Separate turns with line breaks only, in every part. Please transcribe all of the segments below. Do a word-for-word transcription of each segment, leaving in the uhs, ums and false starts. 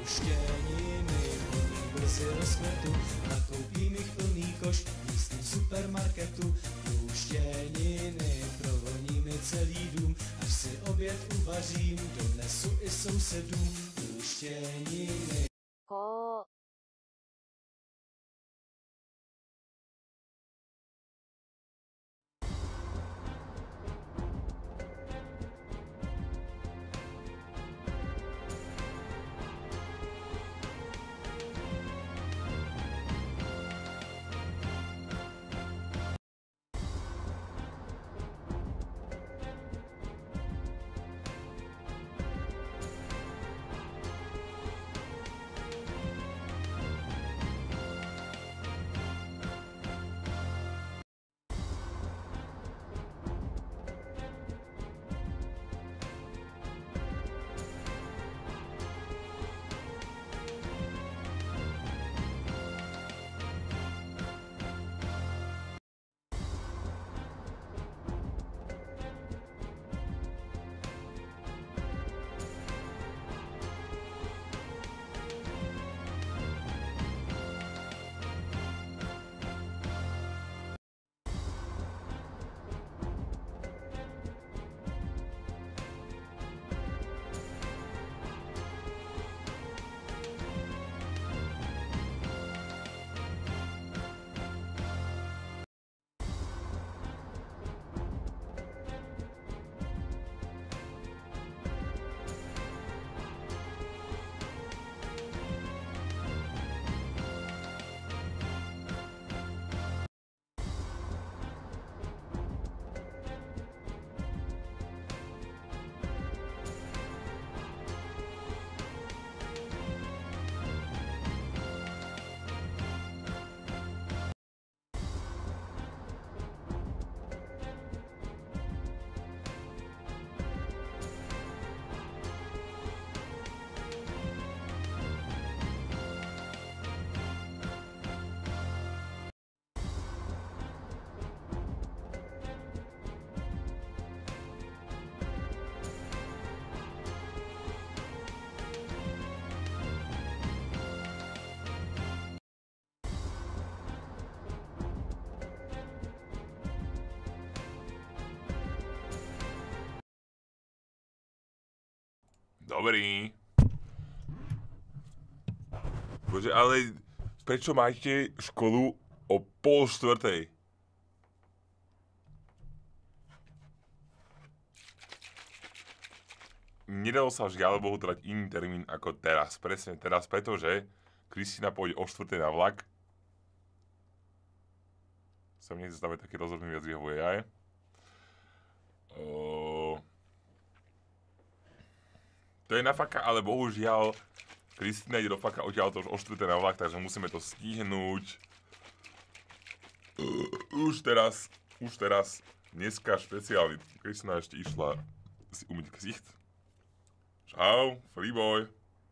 Luštěniny, oni brzy rozkvetu, nakoupím jich plný koš v místním supermarketu. Luštěniny, provoní mi celý dům, až si oběd uvařím, donesu i sousedům. Luštěniny.
Ko.
Dobrý. Bože, ale prečo máte školu o pol štvrtej? Nedalo sa žiaľ Bohu trať iný termín ako teraz. Presne teraz, pretože Kristína pôjde o štvrtej na vlak. Sa mi nechce stavať taký rozhodný viac vyhovuje aj. Uh... To je na faka, ale bohužiaľ Kristína ide do faka odtiaľto už o štvrtej na vlak, takže musíme to stihnúť. Uh, už teraz, už teraz, dneska špeciálny. Kristína ešte išla si umyť ksicht. Čau, freeboy.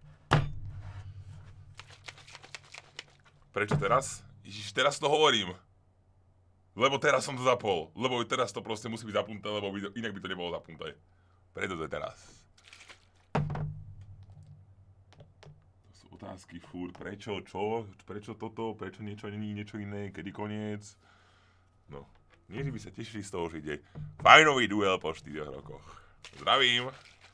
Prečo teraz? Ježiš, teraz to hovorím. Lebo teraz som to zapol. Lebo teraz to proste musí byť zapnuté, lebo inak by to nebolo zapnuté. Preto to je teraz. Otázky furt, prečo, čo, prečo toto, prečo niečo není, niečo iné, kedy koniec. No, nie, že by sa tešili z toho, že ide fajnový duel po štyroch rokoch. Zdravím.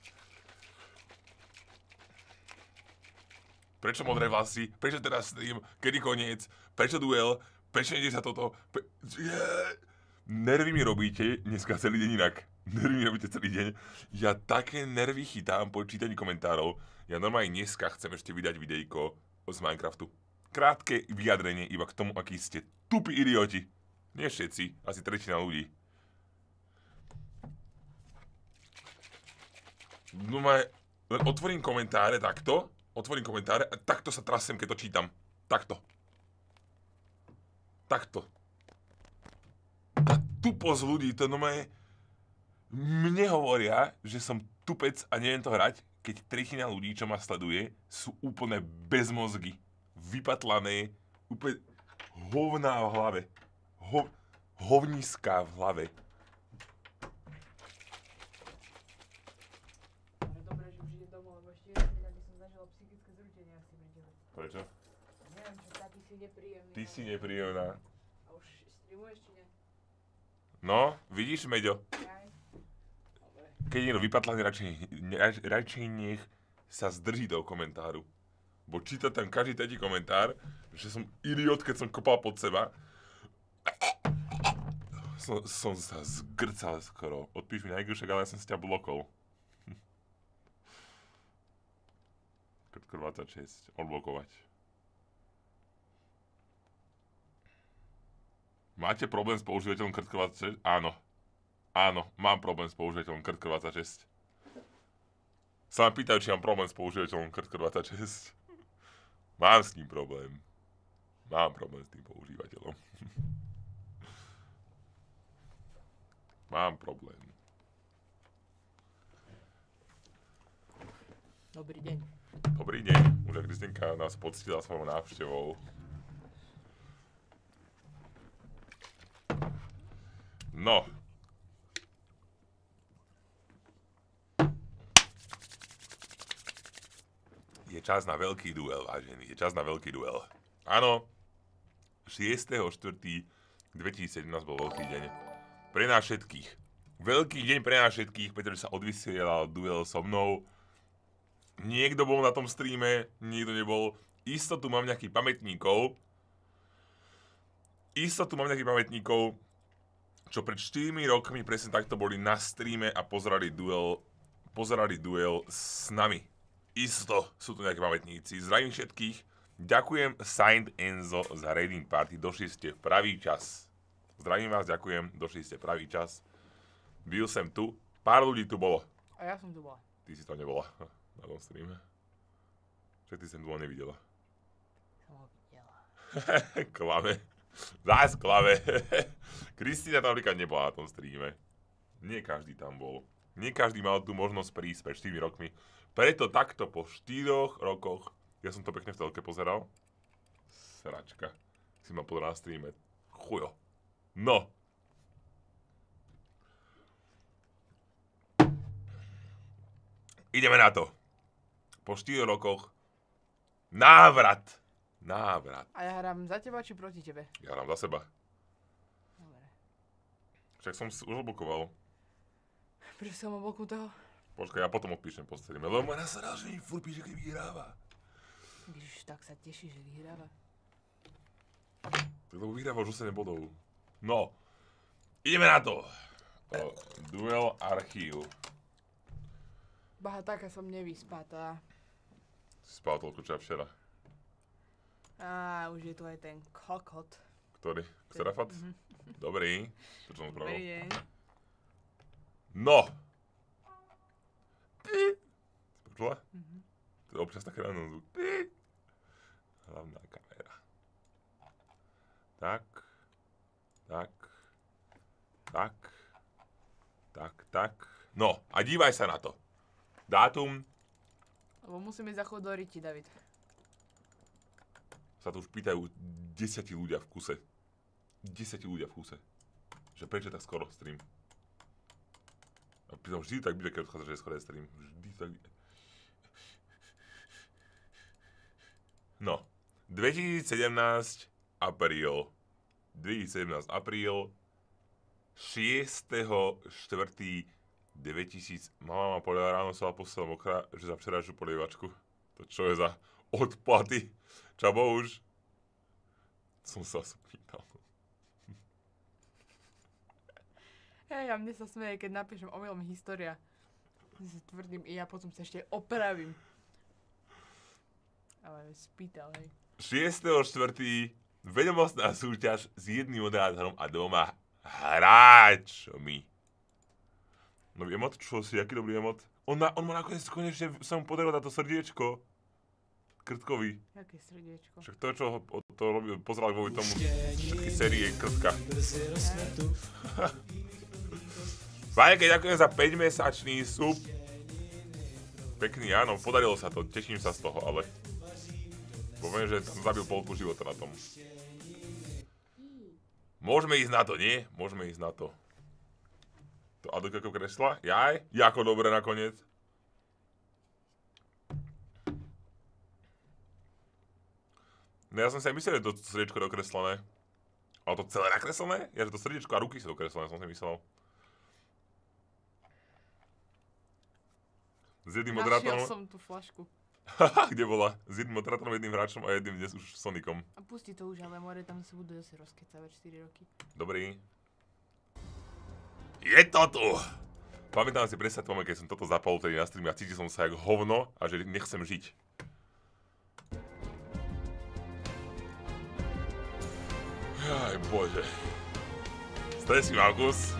Prečo modré vlasy, prečo teraz stream, kedy koniec, prečo duel, prečo nejde sa toto, pre... Nervy mi robíte dneska celý deň inak. Nervy mi robíte celý deň. Ja také nervy chytám po čítaní komentárov. Ja normálne dneska chcem ešte vydať videjko z Minecraftu. Krátke vyjadrenie iba k tomu, akí ste tupí idioti. Nie všetci, asi tretina ľudí. No ma, len otvorím komentáre takto, otvorím komentáre a takto sa trasem, keď to čítam. Takto. Takto. Tá tuposť ľudí, to normálne... Mne hovoria, že som tupec a neviem to hrať, keď tretina ľudí, čo ma sleduje, sú úplne bezmozgy. Vypatlané, úplne hovná v hlave. Ho, hovniská v hlave.
Ale dobre, že už ide domov, lebo ešte jeden, aby som
zažilo psychické zrútenie asi pri tebe.
Prečo?
Neviem, čo taký si nepríjemný.
Ty si nepríjemná.
A už streamuješ, či nie?
No, vidíš, Meďo?
Jaj. Dobre.
Keď niekto vypatlaný, radšej, radšej, radšej nech sa zdrží toho komentáru. Bo číta tam každý tretí komentár, že som idiot, keď som kopal pod seba. Som, som sa zgrcal skoro. Odpíš mi najgoršie, ale ja som si ťa blokol. Krtko dvadsaťšesť. Odblokovať. Máte problém s používateľom Krtko dvadsaťšesť? Áno. Áno, mám problém s používateľom Krtko dvadsaťšesť. Sa ma pýtajú, či mám problém s používateľom Krtko dvadsaťšesť. Mám s ním problém. Mám problém s tým používateľom. Mám problém.
Dobrý deň.
Dobrý deň. Už Kristinka nás poctila svojou návštevou. No. Je čas na veľký duel, vážený. Je čas na veľký duel. Áno. šiesteho štvrtého dvetisícsedemnásť bol veľký deň. Pre nás všetkých. Veľký deň pre nás všetkých, pretože sa odvysielal duel so mnou. Niekto bol na tom streame, niekto nebol. Istotu mám nejakých pamätníkov. Istotu mám nejakých pamätníkov, čo pred štyrmi rokmi presne takto boli na streame a pozerali duel, pozerali duel s nami. Isto sú tu nejakí pamätníci. Zdravím všetkých. Ďakujem Saint Enzo za raiding party. Došli ste v pravý čas. Zdravím vás, ďakujem. Došli ste v pravý čas. Byl som tu. Pár ľudí tu bolo.
A ja som tu bola.
Ty si to nebola na tom streame. Však ty som tu nevidela.
Som ho videla.
Klame. Zás klame. Kristína tam napríklad nebola na tom streame. Nie každý tam bol. Nie každý mal tú možnosť prísť pred štyrmi rokmi. Preto takto po štyroch rokoch, ja som to pekne v telke pozeral. Sračka. Si ma pozeral na streame. Chujo. No. Ideme na to. Po štyroch rokoch návrat. Návrat.
A ja hrám za teba, či proti tebe?
Ja hrám za seba.
Dobre.
Však som si už odblokoval.
Prečo som obloknutého?
Počkaj, ja potom odpíšem po streame, lebo ma nasadal, že mi furt píše, keď vyhráva.
Ježiš, tak sa teší, že vyhráva.
Tak lebo vyhrával už osem bodov. No. Ideme na to. O, duel archív.
Baha, taká som nevyspatá.
Si spal toľko čo včera.
Á, už je tu aj ten kokot.
Ktorý? Xerafat?
Mhm.
Dobrý. To čo som spravil?
Dobrý deň.
No. Počula?
Mhm.
To je občas také random zvuk. Hlavná kamera. Tak. Tak. Tak. Tak, tak. No, a dívaj sa na to. Dátum.
Lebo musíme ísť za chod do Riti, David.
Sa tu už pýtajú desiatí ľudia v kuse. Desiatí ľudia v kuse. Že prečo tak skoro stream? A pýtam, vždy tak bude, keď odchádza, že je skoro stream. Vždy tak... No. dvetisícsedemnásť apríl. dvetisícsedemnásť apríl. šiesteho štvrtého dvetisíc... Mama ma povedala, ráno sa posiela mokrá, že za včerajšiu polievačku. To čo je za odplaty? Čabo už? Som sa asi pýtal.
Hej, a mne sa smeje, keď napíšem omylom história. S tvrdým i ja potom sa ešte opravím. Ale spýtal, hej.
šiesteho štvrtého vedomostná súťaž s jedným moderátorom a dvoma hráčmi. Nový emot? Čo si? Aký dobrý emot? On, na, on ma nakoniec konečne sa mu podarilo dať to srdiečko. Krtkovi.
Jaké srdiečko.
Však to, čo ho to robil, pozeral kvôli tomu všetky série Krtka. Vajke, ďakujem za päťmesačný sub. Pekný, áno, podarilo sa to, teším sa z toho, ale... Poviem, že tam zabil polku života na tom. Môžeme ísť na to, nie? Môžeme ísť na to. To Adok ako kresla? Jaj? Jako dobre nakoniec. No ja som si aj myslel, že to srdiečko je dokreslené. Ale to celé nakreslené? Ja, že to srdiečko a ruky sú dokreslené, som si myslel. S jedným moderátorom...
Našiel som tú flašku.
Haha, kde bola? S jedným moderátorom, jedným hráčom a jedným dnes už Sonicom.
A pusti to už, ale more tam sa budú zase rozkecávať štyri roky.
Dobrý. Je to tu! Pamätám si presne tomu, keď som toto zapol tedy na streame a cítil som sa jak hovno a že nechcem žiť. Aj bože. Stresí mám kus.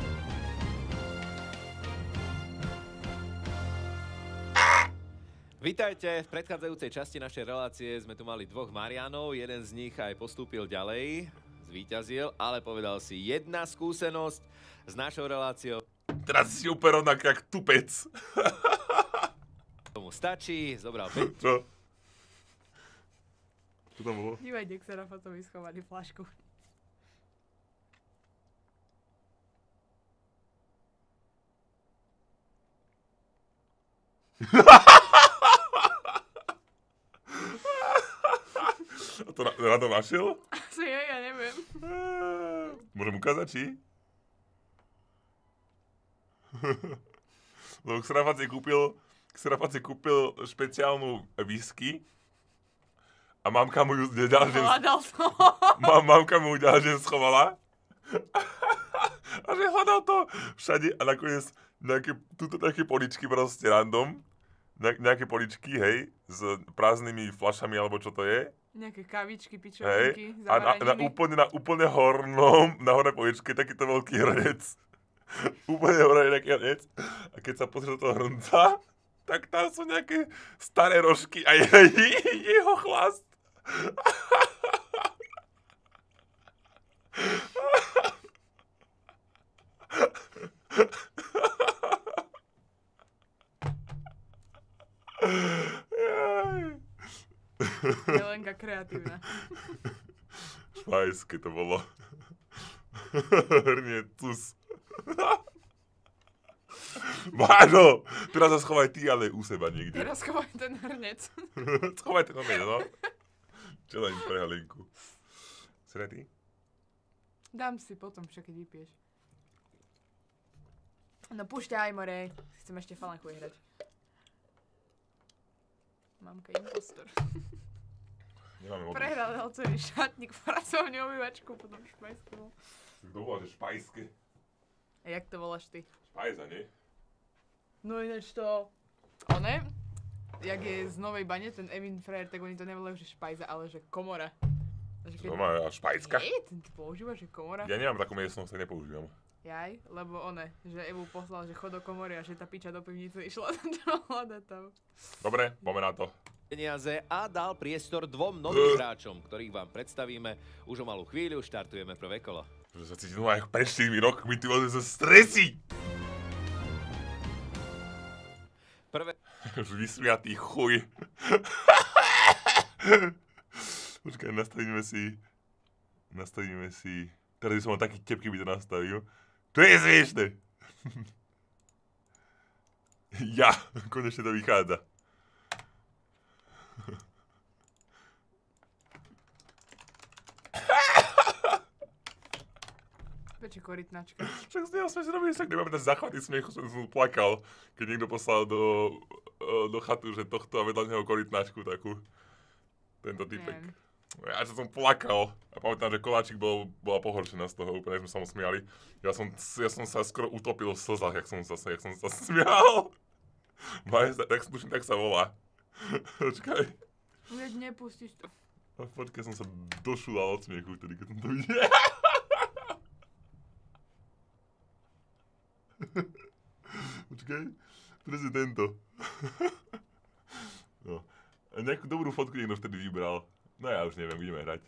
Vítajte, v predchádzajúcej časti našej relácie sme tu mali dvoch Marianov, jeden z nich aj postúpil ďalej, zvíťazil, ale povedal si jedna skúsenosť s našou reláciou.
Teraz si úplne rovnak jak tupec.
Tomu stačí, zobral päť.
Čo? Čo tam bolo?
Dívaj, kde Xerafotovi schovali flašku.
A to na, na to našiel?
Asi je, ja neviem.
Môžem ukázať, či? Lebo Xerafac si kúpil, Xerafac si kúpil špeciálnu whisky a mamka mu ju ďalšie...
Hľadal som.
Mám, mamka mu ju ďalšie schovala. A že hľadal to všade a nakoniec nejaké, tuto také poličky proste random. Ne, nejaké poličky, hej, s prázdnymi fľašami alebo čo to je.
Nejaké kavičky,
Hej,
pičovinky,
a na, na, úplne, na úplne hornom, na hornej poličke, takýto veľký hrnec. Úplne hornej taký hrnec. A keď sa pozrie do toho hrnca, tak tam sú nejaké staré rožky a je, je, jeho chlast.
Jelenka kreatívna.
Špajské to bolo. Hrniecus. Mážo, teraz sa schovaj ty, ale u seba niekde.
Teraz schovaj ten hrnec.
Schovaj ten hrnec, no. Čo len pre Halinku. Si ty?
Dám si potom, však keď vypiješ. No púšťaj, more. Chcem ešte falanku vyhrať. Mamka impostor.
Nemáme mobil.
Prehral dal celý šatník, pracovnú obývačku, potom špajské bol.
Kto volá, že špajské?
A jak to voláš ty?
Špajza, nie?
No ináč to... One? Jak je z Novej Bane, ten Evin Frajer, tak oni to nevolajú, že špajza, ale že komora. Že
To má špajska?
Nie, ten to používa, že komora.
Ja nemám takú miestnosť, tak nepoužívam.
Jaj, lebo one, že Evu poslal, že chod do komory a že tá piča do pivnice išla hľadať tam.
Dobre, poďme na to.
Peniaze a dal priestor dvom novým hráčom, ktorých vám predstavíme už o malú chvíľu. Štartujeme prvé kolo.
Že sa cítim aj pred štyrmi rokmi, ty vole, sa stresí!
Prvé...
Už vysmiatý chuj. Počkaj, nastavíme si... Nastavíme si... Teraz by som mal taký tep, keby to nastavil. To je smiešne! Ja, konečne to vychádza.
Peči korytnačka.
Však z neho sme si robili, však nemáme ten záchvatný smiech, som som plakal, keď niekto poslal do, do chatu, že tohto a vedľa neho korytnačku takú. Tento typek.
Neviem.
Ja som plakal a pamätám, že koláčik bol, bola pohoršená z toho, úplne sme sa mu smiali. Ja som, ja som sa skoro utopil v slzách, jak som sa, jak som sa smial. Majestát, tak, tuším, tak sa volá. Počkaj.
Veď nepustíš to.
A počkaj, som sa došulal od smiechu vtedy, keď som to videl. Počkaj, presne tento. No. A nejakú dobrú fotku niekto vtedy vybral. No ja už neviem, ideme hrať.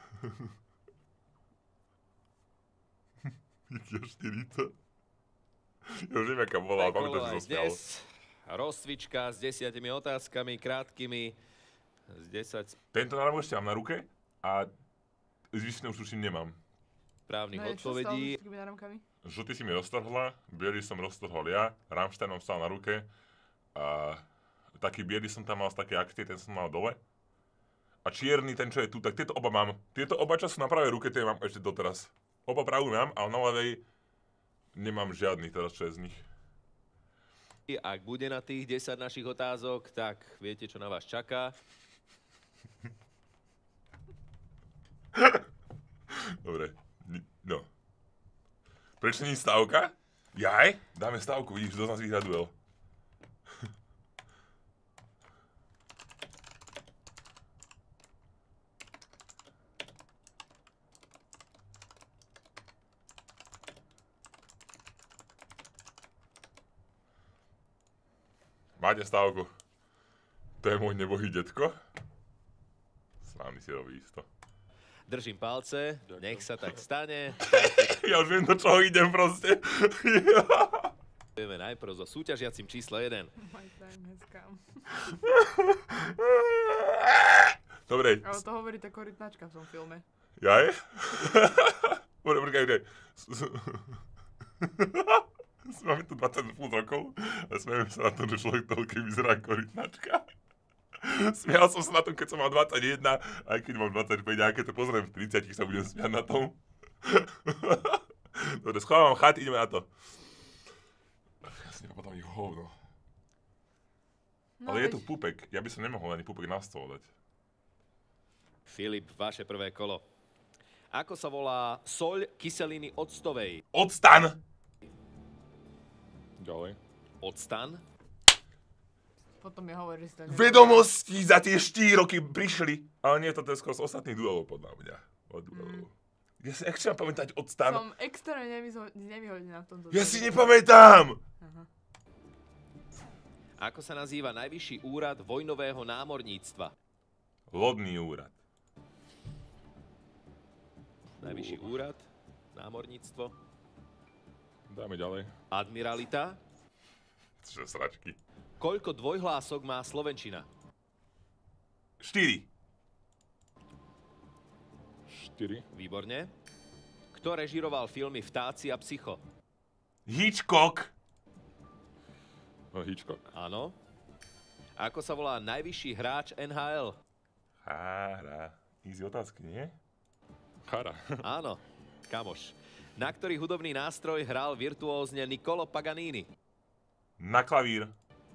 Jaký štyridsať? Ja už neviem, aká bola, ale pamätám, že som smial.
Rozcvička s desiatimi otázkami, krátkými. Z desať
Tento náramok ešte mám na ruke a zvyšné už tuším nemám.
správnych
No je, čo stalo
odpovedí.
s takými náramkami?
Žltý si mi roztrhla, bielý som roztrhol ja, Rammstein mám stál na ruke a taký bielý som tam mal z také akcie, ten som mal dole. A čierny, ten, čo je tu, tak tieto oba mám. Tieto oba, čo sú na pravej ruke, tie mám ešte doteraz. Oba pravú mám, ale na ľavej nemám žiadny teraz, čo je z nich.
Ak bude na tých desať našich otázok, tak viete, čo na vás čaká.
Dobre, no. Prečo nie stávka? Jaj? Dáme stávku, vidíš, kto z nás vyhrá duel. Máte stávku. To je môj nebohý detko. S nami si robí isto.
Držím palce, ďakujem. Nech sa tak stane.
Ja už viem, do čoho idem proste.
Ideme najprv so súťažiacim číslo jeden.
My time has come.
Dobre.
Ale to hovorí tá korytnačka v tom filme.
Jaj? Dobre, počkaj, počkaj. Máme tu dvadsať plus rokov a smejeme sa na tom, že človek toľký vyzerá ako rytnačka. Smial som sa na tom, keď som mal dvadsaťjeden, aj keď mám dvadsaťpäť, a keď to pozriem v tridsiatich, sa budem smiať na tom. Dobre, schovávam chat, ideme na to. Ja si nepamätám ich hovno.
No,
ale je
veď...
tu pupek, ja by som nemohol ani pupek na stôl dať.
Filip, vaše prvé kolo. Ako sa volá soľ kyseliny octovej?
Octan!
Ďalej.
Octan?
Potom mi hovorí, že to neviem.
Vedomosti za tie štyri roky prišli. Ale nie, toto je skôr z ostatných duelov, podľa mňa. Od duelov. Mm. Ja si jak chcem pamätať octan.
Som extrémne nevyhodená v tomto.
Ja si nepamätám!
Aha.
Ako sa nazýva najvyšší úrad vojnového námorníctva?
Lodný úrad.
Najvyšší úrad, námorníctvo.
Dáme ďalej.
Admiralita.
Čo sračky.
Koľko dvojhlások má slovenčina?
štyri.
štyri.
Výborne. Kto režiroval filmy Vtáci a Psycho?
Hitchcock.
No, Hitchcock.
Áno. Ako sa volá najvyšší hráč en há el?
Hára. Easy otázky, nie?
Chara.
Áno. Kamoš. Na ktorý hudobný nástroj hral virtuózne Niccolo Paganini?
Na klavír.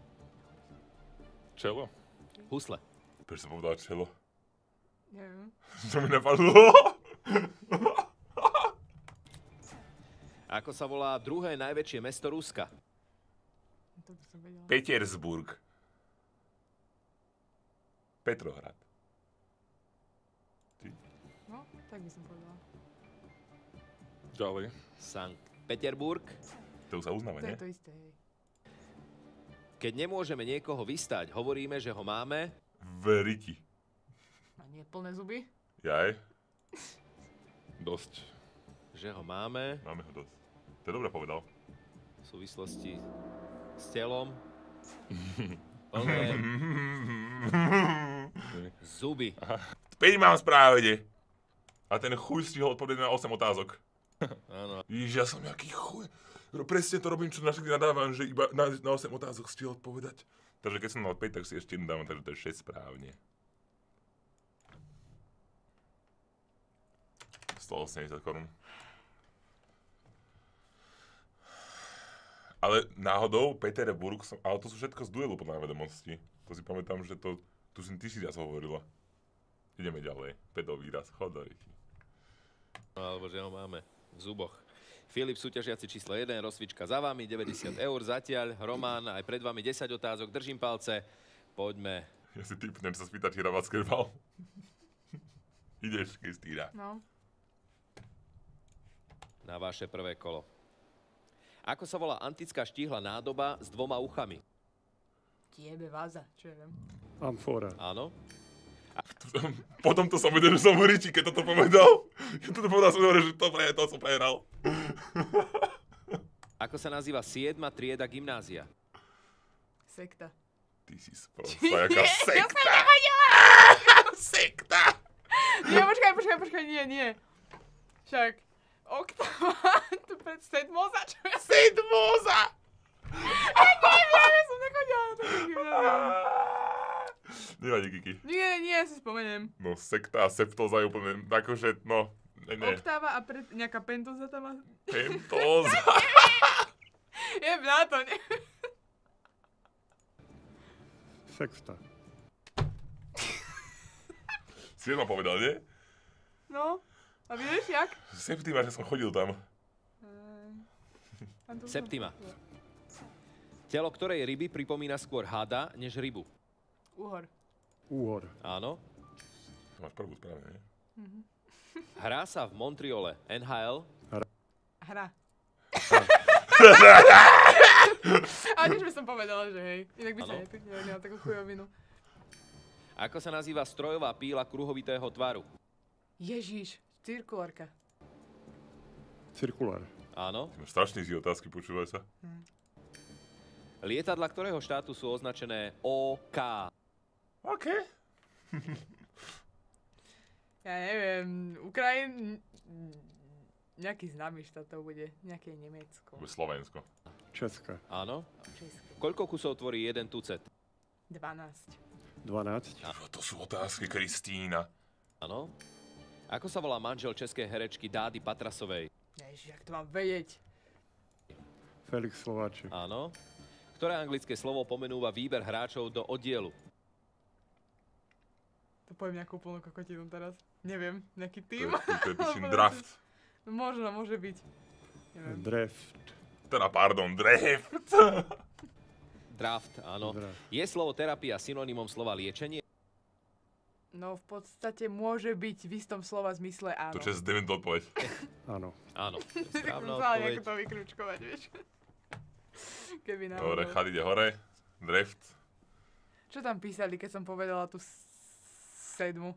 Čelo.
Husle.
Prečo som povedal čelo?
Neviem.
Čo mi napadlo?
Ako sa volá druhé najväčšie mesto Ruska?
To by som vedela.
Petersburg. Petrohrad. Ty.
No, tak by som povedala.
Ďalej.
Sankt Peterburg.
To už sa uznáva,
To
nie?
je to isté, hej.
Keď nemôžeme niekoho vystať, hovoríme, že ho máme.
V riti.
A nie plné zuby?
Jaj.
Dosť.
Že ho máme
Máme ho dosť. To je dobre povedal.
v súvislosti s telom. Plné zuby.
päť mám správne. A ten chuj stihol odpovedať na osem otázok.
Áno.
Ježiš, ja som nejaký chuj. Presne to robím, čo na všetky nadávam, že iba na, na osem otázok stihol odpovedať. Takže keď som mal päť, tak si ešte jednu dávam, takže to je šesť správne. stoosemdesiat korún. Ale náhodou, Peterburg, som, ale to sú všetko z duelu podľa vedomosti. To si pamätám, že to, tu si ty si raz hovorila. Ideme ďalej. Pedov výraz, chod do riti.
Alebo že ho máme v zuboch. Filip, súťažiaci číslo jeden, rozcvička za vami, deväťdesiat eur zatiaľ. Roman, aj pred vami desať otázok, držím palce. Poďme.
Ja si typnem, sa spýtať, či hra basketbal. Ideš, Kristýna.
No.
Na vaše prvé kolo. Ako sa volá antická štíhla nádoba s dvoma uchami?
Tiebe váza, čo ja viem.
Amfora.
Áno.
Potom to som vedel, že som v riti, keď toto povedal. Keď toto povedal, som hovoril, že to, pre, to som prehral.
Ako sa nazýva siedma trieda gymnázia?
Sekta.
Ty si sprostá, jaká sekta. Sekta.
Nie, počkaj, počkaj, počkaj, nie, nie. Však, oktava, to pred sedmoza, čo ja...
Sedmoza.
Ja neviem, ja som nechodila na to gymnázium.
Nevadí, Kiki.
Nie, nie, Nie, si spomeniem.
No, sekta a septóza je úplne, akože, no, ne, ne.
Oktáva a pre... nejaká pentóza tam má...
Pentóza.
Je na to, ne?
Sexta.
Si jedno povedal, nie?
No. A vieš, jak?
Septima, že som chodil tam.
Septima. Telo ktorej ryby pripomína skôr hada, než rybu?
Úhor.
Úhor.
Áno.
To máš prvú správne, nie?
Hrá sa v Montreale en há el?
Hra. Ale tiež by som povedala, že hej. Inak by sa
Áno.
nepekne, ak nemám takú chujovinu.
Ako sa nazýva strojová píla kruhovitého tvaru?
Ježiš, cirkulárka.
Cirkulár.
Áno.
Ty máš strašný si otázky, počúvaj sa.
Lietadla ktorého štátu sú označené ó ká?
OK.
Ja neviem, Ukrajin... Nejaký známy štát to bude. Nejaké Nemecko.
Bude Slovensko.
Česka.
Áno.
Česko.
Koľko kusov tvorí jeden tucet?
dvanásť.
dvanásť.
Čo to sú otázky, Kristína?
Áno. Ako sa volá manžel českej herečky Dády Patrasovej?
Ježiš, jak to mám vedieť?
Felix Slováček.
Áno. Ktoré anglické slovo pomenúva výber hráčov do oddielu?
To poviem nejakú úplnú kokotinu teraz. Neviem, nejaký
To
tým.
je, to je tuším draft.
Možno, môže byť. Neviem.
Draft.
Teda, pardon, draft.
Draft, áno.
Draft.
Je slovo terapia synonymom slova liečenie?
No v podstate môže byť v istom slova zmysle áno.
To čo je zdevím to odpoveď.
Áno.
Áno. To je
Tak
správna
som chcela
odpoveď.
nejako to vykrúčkovať, vieš. Keby náhodou.
Dobre, chad ide hore. Draft.
Čo tam písali, keď som povedala tú s- sedmu?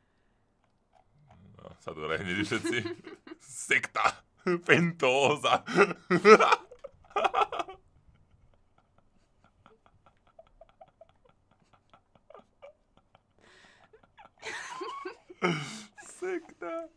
No, sa to rehnili všetci. Sekta. Pentóza. Sekta.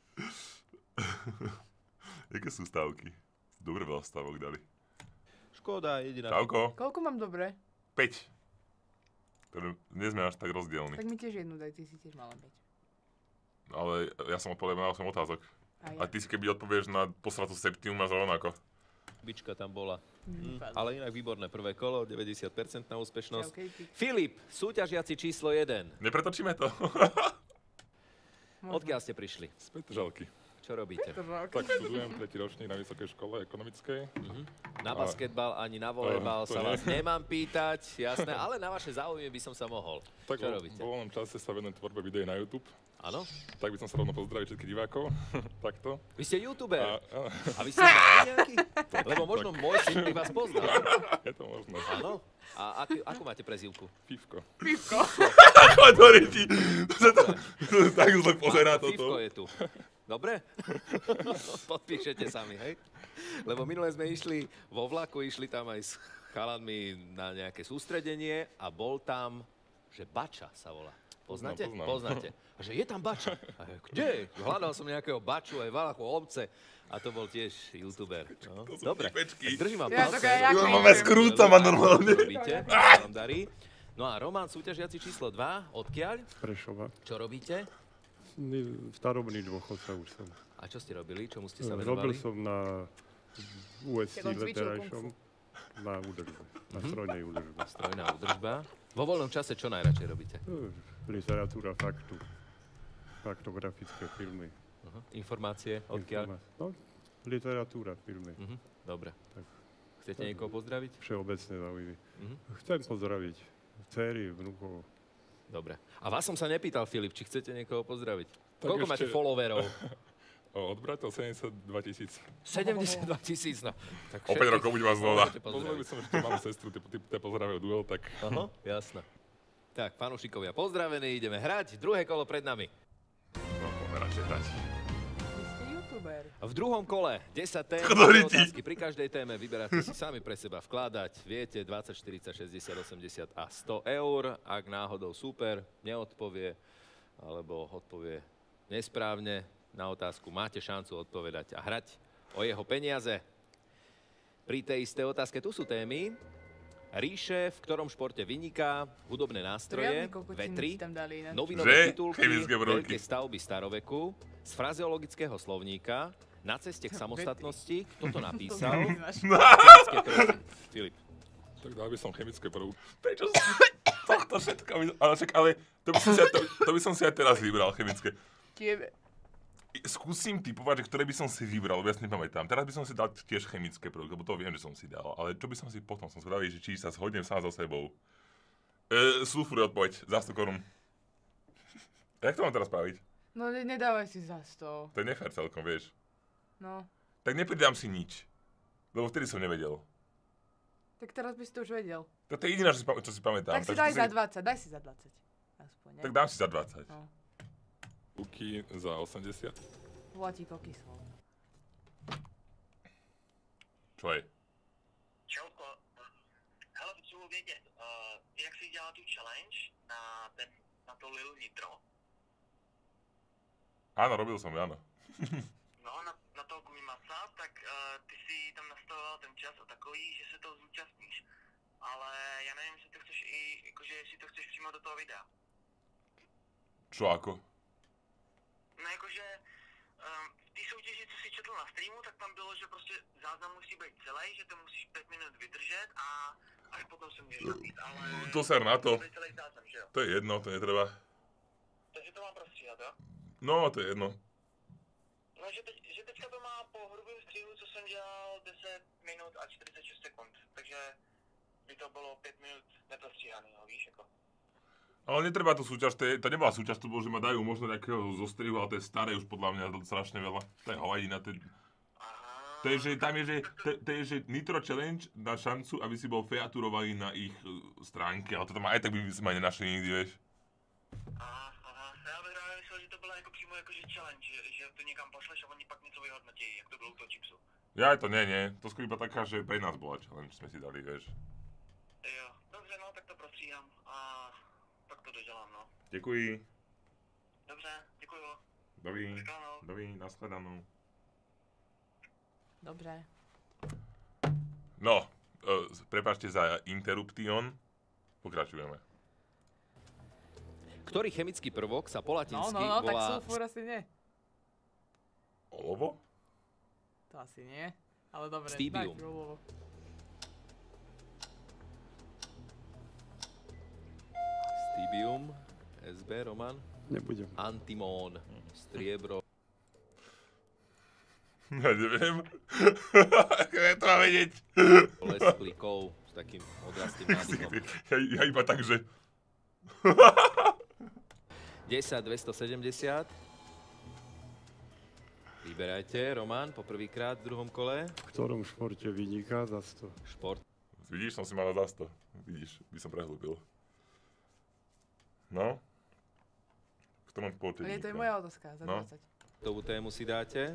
Jaké sú stavky? Dobre veľa stavok dali.
Škoda, jediná.
Čauko.
Koľko mám dobre?
päť. Teda nie sme až tak rozdielni.
Tak mi tiež jednu daj, ty si tiež mala päť.
Ale ja som odpovedal na osem otázok.
A
A
ja.
ty si keby odpovieš na posratú septium, máš rovnako.
Bička tam bola.
Mm,
Hm, ale inak výborné prvé kolo, deväťdesiat percent na úspešnosť.
Čaukejky.
Filip, súťažiaci číslo jeden.
Nepretočíme to?
Možno.
Odkiaľ ste prišli?
Z Petržalky.
Čo robíte?
To bolo
Tak študujem tretí ročník na Vysokej škole ekonomickej.
Na
A-
basketbal ani na volejbal
A, to
sa
nie.
vás nemám pýtať, jasné, ale na vaše záujmy by som sa mohol.
Tak
Čo
vo-
robíte?
vo voľnom čase sa venujem tvorbe videí na YouTube.
Áno?
Tak by som sa rovno pozdravil všetkých divákov. Takto.
Vy ste youtuber.
A, a,
A vy ste mali nejaký? Lebo možno môj syn by vás poznal.
je to možné.
Áno? A aký, akú máte prezývku?
Pivko.
Pivko.
Ako to ti? To sa to, to sa tak zle pozerá
Pivko
toto.
je tu. Dobre? Podpíšete sami, hej? Lebo minule sme išli vo vlaku, išli tam aj s chalanmi na nejaké sústredenie a bol tam, že Bača sa volá. Poznáte?
Poznám, poznám.
Poznáte. A že je tam Bača. A ja, kde? Hľadal som nejakého Baču aj Valachu obce. A to bol tiež youtuber. No.
To sú
Dobre,
typečky.
tak držím vám
Ja,
palce.
tak aj ja
Jo,
kričím.
máme skrúca ma normálne.
Čo robíte? Sa vám darí. No a Roman, súťažiaci číslo dva, odkiaľ?
Prešova.
Čo robíte?
Starobný dôchodca už som.
A čo ste robili? Čomu ste sa
Robil
venovali?
som na ú es
Keď
cé
on cvičil
veterajšom. Na údržbe. Na strojnej údržbe.
Strojná údržba. Vo voľnom čase čo najradšej robíte?
Eh, Literatúra faktu. Faktografické filmy.
Uh-huh. Informácie, odkiaľ?
Informá- No, literatúra, filmy.
Uh-huh. Dobre.
Tak.
Chcete niekoho pozdraviť?
Všeobecné záujmy.
Mhm.
Chcem pozdraviť dcery, vnúkov.
Dobre. A vás som sa nepýtal, Filip, či chcete niekoho pozdraviť?
Tak
Koľko
ešte-
máte followerov?
O, od bratov sedemdesiatdva tisíc.
sedemdesiatdva tisíc, no. Tak
O päť rokov budem vás znova.
môžete
Pozdravil
pozdraviť.
som ešte malú sestru, ty, ty, ty pozdravil duel, tak
Aha, jasné. Tak, fanúšikovia, pozdravení, ideme hrať. Druhé kolo pred nami.
No, poďme radšej hrať.
Vy ste youtuber.
V druhom kole desať tém,
Ktorý ti?
otázky pri každej téme vyberáte si sami pre seba vkladať. Viete, dvadsať, štyridsať, šesťdesiat, osemdesiat a sto eur. Ak náhodou súper neodpovie, alebo odpovie nesprávne na otázku, máte šancu odpovedať a hrať o jeho peniaze. Pri tej istej otázke tu sú témy. Ríše, v ktorom športe vyniká, hudobné nástroje,
Triadny kokotiny
vetry,
si tam dali ináč.
novinové
Že?
titulky,
Chemické prvky.
veľké stavby staroveku, z frazeologického slovníka, na ceste k samostatnosti, kto to napísal, chemické prvky. Filip.
Tak dal by som chemické prvky.
Prečo som tohto všetko... Ale, však, ale to, by som si, aj- to, to by som si aj teraz vybral, chemické.
Tiebe.
Skúsim typovať, že ktoré by som si vybral, lebo ja si nepamätám. Teraz by som si dal tiež chemické prvky, lebo to viem, že som si dal. Ale čo by som si potom, som zvedavý, že či sa zhodnem sám so sebou. E, sulfur je odpoveď, za sto korún. Jak to mám teraz spraviť?
No ne- nedávaj si za sto.
To je nefér celkom, vieš.
No.
Tak nepridám si nič. Lebo vtedy som nevedel.
Tak teraz by si to už vedel.
To je jediné, čo si, pam- čo si pamätám.
Tak si
takže
daj
to
za dvadsať, daj si za dvadsať. Aspoň, ne?
Tak dám si za dvadsať.
No.
Prvky za osemdesiat.
Volatíko kyslo.
Čo je?
Čauko, hele, potřebuji vědět, uh, jak jsi dělal tu challenge na, ten, na to Lil Nitro?
Áno, robil som, áno.
No, na, na toho Gumimasa, tak uh, ty si tam nastavoval ten čas a takový, že se toho zúčastníš. Ale já nevím, jestli to chceš i, jakože jestli to chceš přímo do toho videa.
Čo ako?
No jakože um, v té soutěži, co si četl na streamu, tak tam bylo, že prostě záznam musí být celý, že to musíš pět minut vydržet a až potom se můžeš napít, ale...
To ser na to.
To je celý záznam, že jo?
To je jedno, to netreba.
Takže to mám prostříhat, jo?
No, to je jedno.
No, že, teď, že teďka to má po hrubém stříhu, co jsem dělal, deset minut a čtyřicet šest sekund, takže by to bylo pět minut neprostříhanýho, víš, jako.
Ale netreba to súťaž, to, je, to nebola súťaž, to bolo, že ma dajú možno nejakého zostrihu, ale to je staré už podľa mňa to strašne veľa. To je hovadina, to je...
Aha.
To je, že tam je, že, to, to je, že Nitro Challenge dá šancu, aby si bol featurovaný na ich uh, stránke, ale to tam aj tak by sme nenašli nikdy, vieš.
Aha, aha. Já bych právě myslel, že to byla jako přímo jakože challenge, že, že to někam pošleš a oni pak něco vyhodnotí, jak to bylo u toho chipsu.
Ja to nie, nie. To skôr iba taká, že pre nás bola challenge, sme si dali, vieš.
Jo, dobře, no, tak to prostříhám a pak to dodělám, no.
Děkuji.
Dobře, děkuju.
Dobrý.
Shledanou.
Dobrý, nashledanou.
Dobře.
No, uh, prepáčte za interruption. Pokračujeme.
Ktorý chemický prvok sa po
No,
latinsky
no, no, tak
volá...
sulfur asi nie.
Olovo?
To asi nie. Ale dobre,
Stibium.
daj olovo.
Stibium, es bé, Roman,
Nebudem.
antimón, striebro,
Ja neviem. Ja to mám vedieť.
Leslie Kov s takým odrastým nádychom.
Ja, ja iba tak, že...
desať dvestosedemdesiat. Vyberajte, Roman, poprvýkrát v druhom kole.
V ktorom športe vyniká za sto?
Šport.
Vidíš, som si mal za sto. Vidíš, by som prehlúpil. No? V ktorom športe
Nie, to je
vyniká?
moja otázka, za
No.
dvadsať.
Tovú tému si dáte.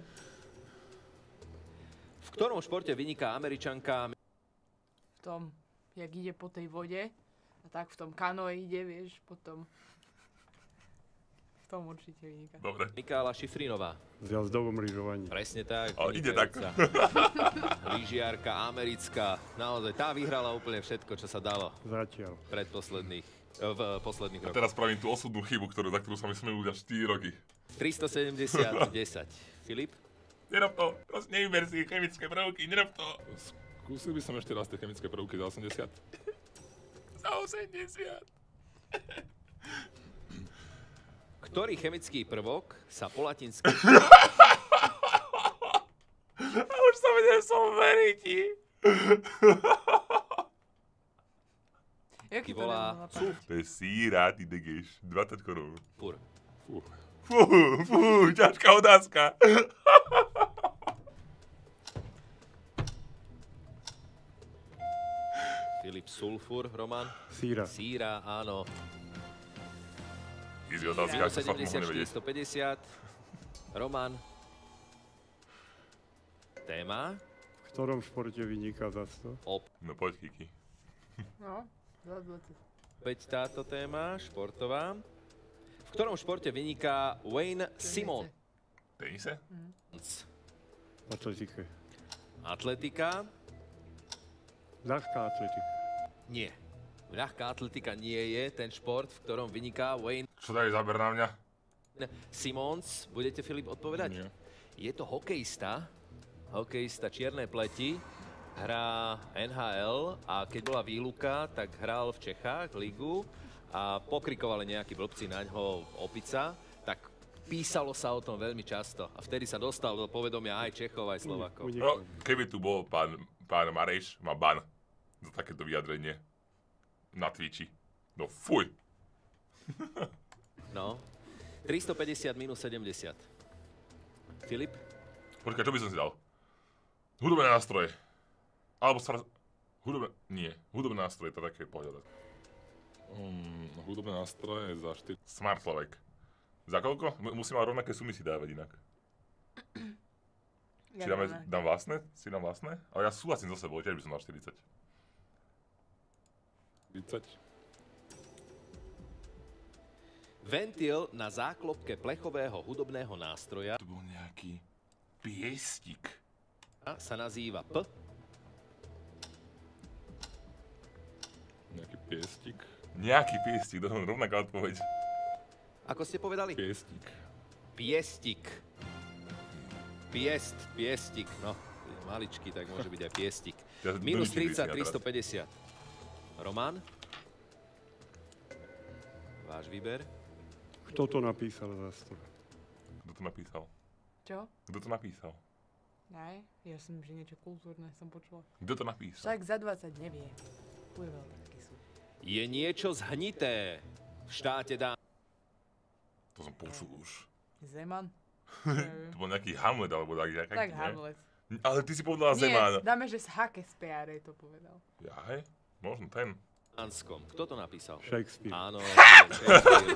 V ktorom športe vyniká Američanka?
V tom, jak ide po tej vode, a tak v tom kanoe ide, vieš, potom... V tom určite vyniká.
Dobre.
Mikála Šifrinová.
V jazdovom lyžovaní.
Presne tak.
Ale ide tak.
vynikajúca. Lyžiarka americká. Naozaj, tá vyhrala úplne všetko, čo sa dalo
Zatiaľ.
pred posledných, v posledných
A
rokoch.
teraz spravím tú osudnú chybu, ktorú, za ktorú sa my smejú ľudia štyri roky.
tristosedemdesiat desať. Filip?
Nerob to, proste nevyber si chemické prvky, nerob to.
Skúsil by som ešte raz tie chemické prvky za osemdesiat.
Za osemdesiat.
Ktorý chemický prvok sa po latinsky
A už sa vedel som veriť ti.
Jaký to
volá
nemohla
sulf.
pamäť?
To je síra, ty degeš. dvadsať korún.
Fur.
Fú.
Fú, fú, ťažká otázka.
Filip Sulfur, Roman.
Síra.
Síra, áno.
Easy otázka, ak sa fakt mohol
sedemdesiatštyri
nevedieť.
stopäťdesiat. Roman. Téma.
V ktorom športe vyniká za sto?
No poď, Kiki.
No, za dvadsať.
Opäť táto téma, športová. V ktorom športe vyniká Wayne Simon?
Tenise?
Atletike.
Atletika.
Ľahká atletika.
Nie. Ľahká atletika nie je ten šport, v ktorom vyniká Wayne
Čo dajú záber na mňa?
Simons. Budete, Filip, odpovedať?
Nie.
Je to hokejista, hokejista čiernej pleti, hrá en há el a keď bola výluka, tak hral v Čechách ligu a pokrikovali nejakí blbci na ňo opica, tak písalo sa o tom veľmi často a vtedy sa dostal do povedomia aj Čechov, aj Slovákov.
No, keby tu bol pán, pán Mareš, má ban za takéto vyjadrenie na Twitchi. No fuj.
No, tristopäťdesiat minus sedemdesiat. Filip?
Počkaj, čo by som si dal? Hudobné nástroje. Alebo sfra... Hudobné... Nie. Hudobné nástroje, to je také pohľadať.
Um, hudobné nástroje za štyri...
Smart Slovek. Za koľko? M- musím mať rovnaké sumy si dávať inak.
Ja
Či dáme,
rovnaké.
dám vlastné? Si dám vlastné? Ale ja súhlasím so sebou, tiež by som dal štyridsať.
tridsať.
Ventil na záklopke plechového hudobného nástroja
To bol nejaký piestik.
sa nazýva P.
Nejaký piestik.
Nejaký piestik, to je rovnaká odpoveď.
Ako ste povedali?
Piestik.
Piestik. Piest, piestik, no. Je maličký, tak môže byť aj piestik.
Ja do
Minus
ničím
tridsať,
vysmiať teraz.
tristopäťdesiat. Roman? Váš výber?
Kto to napísal za sto?
Kto to napísal?
Čo?
Kto to napísal?
Aj? Ja som, že niečo kultúrne som počula.
Kto to napísal?
Však za dvadsať nevie. Kurva, taký sú.
Je niečo zhnité v štáte dá...
To som počul už.
Zeman?
To bol nejaký Hamlet, alebo tak, nejaký,
Tak
nie?
Hamlet.
Ale ty si povedala Zeman.
Nie, dáme, že z Hakespiare to povedal.
Jaj, možno ten.
Anskom. Kto to napísal?
Shakespeare.
Áno, Shakespeare.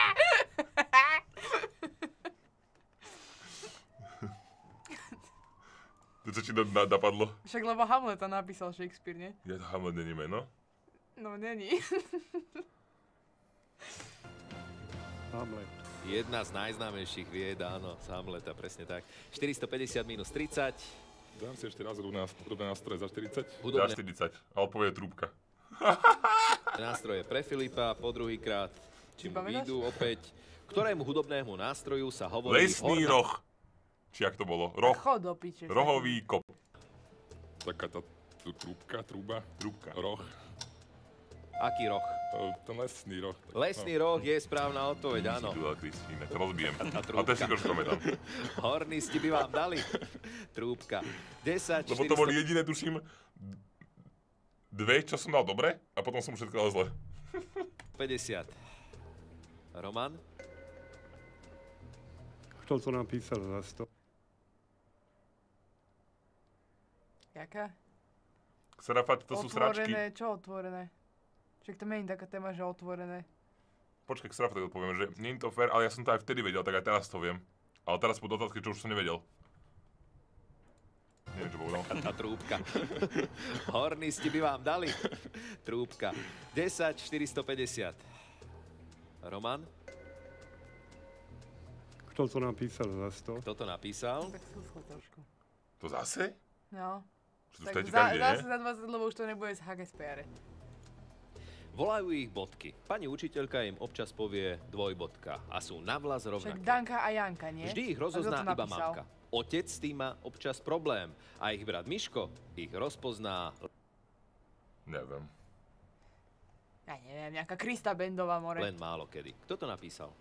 To čo ti do- na- napadlo?
Však lebo Hamleta napísal Shakespeare, nie?
Je to Hamlet, není meno?
No, není.
Hamlet.
Jedna z najznámejších vied, áno, z Hamleta, presne tak. štyristopäťdesiat minus tridsať.
Dám si ešte raz hudobné hudobné nástroje za štyridsať.
Za
Hudobné
štyridsať. A odpoveď je trúbka.
nástroje pre Filipa, po druhýkrát, či mu
pamätáš?
výjdu opäť. Ktorému hudobnému nástroju sa hovorí...
Lesný
horná-
roh. Či jak to bolo? Roh.
Chod do piče.
Rohový kop.
Taká tá tu trúbka, trúba,
Trúbka.
roh.
Aký roh?
O, Ten lesný roh. Tak,
Lesný roh je správna odpoveď, áno.
Si tu dal Kristýne, to rozbijem.
A
A
trúbka.
to je si trošku pamätám.
Hornisti by vám dali. Trúbka. desať,
Lebo to boli jediné, tuším, dve, čo som dal dobre, a potom som všetko dal zle.
päťdesiat. Roman?
Kto to napísal za sto?
Jaká?
Serafat, to sú sračky.
Otvorené, čo otvorené? Však to mení taká téma, že otvorené.
Počkaj, k Serafat odpoviem, že nie je to fér, ale ja som to aj vtedy vedel, tak aj teraz to viem. Ale teraz po otázke, čo už som nevedel. Neviem, čo povedal.
Tá trúbka. Hornisti by vám dali. Trúbka. desať, štyristopäťdesiat. Roman?
Kto to napísal za sto?
Kto to napísal?
Tak skúslo trošku.
To zase?
No.
Čo to
Tak
stojíte
za,
každý,
zase
nie?
za dvadsať, lebo už to nebude z Hakespiare.
Volajú ich bodky. Pani učiteľka im občas povie dvojbodka a sú navlas
Však
rovnaké.
Danka a Janka, nie?
Vždy ich
A kto
rozozná
to
iba
napísal?
mamka. Otec s tým má občas problém a ich brat Miško ich rozpozná
Neviem.
Ja neviem, nejaká Krista Bendová more.
len málo kedy. Kto to napísal?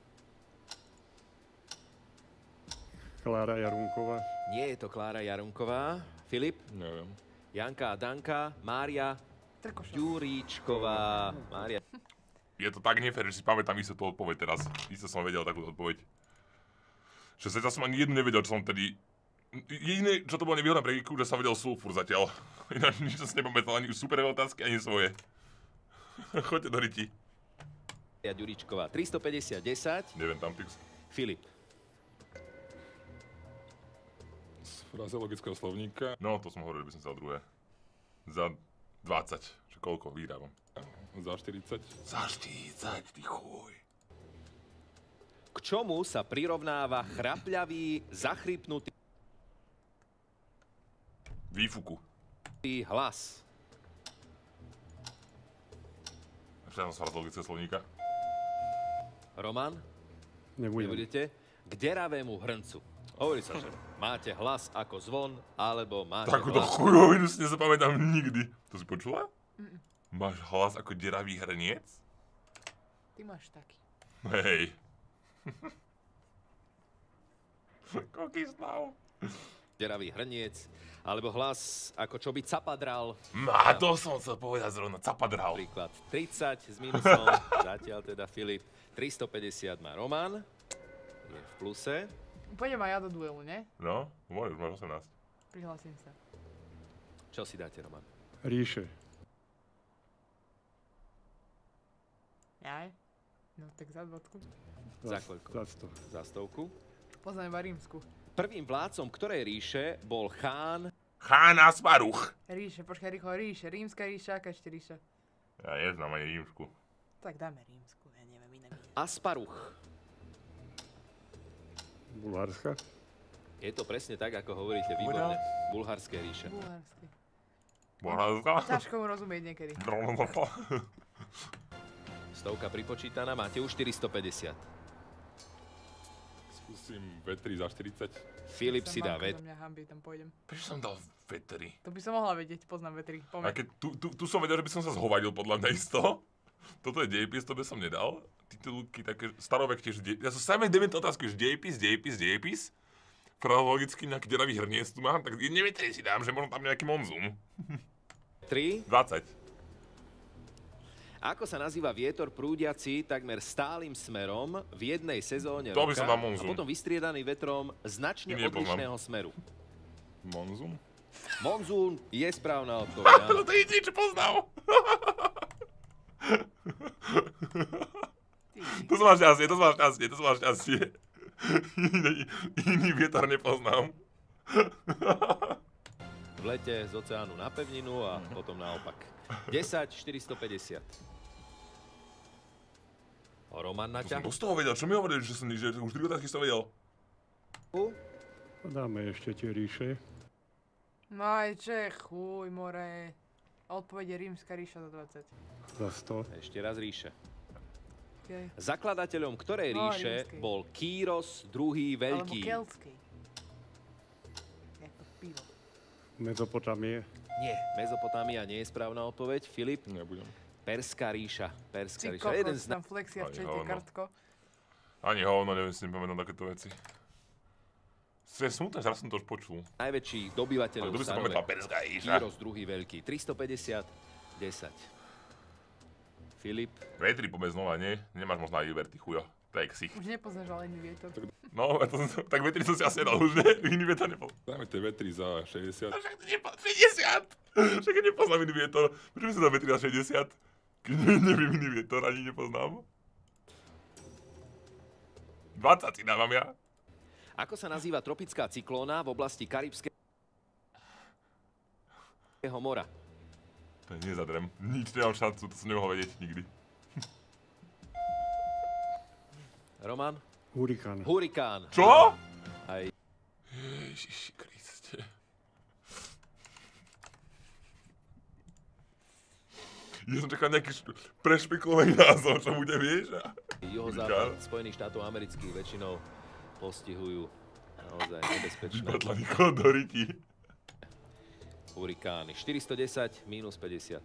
Klára Jarunková.
Nie je to Klára Jarunková. Filip,
Neviem.
Janka a Danka, Mária
Trkošov.
Ďuríčková. Mária.
Je to tak nefér, že si pamätám isto tú odpoveď teraz. Isto som vedel takú odpoveď. Že zatiaľ som ani jednu nevedel, čo som tedy... Jediné, čo to bolo nevýhodné pre Giku, že som vedel sulfur zatiaľ. Ináč nič som si nepamätal, ani superové otázky, ani svoje. Choďte do riti.
Mária Ďuríčková. tristopäťdesiat, desať.
Neviem tam, pix.
Filip.
Z frazeologického slovníka.
No, to som hovoril, že by som chcel druhé. Za dvadsať. Čo koľko vyhrávam?
Za štyridsať.
Za štyridsať, ty chuj.
K čomu sa prirovnáva chrapľavý, zachrypnutý
Výfuku.
hlas?
Počkaj, som sa z logického slovníka.
Roman?
Nebudem.
Nebudete? K deravému hrncu. Hovorí sa, že máte hlas ako zvon, alebo máte
Takúto
hlas...
chujovinu si nezapamätám nikdy. To si počula? Mm. Máš hlas ako deravý hrniec?
Ty máš taký.
Hej. Kokyslav.
Deravý hrniec, alebo hlas ako čo by capadral.
Má, to som chcel povedať zrovna, capadral.
Príklad tridsať s minusom, zatiaľ teda Filip. tristopäťdesiat má Roman, je v pluse.
Pôjdem aj ja do duelu, ne?
No, môžeš, máš osemnásť.
Prihlasím sa.
Čo si dáte, Roman?
Ríše.
Jaj? No tak za dvotku.
Za koľko?
Za sto.
Za stovku.
Poznám iba rímsku.
Prvým vládcom ktorej ríše bol chán...
Chán Asparuch.
Ríše, počkaj rýchlo, ríše. Rímska ríša, aká ešte ríša?
Ja neznám ani rímsku.
Tak dáme rímsku, ja neviem, iné mi.
Asparuch.
Bulharska.
Je to presne tak, ako hovoríte, výborne. Bulharské ríše.
Bulharské.
Bulharska?
Ťažko mu rozumieť niekedy.
Stovka pripočítaná, máte už štyristopäťdesiat.
Skúsim vetri za štyridsať.
Filip si dá
vet.
vet.
Mňa hambí, tam pôjdem.
Prečo som dal vetri?
To by som mohla vedieť, poznám vetri.
A
Pomeň.
keď tu, tu, tu som vedel, že by som sa zhovadil podľa mňa isto. Toto je dejepis, to by som nedal. Titulky také, starovek tiež dejepis. Ja som samé deviate otázky, že dejepis, dejepis, dejepis. Chronologicky nejaký deravý hrniec tu mám, tak jedne vetri si dám, že možno tam nejaký monzum.
tri.
dvadsať.
Ako sa nazýva vietor prúdiaci takmer stálym smerom v jednej sezóne
To by
roka
som dal
a
monzum.
potom vystriedaný vetrom značne
Iný nepoznám.
odlišného smeru?
Monzum?
Monzún je správna odpoveď. áno.
To je jediný, čo poznal. To som mal šťastie, to som mal šťastie, to som mal šťastie. Iný, iný vietor nepoznám.
V lete z oceánu na pevninu a potom naopak. desať, štyristopäťdesiat. Roman na
To som
ťah.
to z toho vedel, čo mi hovorili, že som že už tri otázky som vedel.
Dáme ešte tie ríše.
No aj Čech, chuj, more. Odpoveď je rímska ríša za dvadsať.
Za sto.
Ešte raz ríše.
Okay.
Zakladateľom ktorej
No,
ríše
rímskej.
bol Kýros druhý
Alebo
veľký.
keltskej. Jak to pivo.
Mezopotámie.
Nie, Mezopotámia nie je správna odpoveď. Filip,
Nebudem.
Perská ríša. Perská
Ty
ríša. Jeden
kokos,
z
tam flexia v
Ani
čete
hovno.
kartko.
Ani hovno, neviem si nepamätám takéto veci. To je smutné, že raz som to už počul.
najväčších
Ale
dobyvateľov
kto by sa pamätal
staroveku.
Perská ríša?
Kýros druhý veľký. tristopäťdesiat, desať. Filip,
Vetri poďme znova, nie? Nemáš možno aj Iber, ty chujo. To je ksich.
Už nepoznáš ale iný vietor.
No, to, som- tak vetri som si asi nedal už, ne? Iný vietor nepoznám.
Dáme tie vetri za šesťdesiat.
Však to nepoznám, šesťdesiat! Však ja nepoznám iný vietor. Prečo by som dal vetri na šesťdesiat? Keď ne- neviem iný vietor, ani nepoznám. dvadsať si dávam ja.
ako sa nazýva tropická cyklóna v oblasti Karibského mora?
To je nezadrem. Nič nemám šancu, to som nemohol vedieť nikdy.
Roman?
Hurikán.
Hurikán.
Čo?
Aj
Ježiši Kriste. Ja som čakal nejaký šp- prešpeklovaný názor, čo bude, vieš? A-
juhozápad Spojených štátov amerických väčšinou postihujú naozaj nebezpečné
Vypadlaný kondoriti.
hurikány. štyristodesať minus päťdesiat.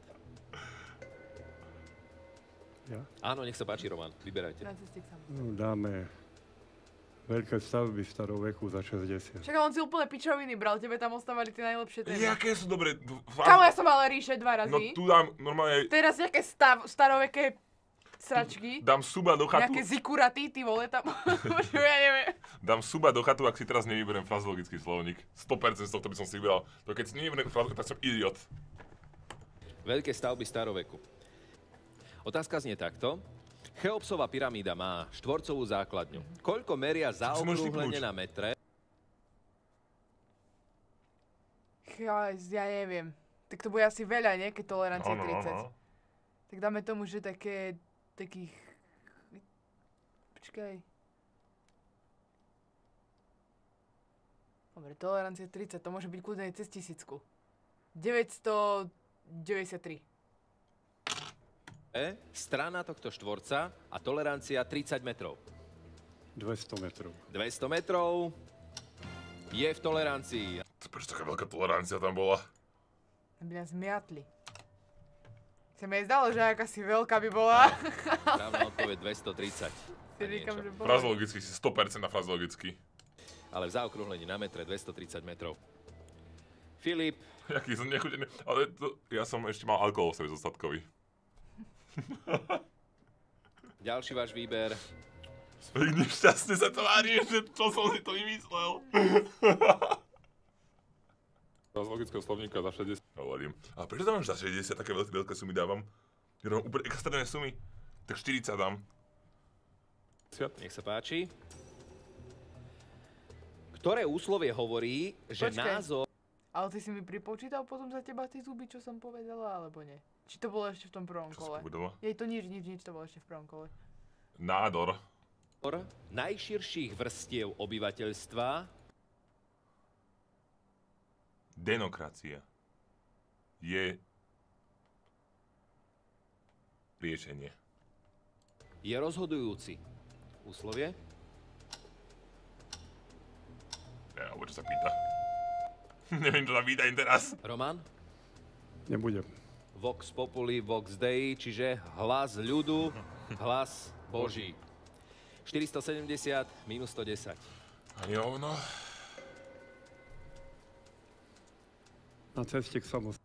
Ja?
Áno, nech sa páči, Roman, vyberajte.
Na ceste k samu.
No, dáme veľké stavby staroveku za šesťdesiat.
Však ale on si úplne pičoviny bral, tebe tam ostávali tie najlepšie témy.
Jaké sú dobré...
Kámo, ja som mala ríše dva
No
razy.
tu dám normálne...
Teraz nejaké stav, staroveké sračky.
Dám suba do chatu.
Nejaké zikuraty, ty vole, tam. Ja neviem.
Dám suba do chatu, ak si teraz nevyberiem frazeologický slovník. sto percent z tohto by som si vybral. To keď si nevyberiem frazeologický, tak som idiot.
Veľké stavby staroveku. Otázka znie takto. Cheopsova pyramída má štvorcovú základňu. Koľko meria zaokrúhlenie na metre?
Ja, ja neviem. Tak to bude asi veľa, nie? Keď tolerancia
No, no, no,
tridsať.
no.
Tak dáme tomu, že také... takých... Počkaj. Dobre, tolerancia tridsať, to môže byť kľudne aj cez tisícku. deväťstodeväťdesiattri.
strana tohto štvorca a tolerancia tridsať metrov.
dvesto metrov.
dvesto metrov je v tolerancii.
Prečo taká veľká tolerancia tam bola?
Aby nás miatli. Sa mi aj zdalo, že akási veľká by bola.
Správna odpoveď dvestotridsať.
Si říkam, že bola.
Frazeologicky si sto percent na frazeologicky.
Ale v zaokrúhlení na metre dvestotridsať metrov. Filip.
Jaký som nechutený. Ale to, ja som ešte mal alkohol v sebe zostatkový.
Ďalší váš výber.
Svojich nešťastne sa tváriš, že čo som si to vymyslel.
Z logického slovníka za šesťdesiat.
Hovorím. A prečo tam máš za šesťdesiat, také veľké, veľké sumy dávam? Ja dám úplne extrémne sumy. Tak štyridsať dám.
Nech sa páči. Ktoré úslovie hovorí, že
Počkaj.
názov...
Ale ty si mi pripočítal potom za teba tie zuby, čo som povedala, alebo nie? Či to bolo ešte v tom prvom
Čo
kole?
som povedala?
Jej to nič, nič, nič, to bolo ešte v prvom kole.
Nádor.
najširších vrstiev obyvateľstva
Demokracia je riešenie.
je rozhodujúci. Úslovie?
Ja, alebo čo sa pýta. Neviem, čo sa pýta im teraz.
Roman?
Nebudem.
Vox populi, vox dei, čiže hlas ľudu, hlas Boží. štyristosedemdesiat minus stodesať.
Ani hovno.
Na ceste k samostatnosti.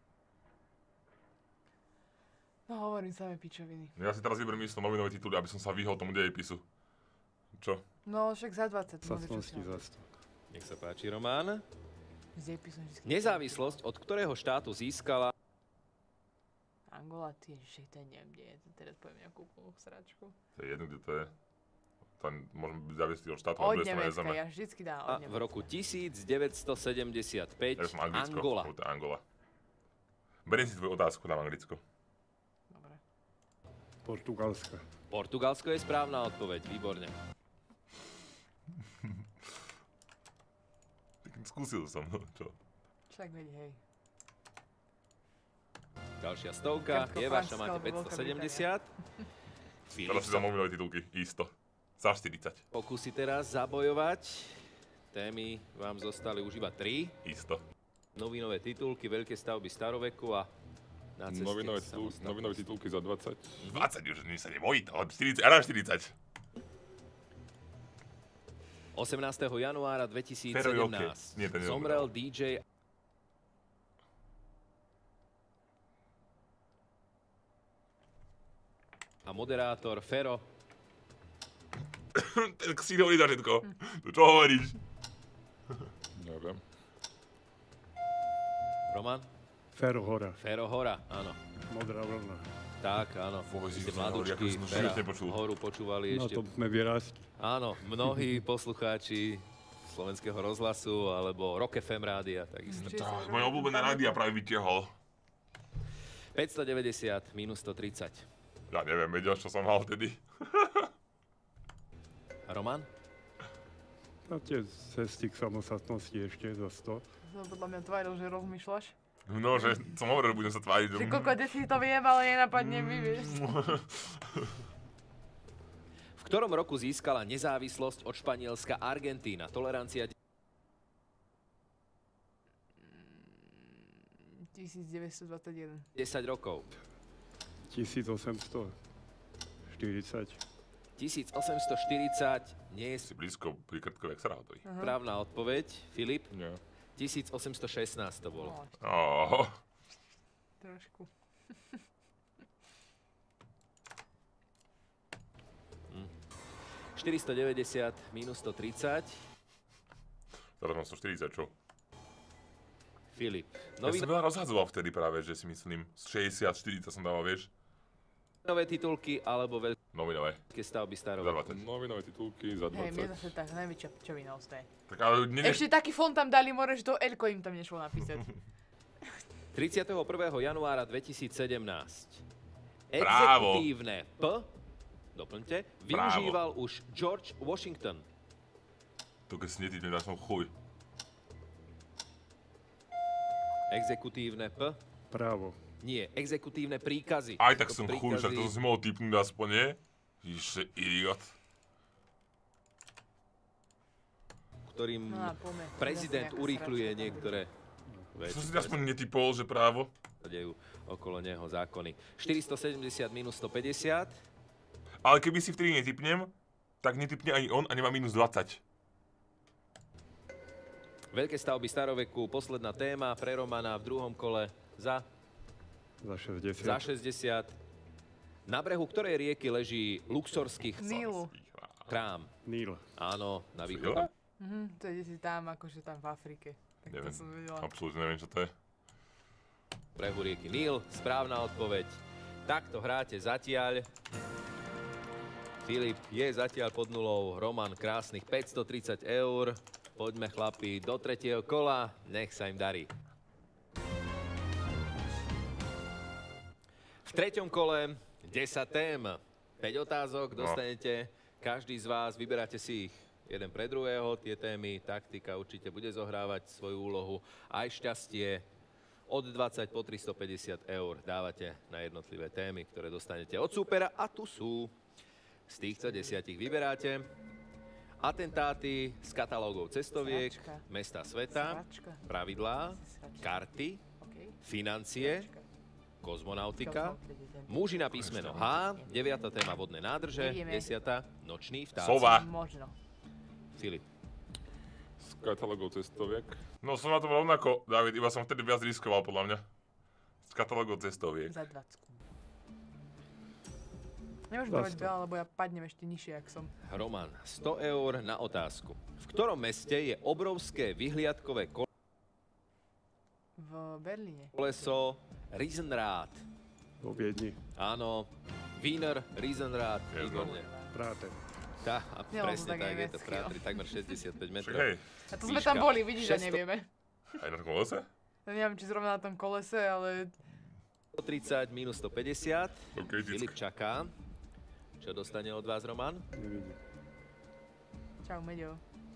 No hovorím samé pičoviny.
Ja si teraz vyberiem isto novinové tituly, aby som sa vyhol tomu dejepisu. Čo?
No však za dvadsať. môže čo si
Samostatnosti
mám.
za sto.
Nech sa páči, Román.
S dejepisom vždycky.
Nezávislosť od ktorého štátu získala
Angola, ty ježiš, to neviem, kde je. Teraz poviem nejakú úplnú sračku.
To je jedno, kde to je. Tam môžem byť závislý od štátu na
Od
druhej strane
Nemecka,
zeme.
ja vždycky dám od
a v
Nemecka.
roku tisícdeväťstosedemdesiatpäť
Ja som Anglicko.
Angola.
To je Angola. Beriem si tvoju otázku, dám Anglicko.
Dobre.
Portugalska.
Portugalsko je správna odpoveď, výborne.
Skúsil som, no čo?
Však veď, hej.
Ďalšia stovka,
Krátko,
je vaša,
Francúzsko
máte
alebo Veľká
päťstosedemdesiat.
Teraz si dám mobilové titulky, isto. Za štyridsať,
Pokusy teraz zabojovať. Témy vám zostali už iba tri.
isto.
Novinové titulky, veľké stavby staroveku a na ceste
Novinové,
k
titul,
samostatnosti.
novinové titulky za dvadsať.
dvadsať už, nič sa nebojí, ale štyridsať, ja dám štyridsať.
osemnásteho januára
Ferový
dvetisícsedemnásť
hokej. Nie, ten
zomrel
nezomrel.
dý džej a moderátor Fero.
Ten ksík hovorí za všetko. To čo hovoríš?
Neviem.
Roman?
Fero Hora.
Fero Hora, áno.
Modrá vlna.
Tak, áno.
Vôbec
Ste
si to nehovorí, ako
mladúčky,
som
Fera
život nepočul.
Horu počúvali
No
ešte.
to sme vyrástli.
Áno, mnohí poslucháči slovenského rozhlasu alebo Rock ef em rádia, takisto.
Či
Tá,
si-
moje obľúbené rádia práve vytiahol.
päťstodeväťdesiat minus stotridsať.
Ja neviem, vedel, čo som mal vtedy.
Roman?
Na tie cesty k samostatnosti ešte za sto.
Som podľa mňa tváril, že rozmýšľaš.
No, že som hovoril, že budem sa tváriť, že...
Že koľko desí to viem, ale nenapadne mi, vieš.
V ktorom roku získala nezávislosť od Španielska Argentína? Tolerancia
tisícdeväťstodvadsaťjeden.
desať rokov.
tisícosemstoštyridsať.
tisícosemstoštyridsať nie je
Si blízko pri krtkovej Xarautovi.
správna odpoveď. Filip?
Nie.
tisícosemstošestnásť to bolo.
No,
Oh.
trošku.
štyristodeväťdesiat minus stotridsať.
Teraz mám stoštyridsať, čo?
Filip.
Ja
Novin-
som veľa rozhadzoval vtedy práve, že si myslím, z šesťdesiat, štyridsať som dával, vieš?
Nové titulky alebo
Novinové.
veľké stavby
Za
staroveku.
dvadsať.
Novinové titulky za
Hej, mne
dvadsať.
zase tak najväčšia pičovina ostaje.
Tak ale ne, ne,
Ešte taký fond tam dali, more, že to L-ko im tam nešlo napísať.
tridsiateho prvého januára dvetisícsedemnásť.
Bravo.
Exekutívne P, doplňte, využíval už George Washington.
to keď si netýčne, dal som chuj.
Exekutívne P,
Právo.
Nie, exekutívne príkazy.
Aj tak
To
som
príkazy,
chuj, však to som si mohol tipnúť aspoň, nie? Ježiš, idiot.
Ktorým
No a poďme.
prezident
Zase nejaká
urýchľuje
sračka.
niektoré
Som
veci,
si
ktoré
aspoň netypol, že právo.
sa dejú okolo neho zákony. štyristosedemdesiat minus stopäťdesiat.
Ale keby si vtedy netypnem, tak netypne ani on a nemá minus dvadsať.
Veľké stavby staroveku, posledná téma pre Romana v druhom kole za,
Za šesťdesiat.
za šesťdesiat. Na brehu ktorej rieky leží luxorský
Nílu.
chrám?
Níl.
Áno, na východe.
Mhm, to je si tam, akože tam v Afrike. Tak
Neviem,
to som vedela.
absolútne neviem, čo to je.
Brehu rieky Níl, správna odpoveď. Takto hráte zatiaľ. Filip je zatiaľ pod nulou, Roman krásnych päťstotridsať eur. Poďme chlapi do tretieho kola, nech sa im darí. V treťom kole desať tém, päť otázok dostanete, každý z vás, vyberáte si ich jeden pre druhého, tie témy, taktika určite bude zohrávať svoju úlohu, aj šťastie. Od dvadsať po tristopäťdesiat eur dávate na jednotlivé témy, ktoré dostanete od súpera a tu sú. Z týchto desiatich vyberáte atentáty z katalógov cestoviek,
Sračka.
mesta sveta,
Sračka.
pravidlá,
Sračka.
karty,
Okay.
financie,
Sračka.
kozmonautika,
Kozmonautika.
muži na písmeno H, deviata téma vodné nádrže,
Ideme.
desiata noční vtáci.
Sova.
Možno.
Filip.
Z katalógov cestoviek.
No som na tom rovnako, David, iba som vtedy viac riskoval, podľa mňa. Z katalógov cestoviek.
Za dvadsať. Nemôžem
Za
dávať
sto.
veľa, lebo ja padnem ešte nižšie, ak som.
Roman, sto eur na otázku. V ktorom meste je obrovské vyhliadkové
V Berlíne.
koleso Riesenrad?
Vo Viedni.
Áno, Wiener Riesenrad,
Je
výborne.
Práte.
Tá, a
Nie, lebo
presne
tak
tak, je to
nemecky, no.
prátri, takmer šesťdesiatpäť
Však
metrov.
hej,
A to sme
Výška
tam boli, vidíš, že
šesťsto.
nevieme.
aj na kolese?
Ja neviem, či zrovna na tom kolese, ale
stotridsať minus stopäťdesiat.
OK,
Filip
vždycky.
čaká. Čo dostane od vás, Roman?
Nevidím.
čau, Meďo.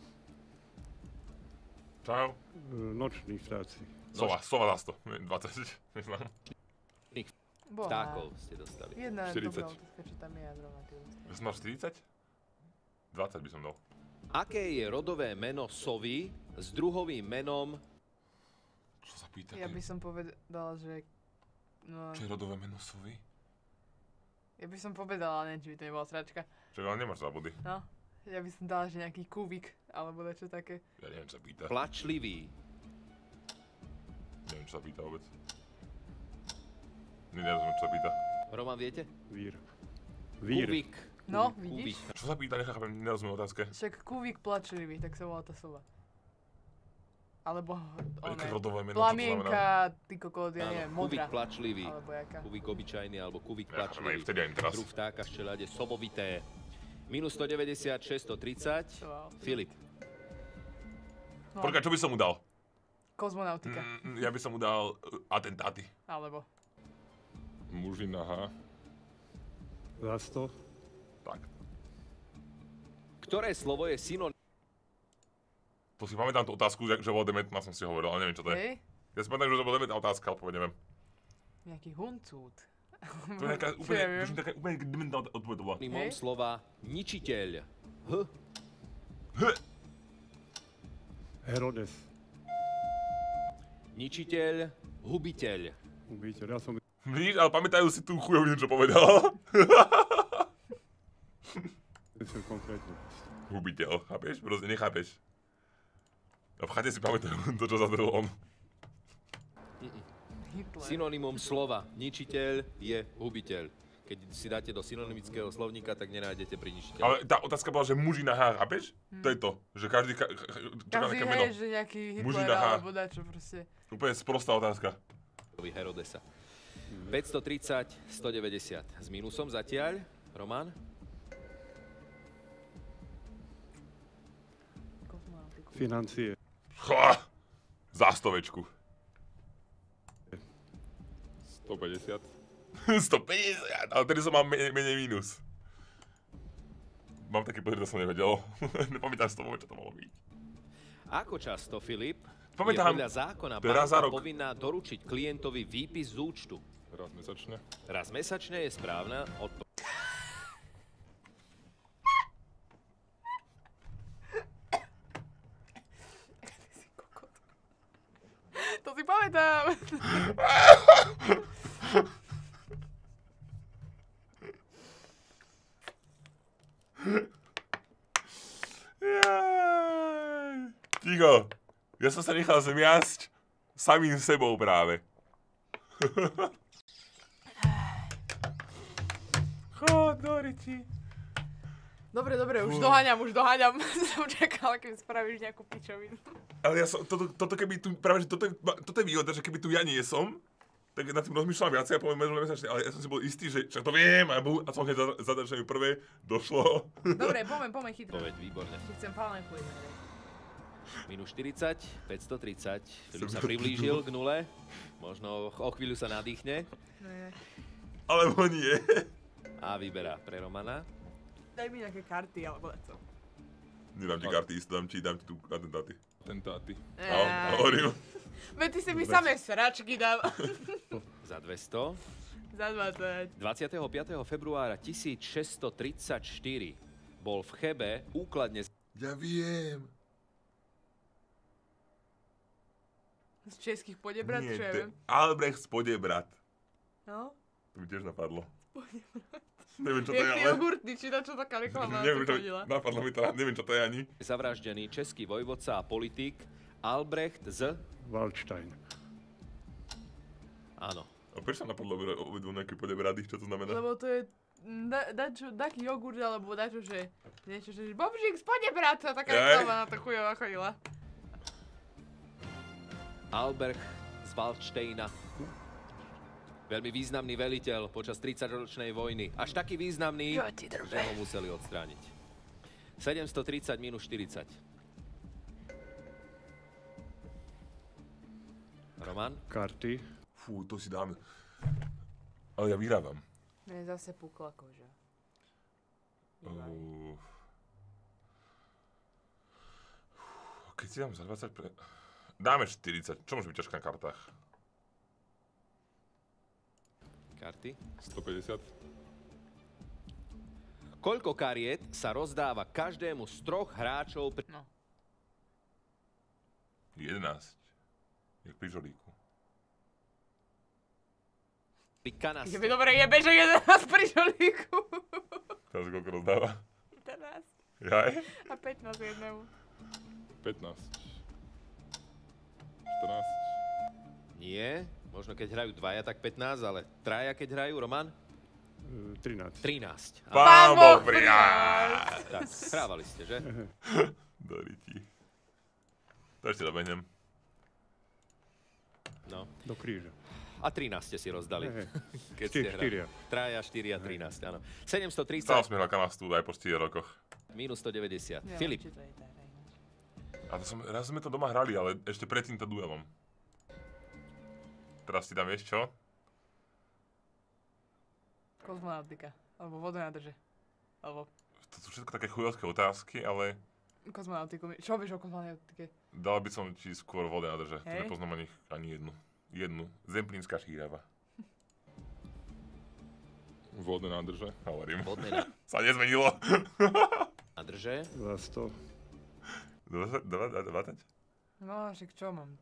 Čau.
E, Noční vtáci.
Sova, sova za sto. dvadsať, myslím.
Boha.
Vtákov ste dostali.
Jedna
štyridsať.
dobrá otázka, čo tam je a zrovna ty dostali.
Ja som mal štyridsať? dvadsať by som dal.
Aké je rodové meno sovy s druhovým menom
Čo sa pýta?
Ja by som povedala, že... No,
Čo je rodové meno sovy?
ja by som povedala, neviem, či by to nebola sračka.
Čo, ale nemáš za body.
No, ja by som dala, že nejaký kubik, alebo niečo také.
Ja neviem, čo sa pýta.
plačlivý?
Neviem, čo sa pýta vôbec. Ne, neviem, čo sa pýta.
Roman, viete?
Vír. Vír.
Kubik.
No,
Kubik.
vidíš?
Čo sa pýta, nechápem, nerozumiem otázke.
Však kubik plačlivý, tak sa volá tá sova. Alebo
Aké
one,
rodové meno, čo to znamená?
plamienka, ty kokot, ja neviem,
Áno, kubik
modrá.
plačlivý.
Alebo jaká.
Kubik obyčajný alebo kubik
Nechápem aj
plačlivý.
vtedy ani teraz.
Druh vtáka z čelade sobovité. Minus stodeväťdesiat, šesťstotridsať.
Wow.
Filip.
No,
Počkaj, čo by som mu dal?
kozmonautika.
Mm, ja by som mu dal uh, atentáty.
Alebo.
Muži na H.
Za sto.
Tak.
Ktoré slovo je synonym
To si pamätám tú otázku, že, že bola dementná, som si hovoril, ale neviem, čo to je.
Hej?
Ja si pamätám, že to bola dementná otázka, odpoveď neviem.
Nejaký huncút.
To je nejaká úplne,
Neviem.
tuším, taká úplne dementná odpoveď to bola.
synonymom
Hej.
slova ničiteľ? H.
Herodes.
Ničiteľ, hubiteľ.
Ubíte. Ja som
Vidíš, ale pamätajú si tú chujovinu, čo povedal.
myslel konkrétne.
Hubiteľ, chápeš? Proste nechápeš. A v chate si pamätajú to, čo zadrel on.
Hitler.
Synonymum slova ničiteľ je hubiteľ. Keď si dáte do synonymického slovníka, tak nenájdete pri ničiteľ.
Ale tá otázka bola, že muži na H, chápeš? To je to, že každý ka- čaká
Každý
nejaké meno.
hej, že nejaký
Muži
Hitler
na H.
alebo dačo proste.
Úplne sprostá otázka.
Herodesa. päťstotridsať, stodeväťdesiat. S mínusom zatiaľ. Roman?
Kozmonautiku.
Financie.
Ha! Za stovečku.
stopäťdesiat.
stopäťdesiat, ale tedy som mal menej, menej mínus. Mám taký pocit, že som nevedel. Nepamätám si to, čo to mohlo byť.
Ako často, Filip,
Pamätám,
je podľa zákona
to je raz za
banka
rok.
povinná doručiť klientovi výpis z účtu?
Raz mesačne.
Raz mesačne je správna odpoveď.
To si pamätám.
Jaj. Ticho. Ja som sa nechal zmiasť samým sebou práve. Chod, Doriti.
Dobre, dobre, už doháňam, už doháňam. Som čakala, keby spravíš nejakú pičovinu.
Ale ja som, toto, toto keby tu, práve že toto, je- toto je výhoda, že keby tu ja nie som, tak nad tým rozmýšľam viacej a poviem minulé mesačne, ale ja som si bol istý, že však to viem a, bu, a som hneď zadal, že mi prvé došlo.
Dobre, poďme, poďme chytro.
Odpoveď, výborne.
Ešte chcem falné chuť.
Minus štyridsať, päťstotridsať. Filip sa priblížil k nule. Možno o chvíľu sa nadýchne.
Ne.
Alebo nie.
A vyberá pre Romana.
Daj mi nejaké karty, alebo čo.
Nedám ti karty, isto dám ti, dám ti tu atentáty.
Atentáty.
No, hovorím.
Veď ty si mi samé sračky dal.
Za dvesto.
Za dvadsať.
dvadsiateho piateho februára tisícšesťstotridsaťštyri bol v Chebe úkladne
Ja viem.
Z českých podebrat,
Nie,
čo ja
to je
viem.
Albrecht z Podebrat.
No?
To mi tiež napadlo. Neviem, čo to
Jak
je,
ty
ale...
jogurtný, či na čo taká reklama na
Neviem,
to
čo...
chodila.
Napadlo mi to, neviem, čo to je ani.
zavraždený český vojvodca a politik Albrecht z...
Waldstein.
Áno.
A prečo sa napadlo obidvu nejaké Podebrady? Čo to znamená?
Lebo to je da, dačo, taký jogurt, alebo dačo, že niečo, že Bobžík z Podebrat, a taká
Jaj.
reklama na to chujová chodila.
Albrecht z Waldsteina. Veľmi významný veliteľ počas tridsaťročnej vojny. Až taký významný, že ho museli odstrániť. sedemstotridsať minus štyridsať. Roman?
Karty.
Fú, to si dáme. Ale ja vyrávam.
Mne zase pukla koža.
Uh, keď si dám za dvadsať pre... Dáme štyridsať. Čo môže byť ťažké na kartách?
Karty?
stopäťdesiat.
Koľko kariet sa rozdáva každému z troch hráčov pri...
No.
jedenásť. Jak pri žolíku.
pri kanaste?
Keby dobre jebe, že jedenásť pri žolíku.
Teraz koľko rozdáva?
jedenásť.
Jaj?
A pätnásť jednému.
pätnásť. štrnásť.
Nie. Možno keď hrajú dvaja, tak pätnásť, ale traja keď hrajú, Roman?
E, trinásť.
trinásť. Áno.
Pán Boh,
Tak, hrávali ste, že?
Doriti. To ešte dobehnem.
No.
Do kríža.
A trinásť ste si rozdali.
Hej, hej.
Keď
Štyri-
ste hrali.
štyria.
Traja, štyria, trinásť, áno.
Stále
sedemstotridsať
sme na kanastu aj po štyroch rokoch.
minus stodeväťdesiat.
Neviem,
Filip.
či to je tá hra ináč.
A to som, raz sme to doma hrali, ale ešte pred týmto duelom. Teraz ti dám, vieš čo?
Kozmonautika. Alebo vodonádrže. Alebo
To sú všetko také chujovské otázky, ale
kozmonautiku. Čo vieš o kozmonautike?
dal by som ti skôr vode nádrže.
Hej.
Nepoznám ani, ani jednu. Jednu. Zemplínska šírava.
Vodné nádrže.
Hovorím.
Vodné na-
Sa nezmenilo.
nádrže.
Za sto.
dvadsať? dvadsať?
No, však čo mám?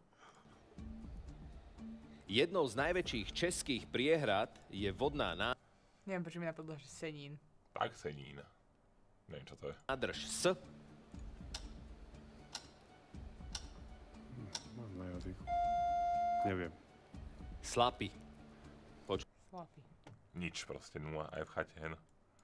Jednou z najväčších českých priehrad je vodná ná-
Neviem, prečo mi napadlo, že Senín.
Tak Senín. Neviem, čo to je.
nádrž S.
Mám na jazyku. Neviem.
Slapy.
Slapy.
Nič proste, nula. Aj v chate, hen.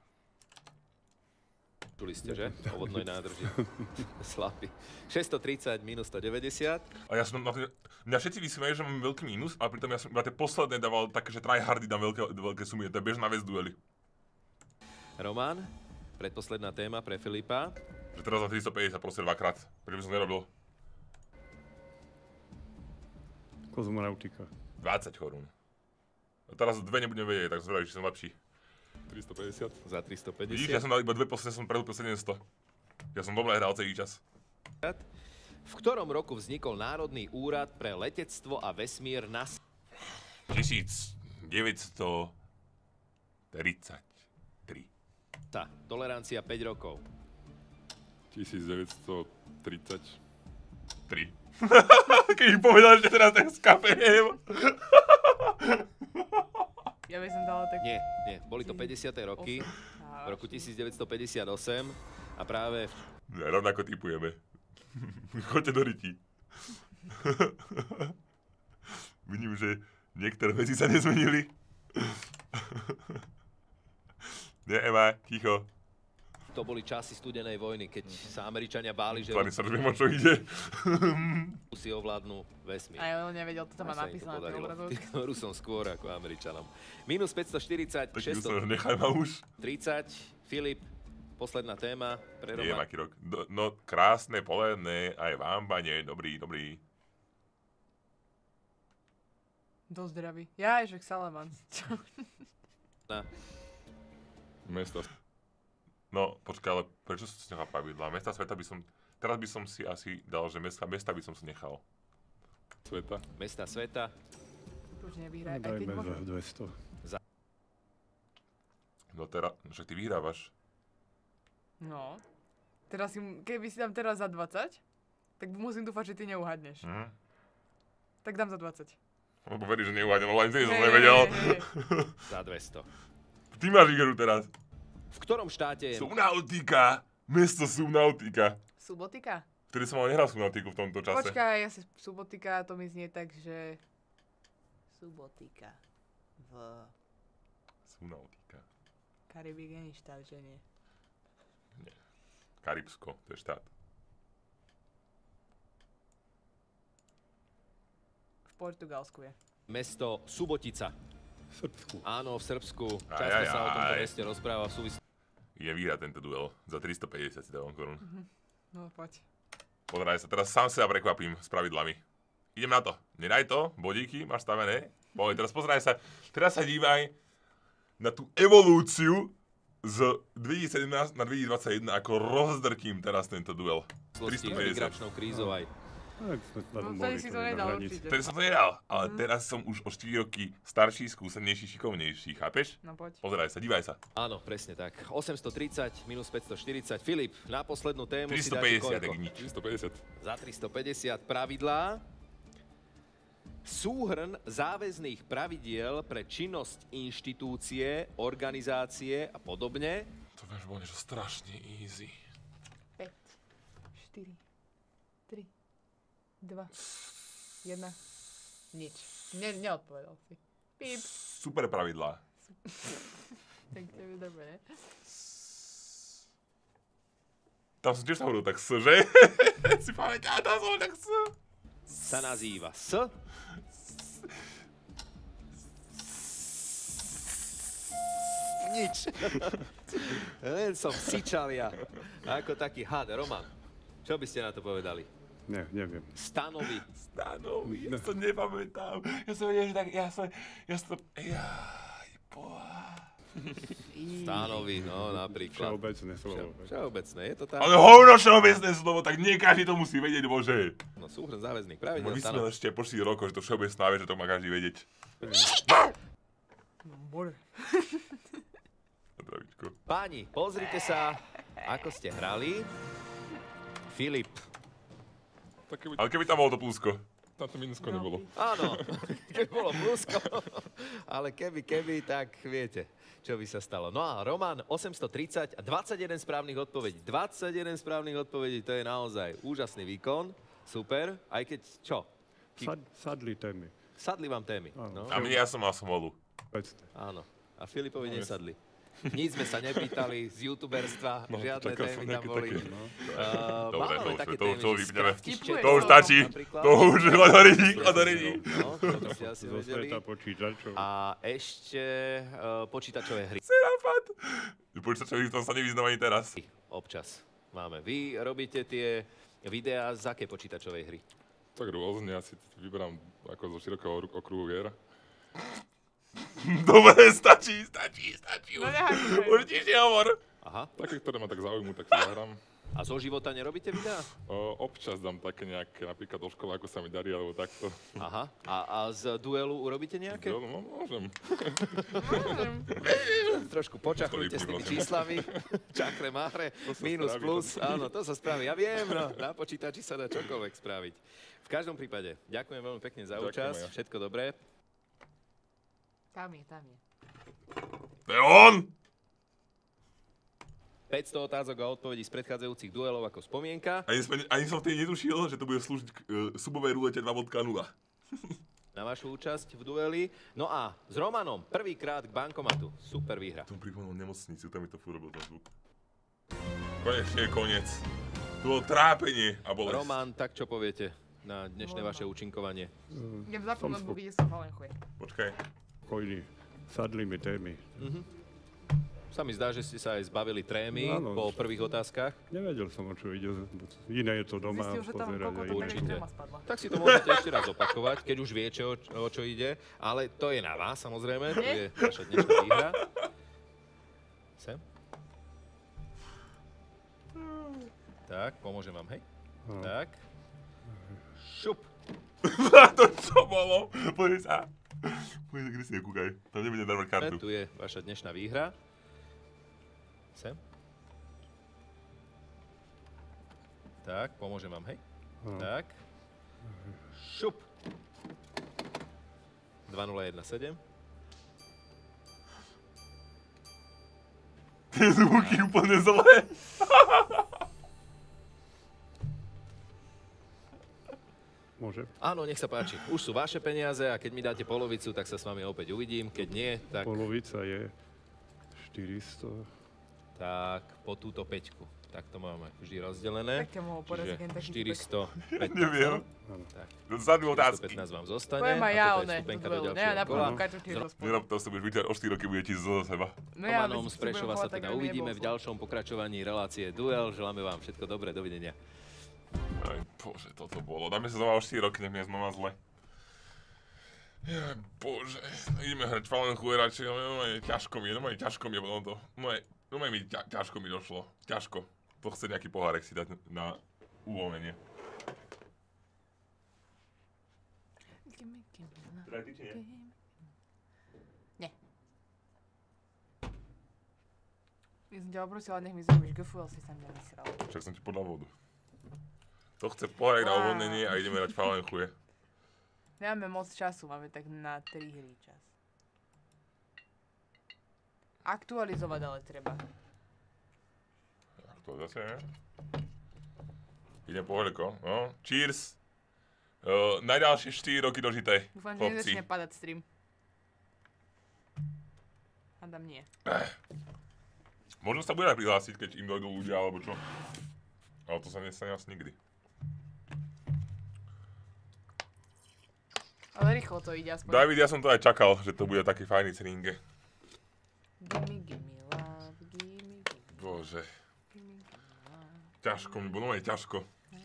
Čuli ste, že? O vodnej nádrži. Slapy. šesťstotridsať minus stodeväťdesiat.
A ja som na to... Mňa všetci vysmejú, že mám veľký mínus, ale pritom ja som iba tie posledné dával také, že tryhardy dám veľké, veľké sumy. To je bežná vec duely.
Roman. Predposledná téma pre Filipa.
Že teraz za tristopäťdesiat proste dvakrát. Prečo by som nerobil?
Kozmonautika.
dvadsať korún. A teraz dve nebudem vedieť, tak zvedavý, či som lepší.
tristopäťdesiat.
Za
Vidíš, ja
tristopäťdesiat.
som dal iba dve posledné, som predúpil sedemsto. Ja som dobre hral celý čas.
V ktorom roku vznikol Národný úrad pre letectvo a vesmír na...
Tisíc deväťstotridsaťtri.
Tá, tolerancia päť rokov.
tisícdeväťstotridsať.
tri. Keď mi povedal, že teraz tak skapejem.
Ja by som dala tak...
Nie, nie, boli to päťdesiate roky, v roku tisícdeväťstopäťdesiatosem a práve...
Ja, rovnako typujeme. Choďte do ryti. Vidím, že niektoré veci sa nezmenili. Nie, Ema, ticho.
To boli časy studenej vojny, keď sa Američania báli, že
Tvári sa, že viem, o čo ide.
si ovládnu vesmír.
A ja len nevedel, to tam má
A sa im to
napísané na tej
podarilo.
obrazovke.
Rusom skôr ako Američanom. Minus päťstoštyridsať,
Taký úsmev, že nechaj ma už.
šesťstotridsať. Filip, posledná téma pre
Nie,
Roma.
aký rok. Do, no, krásne, poledné, aj vám, pane, dobrý, dobrý.
Dosť zdravý. Ja, Ježek Salaman.
Na
Mesta.
No, počkaj, ale prečo som si nechal pravidlá? Mesta sveta by som... Teraz by som si asi dal, že mesta, mesta by som si nechal.
Sveta.
mesta sveta.
Už nevyhraj, aj keď
Dajme za
môžem.
dvesto.
No teraz, však ty vyhrávaš.
No. Teraz si, keby si dám teraz za dvadsať, tak musím dúfať, že ty neuhadneš.
Mhm.
Tak dám za dvadsať.
Lebo veríš, že neuhádnem, lebo ani ty som
Hej,
nevedel.
hej, hej.
Za dvesto.
Ty máš výhru teraz.
V ktorom štáte je...
Subnautika. Mesto Subnautika.
Subotika?
Vtedy som ale nehral Subnautiku v tomto čase.
Počkaj, ja si Subotika, to mi znie tak, že... Subotika. V
Subnautika.
Karibik není štát, že nie?
Karibsko, to je štát.
V Portugalsku je.
Mesto Subotica.
V Srbsku.
Áno, v Srbsku.
Aj,
Často
aj,
sa o tomto
aj.
meste rozpráva v súvislosti.
Je vyhrať tento duel. Za tristopäťdesiat si dávam korún.
No, poď.
Pozeraj sa, teraz sám seba prekvapím s pravidlami. Idem na to. Nedaj to, bodíky, máš stavené. Poď, teraz pozeraj sa. Teraz sa dívaj na tú evolúciu z dvetisícsedemnásť na dvetisícdvadsaťjeden, ako rozdrtím teraz tento duel.
s
tristopäťdesiat.
migračnou krízou aj.
Tak sme sa
No,
tam
vtedy
boli
si
tu
to
na
nedal
hranici.
určite.
Vtedy som to nedal, ale teraz som už o štyri roky starší, skúsenejší, šikovnejší, chápeš?
No, poď.
Pozeraj sa, dívaj sa.
Áno, presne tak. osemstotridsať minus päťstoštyridsať. Filip, na poslednú tému si dáte
tristopäťdesiat,
koľko?
tak nič.
tristopäťdesiat.
Za tristopäťdesiat pravidlá. Súhrn záväzných pravidiel pre činnosť inštitúcie, organizácie a podobne.
To vieš, bolo niečo strašne easy.
päť, štyri, tri, dva, jeden. Nič. Ne, neodpovedal si. Píp.
Super pravidlá.
Tak to je dobre, ne?
Tam som tiež sa hovoril tak S, že? Si pamätá, tam som tak S.
Sa nazýva S. Nič. Len som syčal ja. Ako taký had. Roman, čo by ste na to povedali?
Ne, neviem.
Stanovy.
Stanovi, ja sa nepamätám. Ja som vedel, že tak, ja som, ja som, jaj, boha.
Stanovy, no napríklad.
Všeobecné slovo.
Všeobecné, je to tak?
Ale hovno všeobecné slovo, tak nie každý to musí vedieť, bože.
No súhrn záväzných pravidel.
My sme
Stanov.
ešte počti rokov, že to všeobecná vie, že to má každý vedieť.
No, more.
Zdravíčko.
Páni, pozrite sa, ako ste hrali. Filip.
Tak keby
Ale keby tam bolo to plusko.
tam to minusko nebolo.
Áno, keby bolo plusko. Ale keby, keby, tak viete, čo by sa stalo. No a Roman, osemstotridsať a dvadsaťjeden správnych odpovedí. dvadsaťjeden správnych odpovedí, to je naozaj úžasný výkon. Super, aj keď, čo? Ki-
Sad, sadli témy.
Sadli vám témy.
Áno.
No,
A mne ja som mal smolu.
Vecné.
áno. A Filipovi nesadli. Nic sme sa nepýtali z youtuberstva,
No,
žiadne
čakal som
témy tam
nejaké
boli.
také.
No.
Uh,
Dobre,
máme
to už-
také
to už-
témy,
to už
že
vypneme.
skraftiš
Vtipuje.
To už
četlo,
stačí.
napríklad.
To už odoridí, odoridí.
No, to by ste asi
Zo
vedeli.
sveta počítačov.
A ešte uh, počítačové hry.
Serafat. Počítačový v tom sa nevyznám ani teraz.
Občas máme. Vy robíte tie videá z aké počítačovej hry?
Tak rôzne, ja si vyberám ako zo širokého okruhu hier.
Dobre, stačí, stačí, stačí.
No
Už,
nehaj.
už nič nehovor.
Aha.
Také, ktoré ma tak zaujímu, tak si zahrám.
A zo života nerobíte videá?
O, občas dám také nejaké, napríklad do školy, ako sa mi darí, alebo takto.
Aha. A, a z duelu urobíte nejaké?
Jo, no, môžem.
Trošku počachrujte s tými číslami. Čakre, máre, mínus,
spraví,
plus.
to-
Áno, to sa spraví. Ja viem, no. Na počítači sa dá čokoľvek spraviť. V každom prípade, ďakujem veľmi pekne za
Ďakujem
účasť.
aj ja.
Všetko dobré.
Tam je, tam je.
To je on!
päťsto otázok a odpovedí z predchádzajúcich duelov ako spomienka.
Ani, sme, ani som vtedy netušil, že to bude slúžiť k uh, subovej rulete dva bodka nula.
Na vašu účasť v dueli. No a s Romanom prvýkrát k bankomatu. Super výhra.
To mi pripomínal nemocnicu, tam mi to furt robil ten zvuk. Konečne je koniec. To bolo trápenie a bolesť.
Roman, tak čo poviete na dnešné
Roman.
vaše účinkovanie?
Idem zapnúť, lebo
spok-
vidie sa falenkuje.
Počkaj.
Spokojný. Sadli mi témy.
Sa mi zdá, že ste sa aj zbavili trémy
Áno.
po prvých otázkach.
Nevedel som, o čo ide. Iné je to doma
Zistil, že tam
pozerať.
koľko
a
to
iné
Určite.
téma spadla.
Tak si to môžete ešte raz opakovať, keď už viete, o, o čo ide. Ale to je na vás, samozrejme. To je vaša dnešná výhra. Sem. Tak, pomôžem vám, hej.
No.
Tak. Šup.
to čo bolo? Pozri sa. Pozri sa, kde si nekúkaj. Tam nebudem dávať kartu.
Tu je vaša dnešná výhra. Sem. Tak, pomôžem vám, hej.
No.
Tak. Šup. dva nula jedna sedem.
Tie zvuky úplne zlé.
Môže?
Áno, nech sa páči. Už sú vaše peniaze a keď mi dáte polovicu, tak sa s vami opäť uvidím. Keď nie, tak,
Polovica je štyristo.
tak po túto peťku. Tak to máme vždy rozdelené.
Tak ťa mohol poraziť ten taký
štyristo pätnadsiat.
Neviem.
Tak,
Zadnú otázky.
štyristopätnásť vám zostane.
Poviem aj
a
ja,
toto je
one,
vstupenka
do
do
duelu. Ne, ja
ďalšieho kola.
napríklad Kaťu tiež rozpôjde.
Nerob to, si budeš vyťať o štyri roky, budete ísť zo seba.
No ja,
Romanom
ale
z
si budem
Prešova sa
chovať tak,
teda
aby mi
uvidíme
nebol
v
zle.
ďalšom pokračovaní relácie Duel. Želáme vám všetko dobré, dovidenia.
Aj bože, toto bolo. Dáme sa znova o štyri roky, nech mi je znova zle. Jaj, bože, ideme hrať Falenchu radšej, no normálne ťažko mi je, normálne ťažko mi je potom to. Normálne, normálne mi ťa, ťažko mi došlo, ťažko. To chce nejaký pohárek si dať na uvoľnenie. Teda ty či nie?
Nie. Ja som ťa poprosila, nech mi zrobíš gefu, ale si sa mňa vysral.
Však som ti podal vodu. To chce pohárek na
Wow.
uvoľnenie a ideme hrať Falenchuje.
Nemáme moc času, máme tak na tri hry čas. Aktualizovať ale treba.
Tak to zase, ne? Idem pohľadko, no. Cheers! Uh, najďalšie štyri roky dožité,
Dúfam, že
chlapci.
nezačne padať stream. Adam nie.
Možno sa bude aj prihlásiť, keď im dojdú ľudia, alebo čo. Ale to sa nestane asi nikdy.
Ale rýchlo to ide aspoň.
David, ja som to aj čakal, že to bude taký fajný cringe.
Gimme, gimme love, gimme, gimme,
Bože,
gimme, gimme love.
ťažko mi bolo, no je ťažko.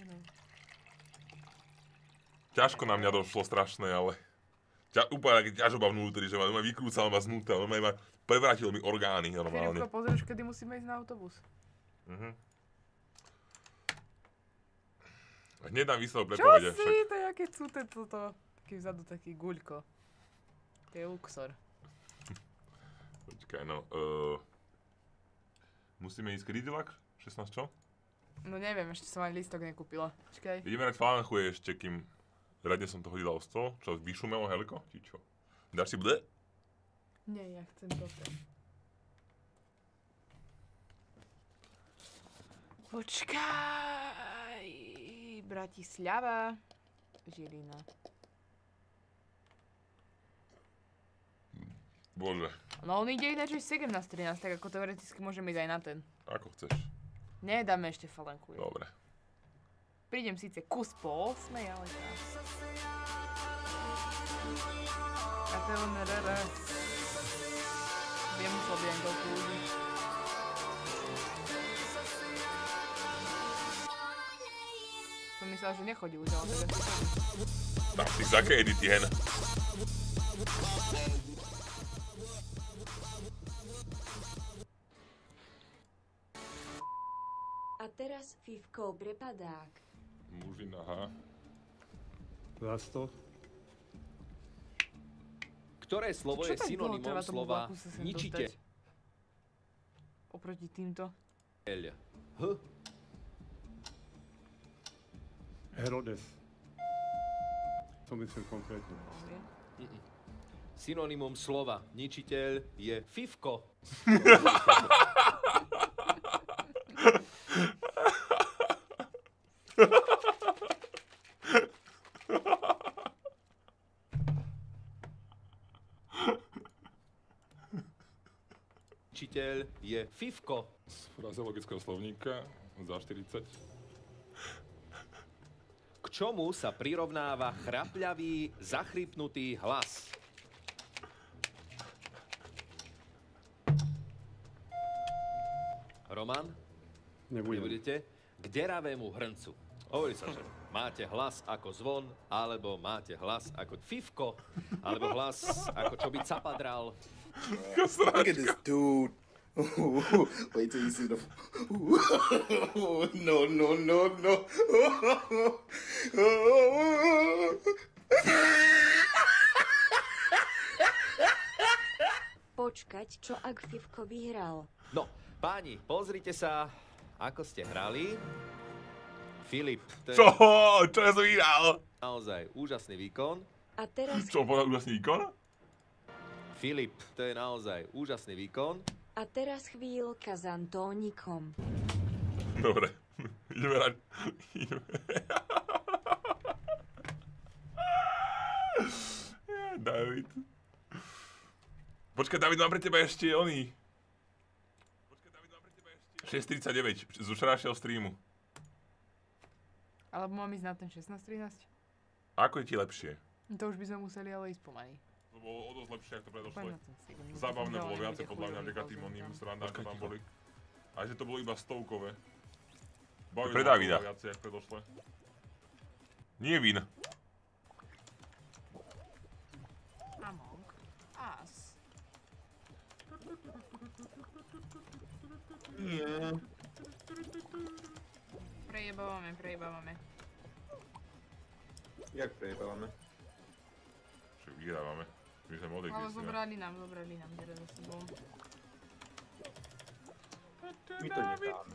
Ťažko na mňa došlo strašné, ale... Ťa, úplne taký ťažoba vnútri, že ma normálne vykrúcal ma znútra, normálne ma prevrátil mi orgány normálne.
Filipko, pozrieš, kedy musíme ísť na autobus.
Mhm. Hneď nám výsledok
Čo
predpovede
si?
však.
To je aké cuté toto. Taký vzadu taký guľko. To je Luxor.
Počkaj, no. Uh, musíme ísť kedy dilak? šestnásť čo?
No neviem, ešte som ani lístok nekúpila. Počkaj.
Ideme na Falenchuje ešte, kým radne som to hodila o stôl. Čo, vyšumelo helko? Či čo? Dáš si ble?
Nie, ja chcem toto. Počkaj. Bratislava. Žilina.
Bože,
No on ide ináč aj sedemnásť trinásť, tak ako teoreticky môžeme ísť aj na ten.
ako chceš.
Nie, dáme ešte falenku.
Dobre.
Prídem síce kus po osmej, ale tak. A to je on rere. Viem, musel by aj toľko ľudí. Som myslela, že nechodí už, ale teda si chodí.
Tak ty z aké edity hen?
A teraz Fivko Brepadák.
Mužina, aha.
Za sto.
Ktoré slovo
Čo
je
tak dlho
synonymom
trvá tomu
slova
vlaku sa sem
ničiteľ?
dostať? Oproti týmto.
H.
Herodes. To myslím konkrétne.
Synonymum slova ničiteľ je fifko. Ničiteľ je fifko.
Z frazeologického slovníka za štyridsať.
K čomu sa prirovnáva chrapľavý, zachrypnutý hlas? Roman?
Nebudem.
Nebudete? K deravému hrncu. Hovorí sa, že máte hlas ako zvon, alebo máte hlas ako fifko, alebo hlas ako čo by capadral.
Look at this dude. Wait till you see the. No, no, no, no.
Počkať, čo ak Fivko vyhral?
No, páni, pozrite sa, ako ste hrali. Filip, to je
Čo? Čo ja som vyhral?
naozaj úžasný výkon.
A teraz,
Čo, povedal úžasný výkon?
Filip, to je naozaj úžasný výkon.
a teraz chvíľka s Antónikom.
Dobre, ideme hrať. Ideme. David. Počkaj, David, mám pre teba ešte oný. šesť tridsaťdeväť zo včerajšieho streamu.
Alebo mám ísť na ten šestnásť trinásť?
Ako je ti lepšie?
To už by sme museli ale ísť pomaly.
To bolo o dosť lepšie, ako to predošlo.
Poďme na ten Sigma.
Zábavné
Ďalej
bolo
nebude
viacej podľa mňa
chujový
vďaka tým
pozor
oným
tam.
srandám, čo
Počkaj,
tam
ticho.
boli. A že to bolo iba stovkové. Baví pre ma to Davida. viacej, ako predošle. Nie vin.
Among Us.
Yeah.
Prejebávame, prejebávame.
Jak prejebávame?
Však vyhrávame. My sme modli,
Ale
kde sme.
zobrali nám, zobrali nám teda za sebou.
My to necháme.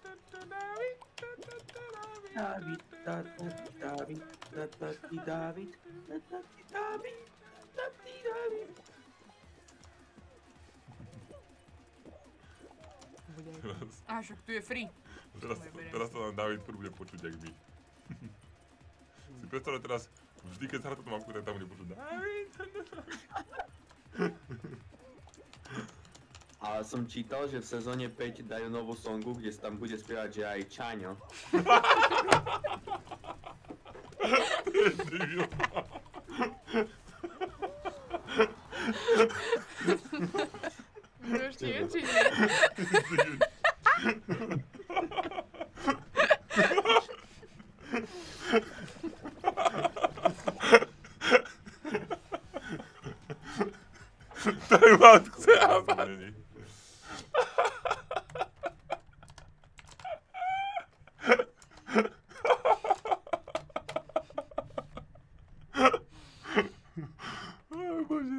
David, David, David, David, David, David, David.
Bude aj...
Teraz,
Á, však tu je free.
teraz, teraz to nám David furt bude počuť, jak my. Si predstavte teraz, vždy keď sa hrá túto mapku, tak tam bude počuť David.
Ale som čítal, že v sezóne päť dajú novú songu, kde sa tam bude spievať, že aj Čaňo.
No ešte je, či nie?
To je matce, a to není. Aj bože.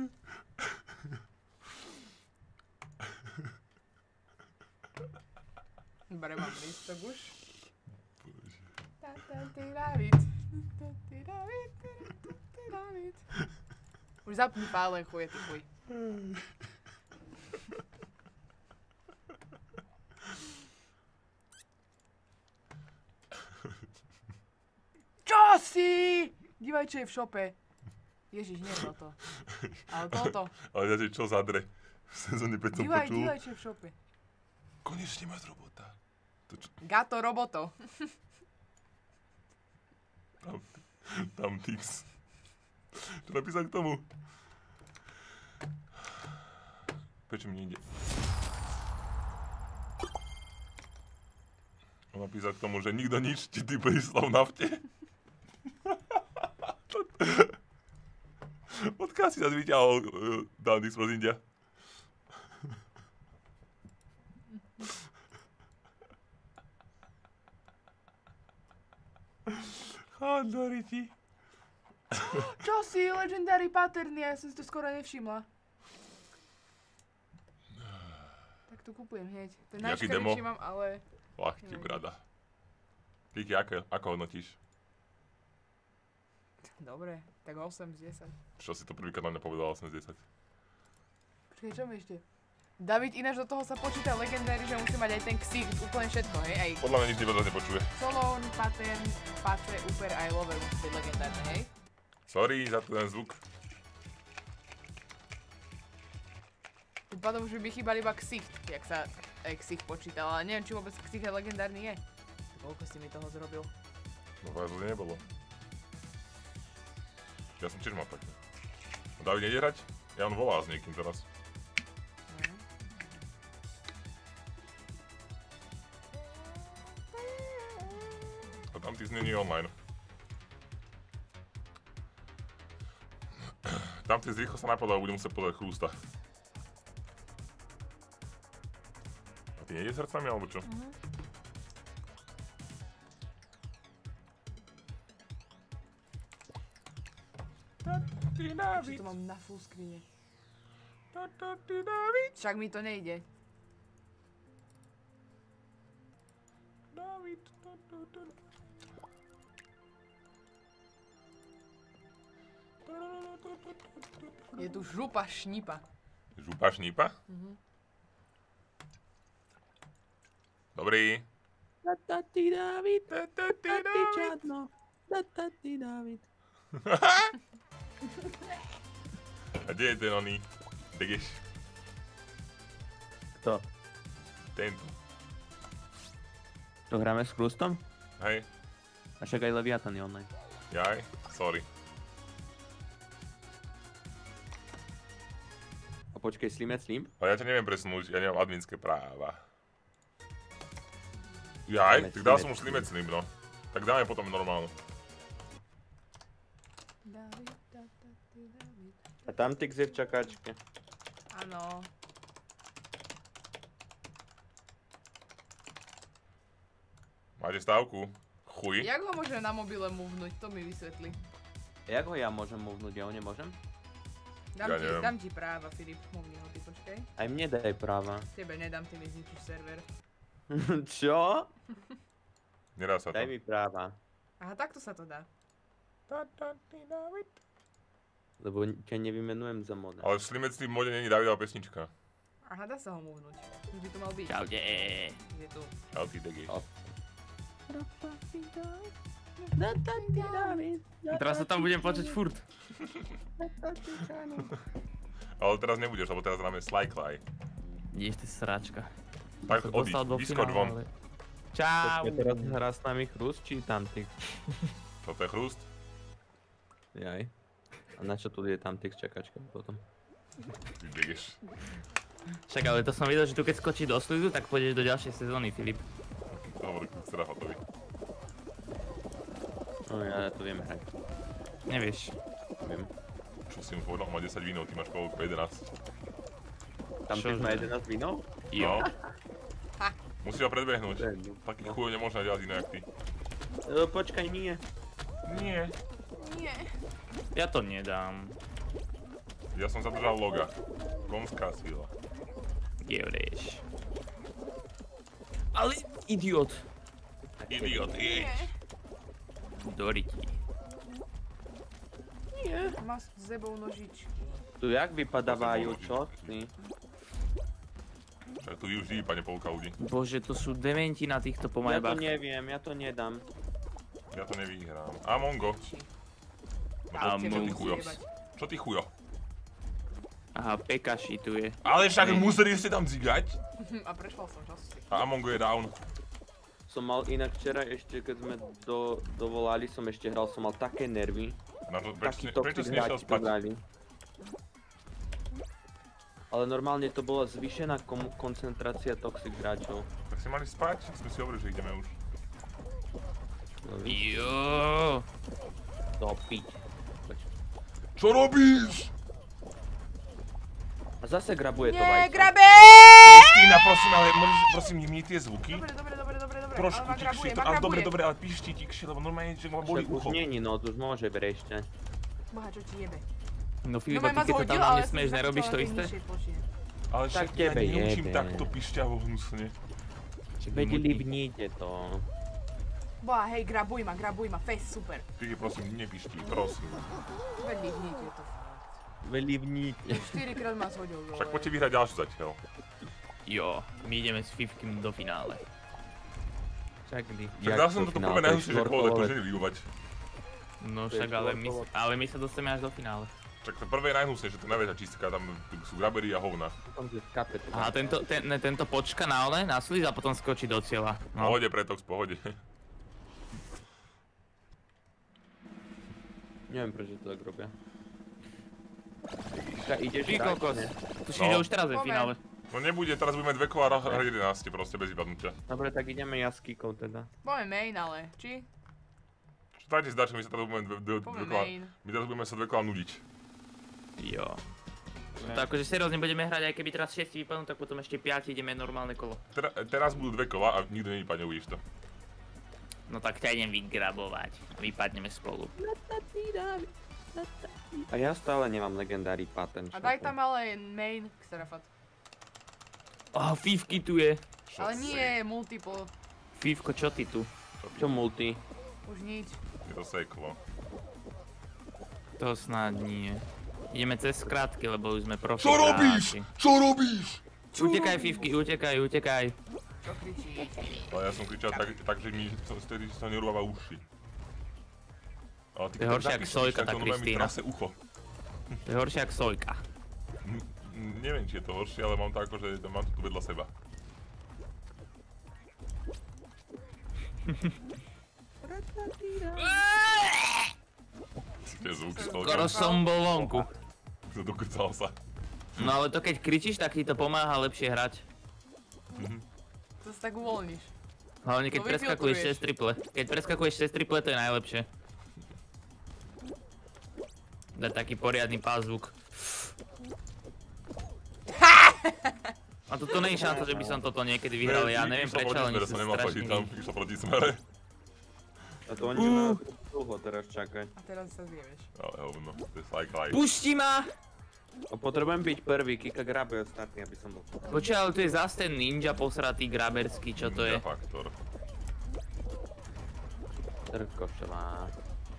Dobre, mám lístok už. Ta-ta-ti-David. Ta-ti-David, ta-ti-David. Už zapni fálen, chuje, ty chuj. Čo si? Dívaj, čo je v šope. Ježiš, nie toto. Ale toto.
Ale ja čo zadre. V sezóne päť som
Dívaj,
počul.
dívaj, čo je v šope.
Konečne máš robota. To čo?
Gato roboto.
Tam, tam Tix. Čo napísal k tomu? Prečo mi nejde? On napísal k tomu, že nikto nič, ti ty príslav nafte. Odkiaľ si nás vyťahol, uh, Dan Tix, prosím ťa? Handoriti.
Čo si, legendary patterny, ja som si to skoro nevšimla. Tak to kúpujem hneď. To je
Jaký demo?
najškarejší mám, ale...
Lachti, brada. Kiki, ako, ako hodnotíš?
Dobre, tak osem z desať.
Čo si to prvýkrát na mňa povedal osem z desať?
Počkej, čo mi ešte? David, ináč do toho sa počíta legendary, že musí mať aj ten ksicht, úplne všetko, hej? Aj
Podľa mňa nič nebodať nepočuje.
Solon, pattern, pace, upper, aj lover musí byť legendárne, hej?
Sorry za ten zvuk.
Tým pádom už by chýbal iba ksicht, jak sa aj ksicht počítal, ale neviem, či vôbec ksicht aj legendárny je. Koľko si mi toho zrobil?
No to nebolo. Ja som tiež mal také. David, nejde hrať? Ja on volá s niekým teraz. A tam ty není online. Tam ty rýchlo sa napadá, budem musieť podať chrústa. A ty nejde s hercami, alebo čo?
Mhm. Čo to mám na full screene? Však mi to nejde. Je tu župa šnipa.
Župa šnipa?
Mhm.
Dobrý.
Tatati David, tatati Čadno, tatati David.
A kde je ten oný? Degeš?
Kto?
Tento.
To hráme s Krustom?
Hej.
A však aj Leviathan je online.
Jaj, sorry.
A počkej, Slimec Slim?
Ale ja ťa neviem presunúť, ja nemám adminské práva. Jaj,
Slimec,
tak dal
Slimec,
som už Slimec Slim, no. Tak dáme potom normálnu.
A tam Tix je v čakáčke.
Áno.
Máte stávku? Chuj.
Jak ho môže na mobile movenúť? To mi vysvetli.
Jak ho ja môžem movenúť? Ja ho nemôžem?
Dám,
Ja
ti,
neviem.
dám ti práva, Filip. Movni ho, ty počkaj.
Aj mne daj práva.
Tebe nedám, ty mi zničíš server.
Čo?
Nedá sa to.
Daj mi práva.
Aha, takto sa to dá.
Lebo ťa nevymenujem za moda.
Ale v Slimec Slim mode není Davidova pesnička.
Aha, dá sa ho movenúť. Už by tu mal byť.
Čaute.
Je tu.
Čau ty Degeš.
Teraz sa tam budem počuť furt.
Ale teraz nebudeš, lebo teraz hráme Slycly.
Ideš ty sračka.
Tak
Som
odíď,
dostal do
vyskoč
finále,
von.
ale- Čau.
Počkej, teraz hrá s nami Chrust, či tam Tix?
Toto je chrúst?
Jaj. A na čo tu je tam Tix čakačka potom?
Ty Degeš.
Však ale to som videl, že tu keď skočíš do slizu, tak pôjdeš do ďalšej sezóny, Filip.
Dobre, kľud teda hotový.
No ja to viem hrať.
Nevieš.
Viem.
Čo si mu povedal? Má desať vínov, ty máš koľko? jedenásť.
Tam Tix má jedenásť vínov?
Jo. Musíš ho predbehnúť.
Predbehnú.
Taký chuj nemôžeš ďalať iné jak ty.
E, počkaj, nie.
Nie.
Nie.
Ja to nedám.
Ja som zadržal loga. Konská sila.
Gevrieš. Ale idiot.
Idiot, jeď.
Doriti.
Nie. Má s sebou nožičky.
Tu jak vypadávajú čoty?
Však tu využijí, pane polka ľudí.
Bože, to sú dementi na týchto
Ja to
pomajbách.
neviem, ja to nedám.
Ja to nevyhrám. Amongo. No čo, čo ty
Among
chujo? Čo ty chujo?
Aha, Pekaši tu je.
Ale však museli ste tam dzigať.
A prešval som čas si.
A Amongo je down.
Som mal inak včera ešte, keď sme do, dovolali, som ešte hral, som mal také nervy.
Na to, prečo,
Taký
prečo
toxic
si nešiel
hráči to
spať?
hrali. Ale normálne to bola zvýšená kom- koncentrácia toxic hráčov.
Tak si mali spať? Sme si hovorili, že ideme už.
No, víš?
Jo.
To piť.
Čo robíš?
A zase grabuje to
Nie,
vajco.
grabe!
Kristýna, prosím, ale môžeš prosím nemniť tie zvuky?
Dobre, dobre, dobre, dobre, dobre.
trošku
ale ma
tikšie
grabuje,
to.
ma
Ale dobre,
grabuje.
dobre, ale píšti tikšie, lebo normálne, že ma boli
Však už
ucho.
není noc, už môže brešťať.
Boha, čo ti jebe.
No
No
Filipa,
ma
ty keď to
zhodil,
tam
ale
nesmeješ,
som
nerobíš to
začala
isté?
nižšej plošine.
Ale
Tak
však ja
tebe
neučím
jebe.
takto pišťavo hnusne.
Veď libníte to.
Boha, hej, grabuj ma, grabuj ma, fest, super.
Ty prosím, nepíšti, prosím.
Veď líbnite to fakt.
Veď libníte.
štyrikrát ma zhodil dole.
Však poďte vyhrať ďalšiu zatiaľ.
Jo, my ideme s Fifkým do finále.
Však
Však dal som toto prvé najhusšie, že kolo, to už nie vygovať.
No však, ale my, ale my sa dostaneme až do finále.
Však to prvé je najhnusnejšie, že to je najväčšia čistka, tam sú grabery a hovna.
Aha, tento, ten, ne, tento počka na ole, na slíz a potom skočí do cieľa. No.
Pohode, pretox, pohode.
Neviem prečo to tak robia. Ideš
Ty
hrať,
kokos,
ne?
tuším, že už teraz je v finále.
No nebude, teraz budeme dve kola hrať jedenásť, proste bez vypadnutia.
Dobre, tak ideme jaskýkou teda.
Poďme main, ale, či?
Dajte si dačo, my sa teraz budeme dve, dve, dve
Poďme
kola,
main.
my teraz budeme sa dve kola nudiť.
Jo. To akože seriózne budeme hrať, aj keby teraz šesť vypadnú, tak potom ešte päť ideme normálne kolo.
Tera, teraz budú dve kola a nikto nevypadne, uvidíš to.
No tak ťa idem vygrabovať. Vypadneme spolu.
A ja stále nemám legendárny patent.
A daj tam ale main, Xerafat.
Oh, Fifky tu je.
Ale nie, multiple.
Fifko, čo ty tu?
Čo multi?
Už nič.
Je to seklo.
To snad nie. Ideme cez skratky, lebo už sme profi.
Čo robíš? Čo robíš?
Utekaj, Fifky, utekaj, utekaj.
Čo kričí?
Ale ja som kričal tak, tak že mi to, vtedy sa nerúbava uši. Ale ty
To je horšie jak Sojka, tá Kristína.
Trase ucho.
To je horšie jak Sojka.
N- neviem, či je to horšie, ale mám to ako, že mám to tu vedľa seba. Tie zvuky
Skoro som bol vonku.
Dokucal sa.
No ale to keď kričíš, tak ti to pomáha lepšie hrať.
To sa tak uvoľníš.
Hlavne keď
To
preskakuješ
vyfiltruješ.
cez triple. Keď preskakuješ cez triple, to je najlepšie. Dať taký poriadny pázvuk. A toto nie je šanca, že by som toto niekedy vyhral, ja neviem prečo, ale oni sú strašne
tam, išlo proti smere.
A to oni uh. dlho teraz čakať.
A teraz sa zjeveš.
Ale hovno, to je like life.
Pusti ma!
A potrebujem byť prvý, Kika grabe ostatný, aby som bol.
Počkaj, ale tu je zás ten ninja posratý graberský, čo to je?
Ninja faktor.
Trkošová.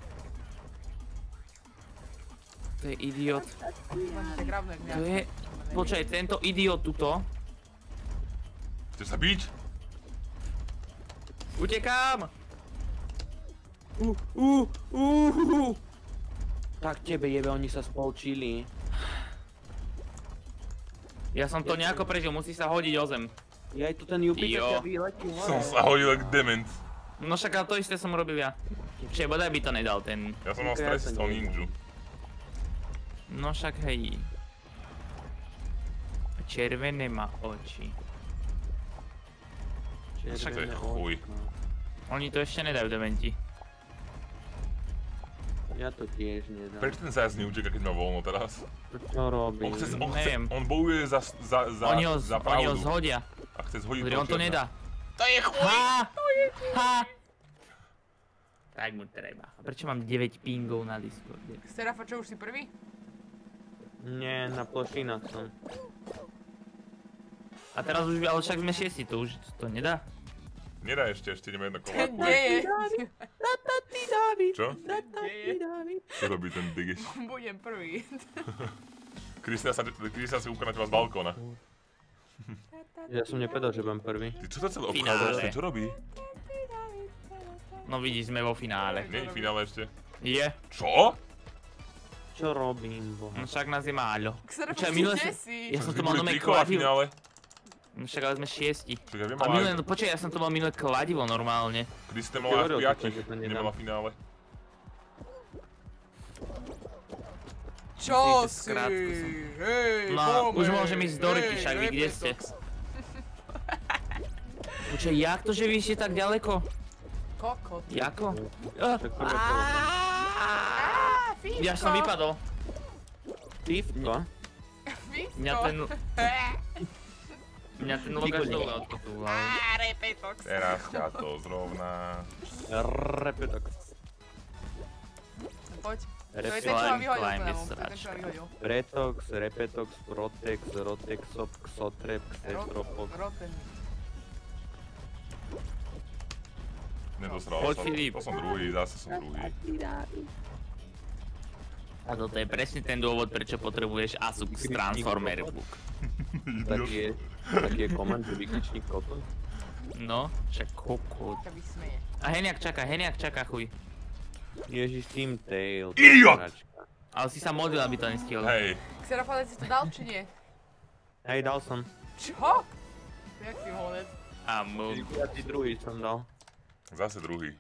To je idiot.
Máte grabnú jak
To je... Počkaj, tento idiot tuto.
Chceš sa biť?
Utekám!
Uh, uh, uh, uh. Tak tebe jebe, oni sa spolčili.
Ja som to nejako prežil, musí sa hodiť o zem.
Je aj tu ten Jupiter
Jo.
ťa vyletí hore.
Som sa hodil jak dement.
No však ale to isté som robil ja. Čiže bodaj by to nedal ten...
Ja som mal stres z toho ninju.
No však hej. Červené má oči.
Však to je chuj.
Oni to ešte nedajú dementi.
Ja to tiež nedám.
Prečo ten zajac neuteka, keď má voľno teraz?
Čo robí?
On chce, on chce,
Neviem.
on bojuje za, za, za,
Oni ho,
za
oni ho
pravdu.
zhodia.
A chce zhodiť
Pozri,
toho
on to
černa.
nedá.
To je chuj!
Ha! Ha! Tak mu treba. A prečo mám deväť pingov na Discorde?
Serafa, čo už si prvý?
Nie, na plošinách som.
A teraz už, ale však sme šiesti, to už to nedá?
Nedá ešte, ešte ideme jedno kolo.
Kde je?
Čo?
Kde je?
Čo robí ten digeš?
Budem prvý.
Kristina sa, Kristina sa ukána teba z balkóna.
Ja som nepovedal, že budem prvý.
Ty čo to celé
Finále.
obchádzaš? Čo robí?
No vidíš, sme vo finále.
Nie je finále ešte.
Je.
Čo?
Čo robím, boha?
No však nás je málo.
Xerafa,
Počkaj,
si
minule
kde
som-
si?
Ja som to
Vy
mal
boli
nové
tri kola v
kladivo.
finále.
No však ale sme šiesti.
Však ja viem,
A
ale
minule,
aj
no počkaj, ja som to mal minulé kladivo normálne.
Kriste mala aj v
hovoril,
piatich,
že to nedám.
nemala finále.
Čo
Musíte
si?
skrátku som.
Hej,
No,
pomeň,
už môžem ísť do Riky,
hej,
však vy kde ste?
Repetox.
Počkaj, jak to, že vy ste tak ďaleko?
Kokot.
Jako? Ah,
Tak prvé kolo.
Á, Fífko.
ja som vypadol.
Fifko?
Fífko.
Mňa ten...
Hé.
Mňa
Mňa ten logáč dole odkotúval.
Á, Repetox.
Teraz ťa to zrovna.
Repetox.
Poď. To je ten, čo ma vyhodil
Climb,
k
climb
tomu.
je
To je ten, čo ma vyhodil.
Pretox, Repetox, Protex, Rotexop, Xotrep, Xetropop.
Roten.
Nedostral
Poď,
som.
Filip.
To som druhý, zase som druhý.
A toto je presne ten dôvod, prečo potrebuješ Asux Transformer Book.
Taký je, taký je komand, že vykričník kokot.
No, však kokot.
Ťa vysmeje.
A Heniak čaká, Heniak čaká, chuj.
Ježiš, Team Tail.
Idiot!
Ale si sa modlil, aby to nestihol.
Hej.
Xerofalec si to dal, či nie?
Hej, dal som.
Čo? Jak si holec?
Among.
Piatý druhý som dal.
Zase druhý.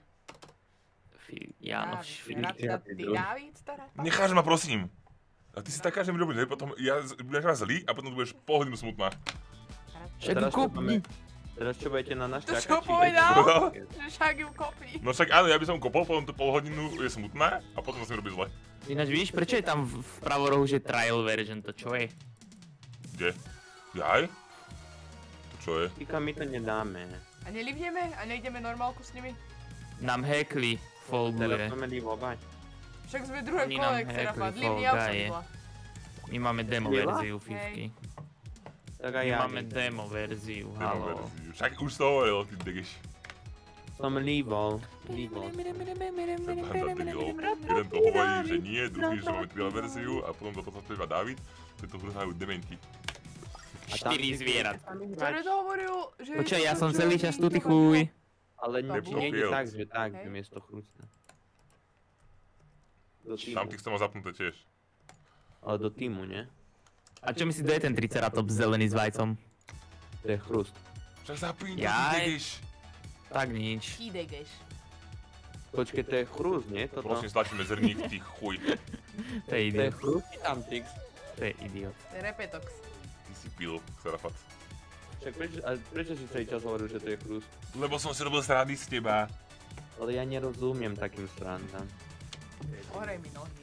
Janoš, Filip.
Necháš ma, prosím. A ty si taká, že mi robíš, hej, potom ja budeš raz zlý a potom budeš pol hodinu smutná.
Teraz čo máme? Teraz čo budete na nás
To
čakať?
čo povedal?
No.
Že však ju kopí.
No však áno, ja by som kopol, potom tu pol hodinu je smutná a potom sa mi robí zle.
Ináč vidíš, prečo je tam v v pravorohu, že trial version, to čo je?
Kde? Jaj? To čo je?
Týka my to nedáme.
A nelivneme? A nejdeme normálku s nimi?
Nám hackli Fall
Teraz
Guy.
máme livovať.
Však sme druhé
Oni
kole,
nám
Xerofat.
hackli
Livni,
Fall
ja už som
Guy.
videla.
My máme demo
Lila?
verziu fifky.
Tak aj
My
ja.
máme demo verziu,
Demo
haló.
verziu. Však už to hovoril, ty degeš.
Som livol. Livol.
Banda debilov. Jeden to hovorí, že nie, druhý, že máme trial verziu a potom do toho sa spieva David, že to hrajú dementi.
Štyri zvierat.
Ktoré to hovoril, že...
Počkaj, ja som celý čas tu, ty chuj.
Ale nie
Nepsal
nie je
Fields.
tak, že tak,
Hej.
že miesto chrústa. Do
Tam
týmu.
tých som mal zapnuté tiež.
Ale do týmu, nie?
A čo myslíš, kto je ten triceratops zelený s vajcom?
To je chrust.
Však zapni to, ty
Jaj.
degeš.
Tak nič.
Kýdegeš.
Počkej, to je chrust, nie? Toto?
Prosím, stlačíme zrník, ty chuj.
To je
To je
idiot.
chrust, tam tix.
To je idiot.
To je Repetox.
Ty si pil, Xerafat.
Však prečo, ale prečo si celý čas hovoril, že to je chrust?
Lebo som si robil srandy z teba.
Ale ja nerozumiem takým strandám.
Ohrej mi nohy.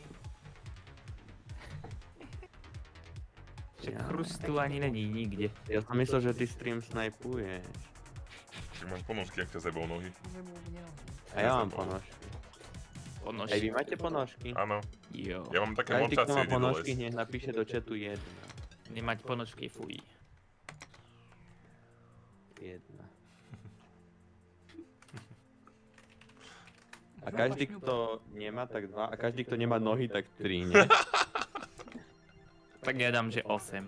Však chrustu ani není nikde.
Ja som myslel, že ty stream snajpuješ.
Však máš ponožky, ak ťa zebol nohy.
Že mu ubnel.
A ja mám ponožky.
Ponož.
Ej, vy máte ponožky?
Áno.
Jo.
Ja mám také
Každý, kto
mončacie,
má
ide
ponožky,
doles.
hneď napíše do chatu jedna.
Nemať ponožky, fuj.
Jedna. A každý, kto nemá, tak dva. A každý, kto nemá nohy, tak tri, nie?
Tak ja dám, že osem.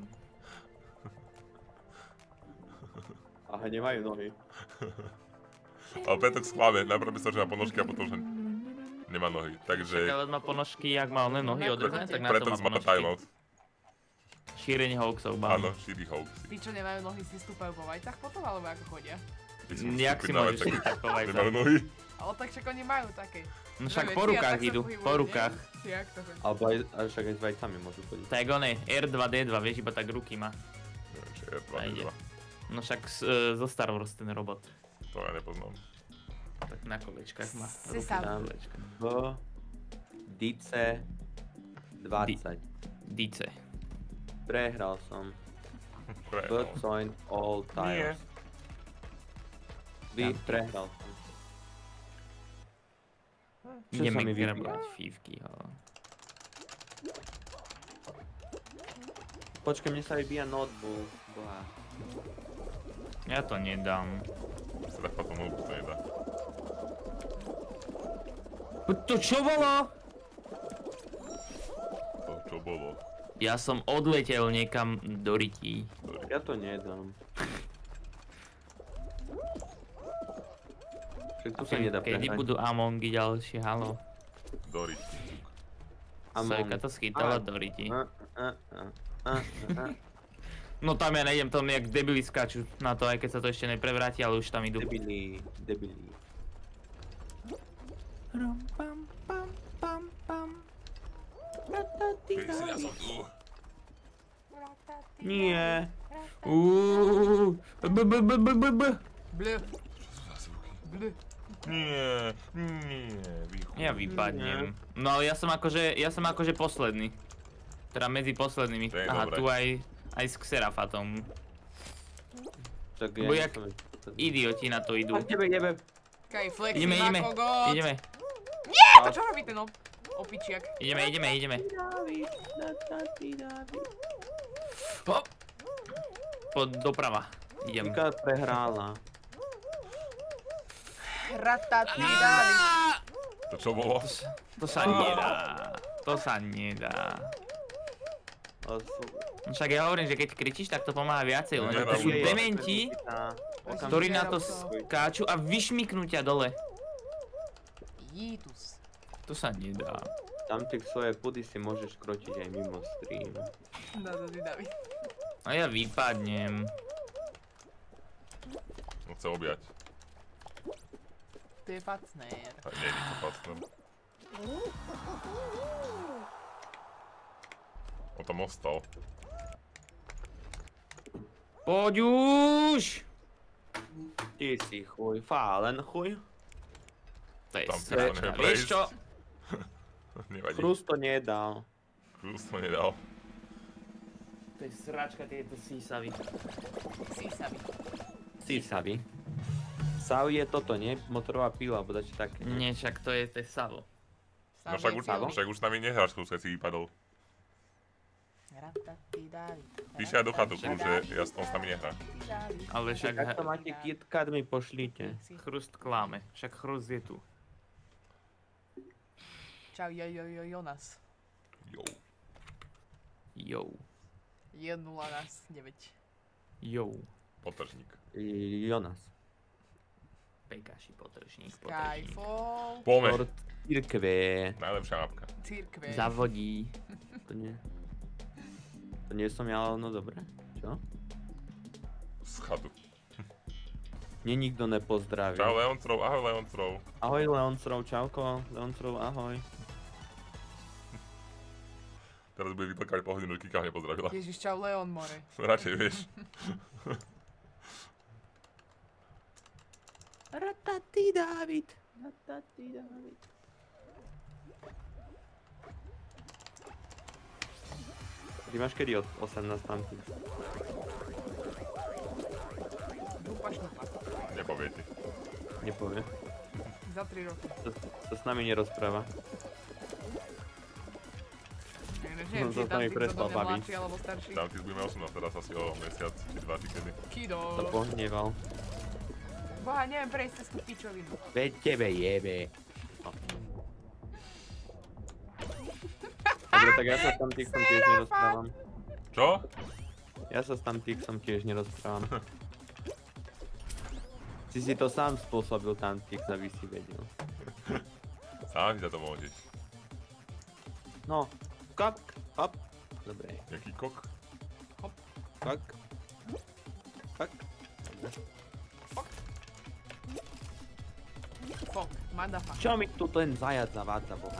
Aha, nemajú nohy.
Ale Petok sklame, najprv myslel, že má ponožky a potom, že nemá nohy. Takže
Ale má ponožky, jak má len nohy odrezané, tak na to
Petok
má
má
ponožky.
timeout.
Šírenie hoaxov, mám.
Áno, štyri hoaxy.
Tí, čo nemajú nohy, si stúpajú po vajcach potom, alebo ako chodia?
Ty si
Jak si
stúpiť na
môžeš
vecach,
stúpať po vajcach?
Nemajú nohy.
Ale tak však oni majú také.
No však
Že
po
veci a
rukách
tak sa
idú,
pohybujú,
po
nie?
rukách.
Či jak to chodí?
Alebo aj, ale však aj s vajcami môžu chodiť.
Tak one, er dva dé dva, vieš, iba tak ruky má.
Neviem, či je dva,
Nejde.
dva.
No však z, e, zo Star Wars ten robot.
To ja nepoznám.
Tak na kolečkách má
Si
ruky
sám.
na kolečkách.
V Dice dvadsať.
Dice.
Prehral som.
Pre,
V coin all
Nie.
times. Vy prehral som. Čo
Ideme
sa mi
grabovať fívky, ale...
Počkaj, mne sa vybíja notebook. Boha.
Ja to nedám.
sa tak potom hĺbku to nedá.
To čo bolo?
To čo bolo?
Ja som odletel niekam do rytí.
Ja to nedám. Však tu sa nedá
Kedy
prehrať.
budú Amongy ďalšie, halo?
Do ryti.
Sojka to schytala do ryti.
A, a, a, a, a.
No tam ja nejdem, tam jak debili skáču na to, aj keď sa to ešte neprevráti, ale už tam idú.
Debili, debili.
Rom, pam, pam, pam, pam.
Ty si ja som tu.
Nie. Uuuu. B, b, b, b, b, b.
Bl.
Čo sú za zvuky?
Bl.
Nie, nie, výchuj.
Ja vypadnem. No ale ja som akože, ja som akože posledný. Teda medzi poslednými.
To je
Aha,
dobré.
tu aj, aj s Xerafatom.
Tak ja
Bo jak
nechcem-
idioti na to idú.
A tebe jebe.
Kaj, flexi
Ideme,
má
ideme,
kogot.
ideme,
Nie, to čo robí ten op- opičiak?
ideme, ideme, ideme.
Dávid, Dávid, Dávid.
Hop. Pod doprava. Idem.
Mika prehrála.
Ratatý Dávid.
To čo bolo?
To sa nedá. To sa nedá.
Ale sú-
No však ja hovorím, že keď kričíš, tak to pomáha viacej, len
Nie,
to sú
nie, nie.
dementi, ktorí na to skáču a vyšmiknú ťa dole.
Jítus.
To sa nedá.
Tam tie svoje pudy si môžeš kročiť aj mimo stream.
Ratatý Dávid.
A ja vypadnem.
On chce objať.
To je facnér.
A nie je to pacné. On tam ostal.
Poď už!
Ty si chuj, fálen chuj.
To je
Tam si to
sračka,
nevie
vieš
prejsť.
čo?
Nevadí.
Chrust to nedal.
Chrust to nedal.
To je sračka tieto sísavy.
Sísavy.
Sísavy. Sav je toto, nie? Motorová pila, alebo dačo také.
Nie, však to je, to je Savo.
No však už, však už s nami nehráš, Chrust, keď si vypadol.
Ratatý Dávid.
Píše aj do chatu, Chrust, že ja on s nami nehrá.
Ale však
Ak to máte KitKat, mi pošlite.
Chrust kláme. Však Chrust je tu.
Čau, jo, jo, jo, Jonas.
Jo.
Jo.
jeden nula nás, deväť.
Jo.
Potržník.
Jonas.
Pekaši, potržník, potržník.
Skyfall.
Pome.
Lord Církve.
Najlepšia mapka.
Církve.
Zavodí.
To nie. To nie som ja, ale no dobre. Čo?
Z chatu.
Mne nikto nepozdravil.
Čau Leoncrov, ahoj Leoncrov.
Ahoj Leoncrov, čauko. Leoncrov, ahoj.
Teraz bude vyplkať po hodinu, že Kika ho nepozdravila.
Ježiš, čau Leon, more.
Radšej vieš.
Ratatý Dávid. Ratatý Dávid. Ty máš kedy od osemnásť tamtý?
Dupa šnupa.
Nepovie ti.
Nepovie.
Za tri roky.
To, to s nami nerozpráva.
Ináč neviem,
No,
či je
to
tam
mi
tým, kto
prestal
do mňa
baviť.
mladší alebo starší.
Tam ty budeme osemnásť, teraz asi o mesiac, či dva, či kedy.
Kido.
To pohneval.
Boha, neviem prejsť cez tú pičovinu.
Veď tebe jebe. No. Dobre, tak ja sa s tam týchom tiež nerozprávam.
Čo?
Ja sa s tam týchom tiež nerozprávam. Si si to sám spôsobil tam tých, aby si vedel.
Sám si za to môžeš.
No, kok, hop. Dobre.
Jaký kok?
Hop.
Kok. Kok.
Fok, motherfucker.
Čo mi tu ten zajac zavádza, boha?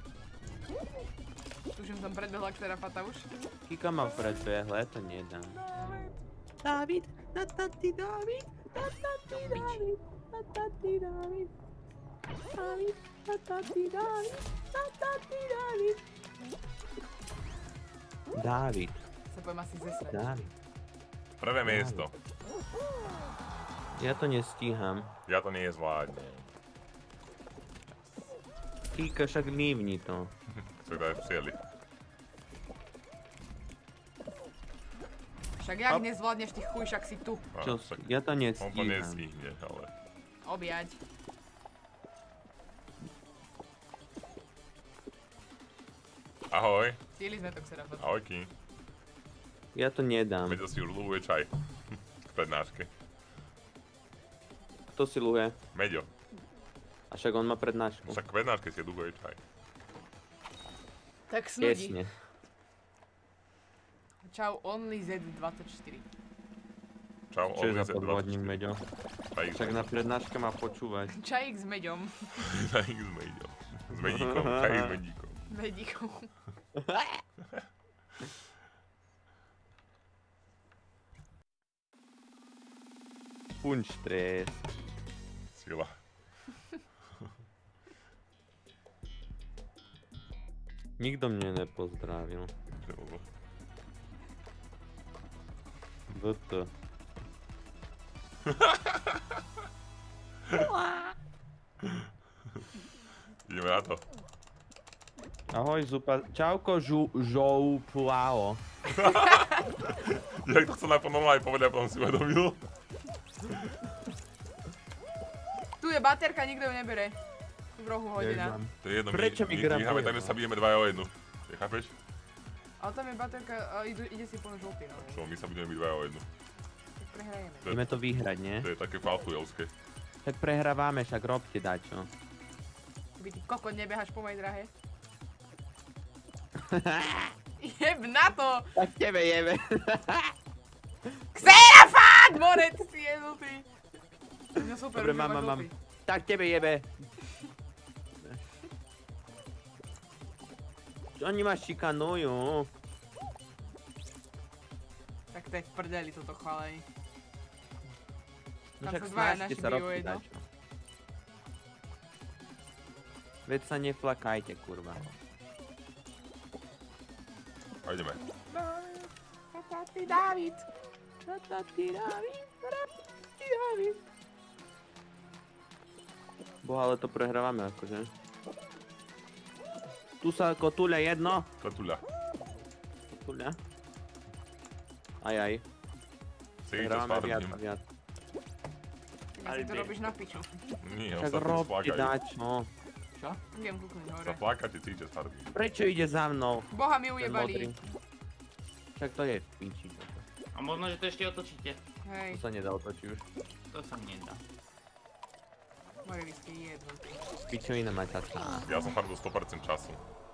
Tuším, som predbehla k Serafata už.
Kika ma predbehle, to nedám. Dávid, Ratatý Dávid, Ratatý Dávid, Ratatý Dávid. Dávid, Ratatý Dávid, Ratatý Dávid. Dávid,
Sa poviem asi zesrať.
Dávid.
Prvé miesto.
Ja to nestíham.
Ja to nie zvládnem.
Kika, však lívni to.
Chcem dať prijeli.
Však jak nezvládneš ty chuj, však si tu.
Čo,
však
ja to
on to
nestíham.
nestihne, ale...
Objať.
Ahoj.
Stihli sme to k Serafatu.
Ahojky.
Ja to nedám.
Meďo si už ľúbuje čaj. K prednáške.
Kto si lúhe?
Meďo.
A však on má prednášku.
Však k prednáške si ľúbuje čaj.
Tak snudí.
Jasne.
Čau, Only zet dvadsaťštyri.
Čau,
Čo je za
Only zet
podvodník,
dvadsaťštyri.
Meďo?
Čajík
Však na prednáške má počúvať.
Čajík s meďom.
Čajík s Meďom. S Medíkom, čajík s Medíkom.
Medíkom.
Punč stres.
Sila.
Nikto mne nepozdravil.
Čo bolo?
vé té.
Ideme na to.
Ahoj, zupa. Čauko, žu, žouplao.
Jak to chcel najprv normálne povedať, a potom si uvedomil.
Tu je baterka, nikto ju nebere. V rohu hodina.
To je jedno, my,
Prečo
my,
mi
my
grabuje?
hráme tak, že sa bijeme dvaja o jednu. Ty chápeš?
Ale tam je baterka a ide, ide si plný žltý, no.
Čo, my sa budeme byť dvaja o jednu.
Tak prehrajeme.
Ideme to vyhrať, nie?
To je také falchujovské.
Tak prehrávame, však robte dačo.
Keby ty kokot nebehaš po mojej drahe. Jeb na to!
Tak tebe jebe.
Xerafát! More, ty si jeznutý. No super,
Dobre,
už
mám,
iba
mám, mám.
žltý.
Tak tebe jebe. Čo oni ma šikanujú?
Tak to je v prdeli toto chválenie.
No
Tam
však
sa dvaja
snažte
naši
sa
bijú
robte
jedno.
dačo. Veď sa neflakajte, kurva.
A ideme.
Ty Dávid.
Boha, ale to prehrávame akože. Tu sa kotuľa jedno.
Kotuľa.
Kotuľa. Aj, aj.
Sedí to s
Prehrávame viac
farbním.
a viac.
Ja si to robíš na piču.
Nie, on
Však
sa tu
robte
splákajú.
dačo.
Čo?
Idem kúknuť hore.
Sa plákate, cíte s farbím.
Prečo ide za mnou?
Boha mi
Ten
ujebali.
modrý. Však to je v piči. toto.
A možno, že to ešte otočíte.
Hej,
To sa nedá otočiť už.
To sa nedá.
moje vy ste jednotí.
Pičovina maťačná.
Ja som farbil sto percent času.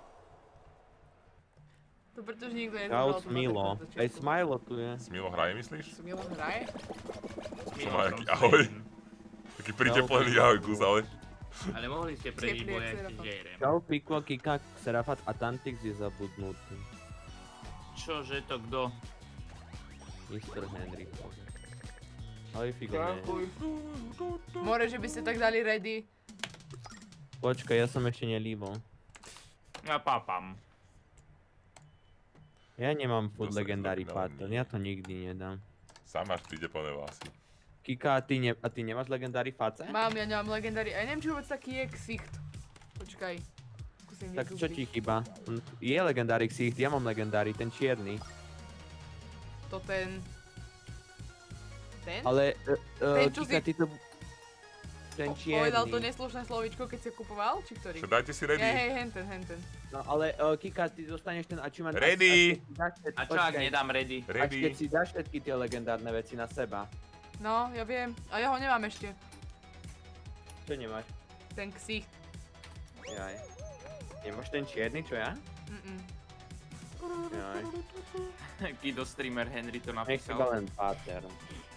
To pretože nikto
Čau,
nezobral tú
Smilo.
baterku od začiatku.
Ej, Smilo tu je.
Smilo hraje, myslíš?
Smilo hraje?
Čo má nejaký ahoj? Taký priteplený ahoj, kúzale.
Ale mohli ste prežiť,
Teplý
bo
jak
ja
Serafat.
ešte žerem.
Čau, Piko, Kika, Serafat a Tantix je zabudnutý.
Čože to kto?
mister Henry. Ahoj, Figo, ne.
More, že by ste tak dali ready.
Počkaj, ja som ešte nelíbol.
Ja papám.
Ja nemám food
To sa
legendary
nezapínal
pattern, ja to nikdy nedám.
Sám máš priteplené vlasy.
Kika, a ty, ne, a ty nemáš legendary face?
Mám, ja nemám legendary. A ja neviem, či vôbec taký je ksicht. Počkaj. Skúsim
Tak čo
vygoogliť.
ti chýba? Je legendary ksicht, ja mám legendary, ten čierny.
To ten... Ten?
Ale, uh,
Ten, čo
Kika,
si-
ty to... Ten čierny.
Povedal to neslušné slovíčko, keď si ho kupoval? Či ktorý?
Čo, dajte si ready.
Hej, hej, henten, henten.
No ale uh, Kika, ty dostaneš ten achievement... až-
Ready.
až keď si dáš
A
všetky-
čo ak
počkaj,
nedám ready?
Až keď
Ready.
si dáš všetky tie legendárne veci na seba.
No, ja viem. A ja ho nemám ešte.
Čo nemáš?
Ten ksicht.
Jaj. Nemáš ten čierny, čo ja?
Mm-mm.
Jaj.
Kido streamer Henry to
Nech si iba
napísal.
len pattern.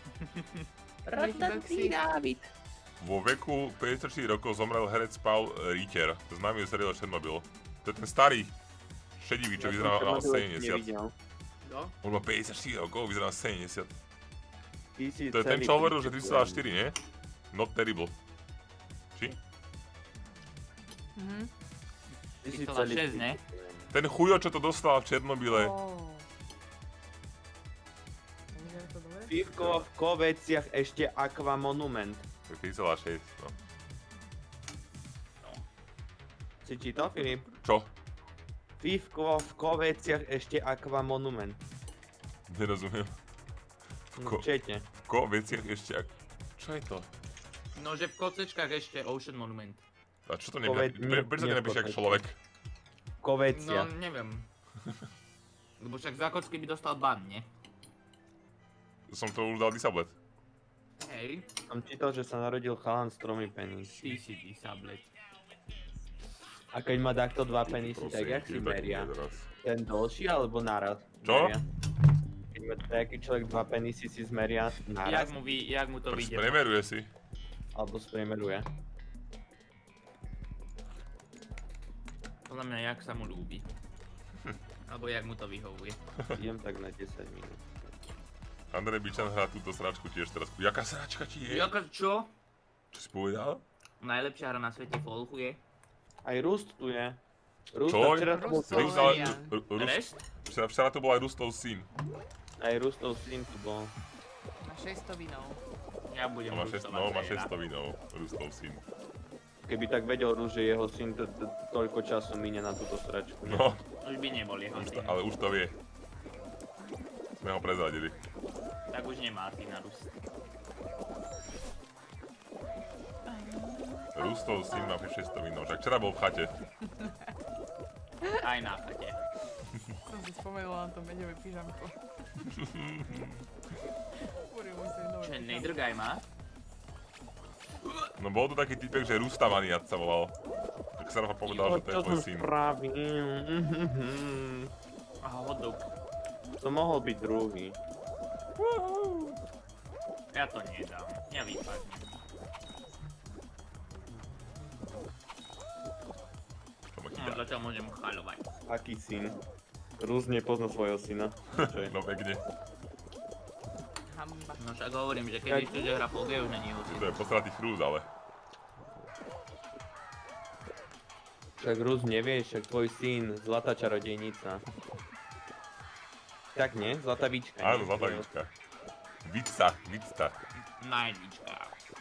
Rataty
David.
Vo veku päťdesiatštyri rokov zomrel herec Paul Ritter, známy z seriálu Černobyl. To je ten starý šedivý, čo vyzerá na sedemdesiat.
Kto?
On má päťdesiatštyri rokov, vyzerá na sedemdesiat.
Ty si
To je ten,
celý
čo hovoril, že
príčetný.
tri celé štyri, nie? Not terrible. Či?
Mhm.
Ty si
tri celé
celý
šesť, ne?
príčetný.
Ten chujo, čo to dostal v Černobyle.
Oh. Nevyzerá to dobre?
Pivko v Koveciach ešte Aqua Monument.
To je tri celé šesť, no.
Si čítal, Filip?
Čo?
Pivko v Koveciach ešte Aqua Monument.
Nerozumiem.
No
Ko-
v čete.
V ko veciach ešte ak... Čo je to?
No, že v kocečkách ešte Ocean Monument.
A čo to
Poved-
nepíše?
nie-
Prečo to
nie
nenapíše ako
v
človek?
No,
Kovecia.
neviem. Lebo však za kocky by dostal ban, nie?
Som to už dal disablet.
Hej,
Som čítal, že sa narodil chalan s tromi penisy.
ty si disablet.
A keď má takto dva penisy, tak
Prosím,
jak si
tak
meria?
nie teraz.
Ten dlhší alebo naraz?
Čo?
Meria? Keď má taký človek dva penisy si zmeria
Jak
naraz?
mu, vy, jak mu to vyjde?
Premeruje si.
Alebo spriemeruje?
Podľa mňa, jak sa mu ľúbi. Alebo jak mu to vyhovuje.
Idem tak na desať minút.
Andrej Bičan hrá túto sračku tiež teraz. Jaká sračka ti je?
Jaka čo?
Čo si povedal?
Najlepšia hra na svete Folchu je?
Aj Rust tu je. Rust,
Čo?
a včera to bol
Rust,
Rust,
ale-
ale... Ru- Rust,
Rest?
včera, včera to bol aj Rustov syn.
Aj Rustov syn tu bol.
Máš šesťsto vinov.
Ja budem
No má šesť-
Rustová
no, má
dcéra.
šesťsto vinov, Rustov syn.
Keby tak vedel Rus, že jeho syn to- to- toľko času minie na túto sračku. ne?
No,
Už by nebol jeho
už to,
syn.
ale už to vie. Sme ho prezradili.
Tak už nemá syna Rus.
Rustov syn má šesťsto vinov, však včera bol v chate.
Aj na chate.
Som si spomenula na to medové pyžamko. Uril mi sa nové
Čo,
pyžamko.
nejdrgaj ma?
No bol to taký typek, že Rustamaniac sa volal. Tak sa Rafa povedal, že to je
Čo
tvoj
som
syn.
spravil?
A hodok.
To mohol byť druhý.
Ja to nedám. Ja vypadnem.
Čo ma
No,
chytá?
zatiaľ môžem chaľovať.
Aký syn? Rus nepozná svojho syna. Čo je?
No pekne.
Hamba.
No však hovorím, že keď ešte, že hra Polge, už není ho
To je posratý chrúz, ale.
Však Rus nevie, však tvoj syn, zlatá čarodejnica. Tak nie? Zlatá víčka.
Áno,
nie?
zlatá víčka. Vícta, vícta.
Najdička.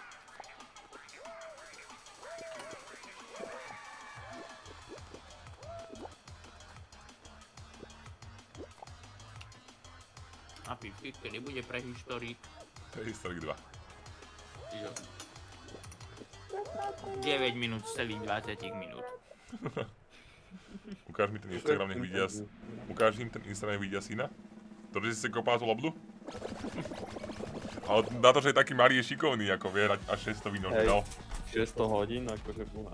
A pivky, kedy bude pre historik?
To je Historik dva.
Jo. deväť minút z celých dvadsať minút.
Ukáž mi ten Instagram, nech vidia... s- Ukáž im ten Instagram, nech vidia syna? To, že si si kopal tú lobdu? Ale na to, že je taký malý, je šikovný, ako vie hrať až šesťsto vinov
Hej.
dal.
šesťsto hodín, akože boha.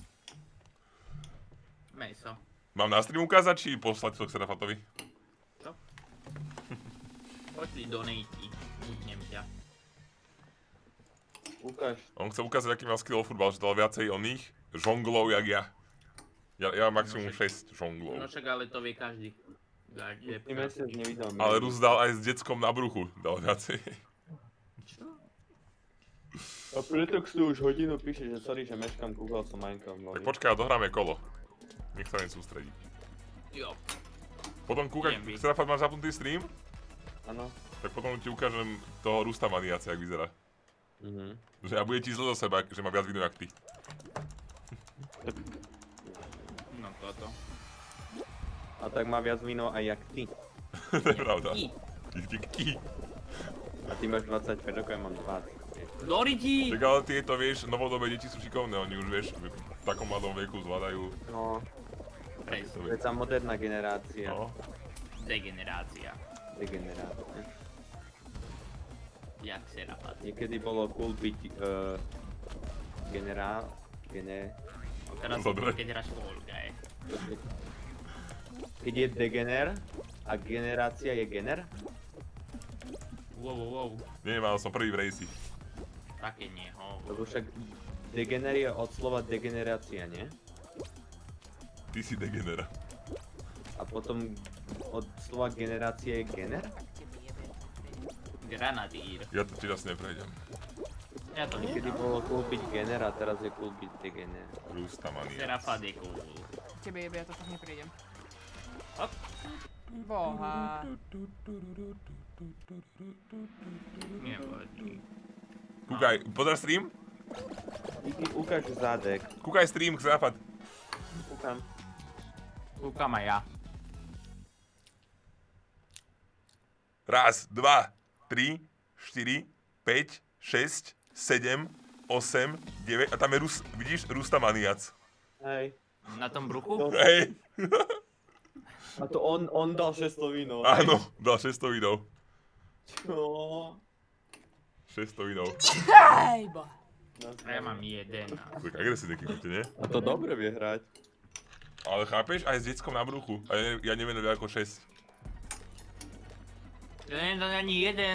Meso.
Mám na stream ukázať, či poslať to k Serafatovi?
Čo? Poďli donejti. Budnem ťa.
Ukáž.
On chce ukázať, aký mal skill futbal, že dal viacej oných žonglov, jak ja. Ja, ja mám maximum
No však-
šesť žonglov.
No však ale to vie každý. Každý.
Ty mesiac nevidel.
Ale Rus dal aj s deckom na bruchu, dal viacej.
Čo?
A preto si už hodinu píše, že sorry, že meškam, kúkal som Minecraft.
Tak počkaj, dohráme kolo. Nech sa len sústredí.
Jo.
Potom kúkaj,
Idem byť.
Serafat, máš zapnutý stream?
Áno.
Tak potom ti ukážem toho Rustamaniaca, jak vyzerá.
Mhm.
Že ja bude ti zle zo seba, že má viac vinov jak ty.
No toto.
A tak má viac víno aj jak ty.
To je pravda.
Ty.
Ty, ty, ty.
A ty máš dvadsaťpäť rokov, ja mám dvadsať.
Doriti!
Tak ale tieto, vieš, novodobé deti sú šikovné, oni už, vieš, v takom mladom veku zvládajú.
No,
Presne.
to je tá moderná generácia.
No.
Degenerácia.
Degenerácia.
Jak Serafat.
Niekedy bolo cool byť uh, generál, gené...
Teraz
Dobre.
keď hráš Polge.
Keď je degener a generácia je gener,
Wow, wow, wow.
Nie, mal som prvý v rejsi.
Také nie, hovor.
lebo však degener je od slova degenerácia, nie?
Ty si degenera.
A potom od slova generácia je gener?
Granadír.
Ja to tiež asi neprejdem.
Ja to
Niekedy
neznám.
bolo cool byť gener a teraz je cool byť degener.
Rustamaniac.
Serafat je cool.
Tebe jebe, ja to fakt neprejdem.
Hop.
Boha.
Nevadí.
Kúkaj, pozdrav stream?
Díky, ukáž zádek.
Kúkaj stream, Serafat.
Kúkam.
Kúkam aj ja.
Raz, dva, tri, štyri, päť, šesť, sedem, osem, deväť a tam je Rus, vidíš, Rustamaniac.
Hej.
Na tom bruchu?
Hej,
A to on, on dal šesťsto vínov.
áno, dal šesťsto vinov.
Čo?
šesťsto vinov.
Hej, boha.
A ja mám jeden.
Tak agresívne kývate, nie?
A to dobre vie hrať.
Ale chápeš, aj s deckom na bruchu. A ja, ja neviem ako šesť.
Ja neviem dať ani jeden.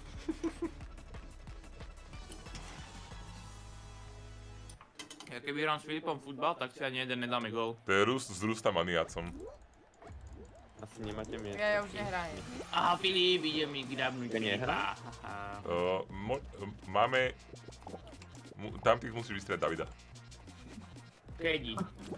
Ja keby hrám s Filipom futbal, tak si ani jeden nedáme gól.
To je Rus s Rustamaniacom.
Asi nemáte miesto.
Ja, ja už nehrajem.
Aha, Filip, ide mi grabnúť
Ja nehrám?
Filipa. Haha.
Uh, mo, máme... Mu, tam tých musíš vystrieť Davida.
Kedi.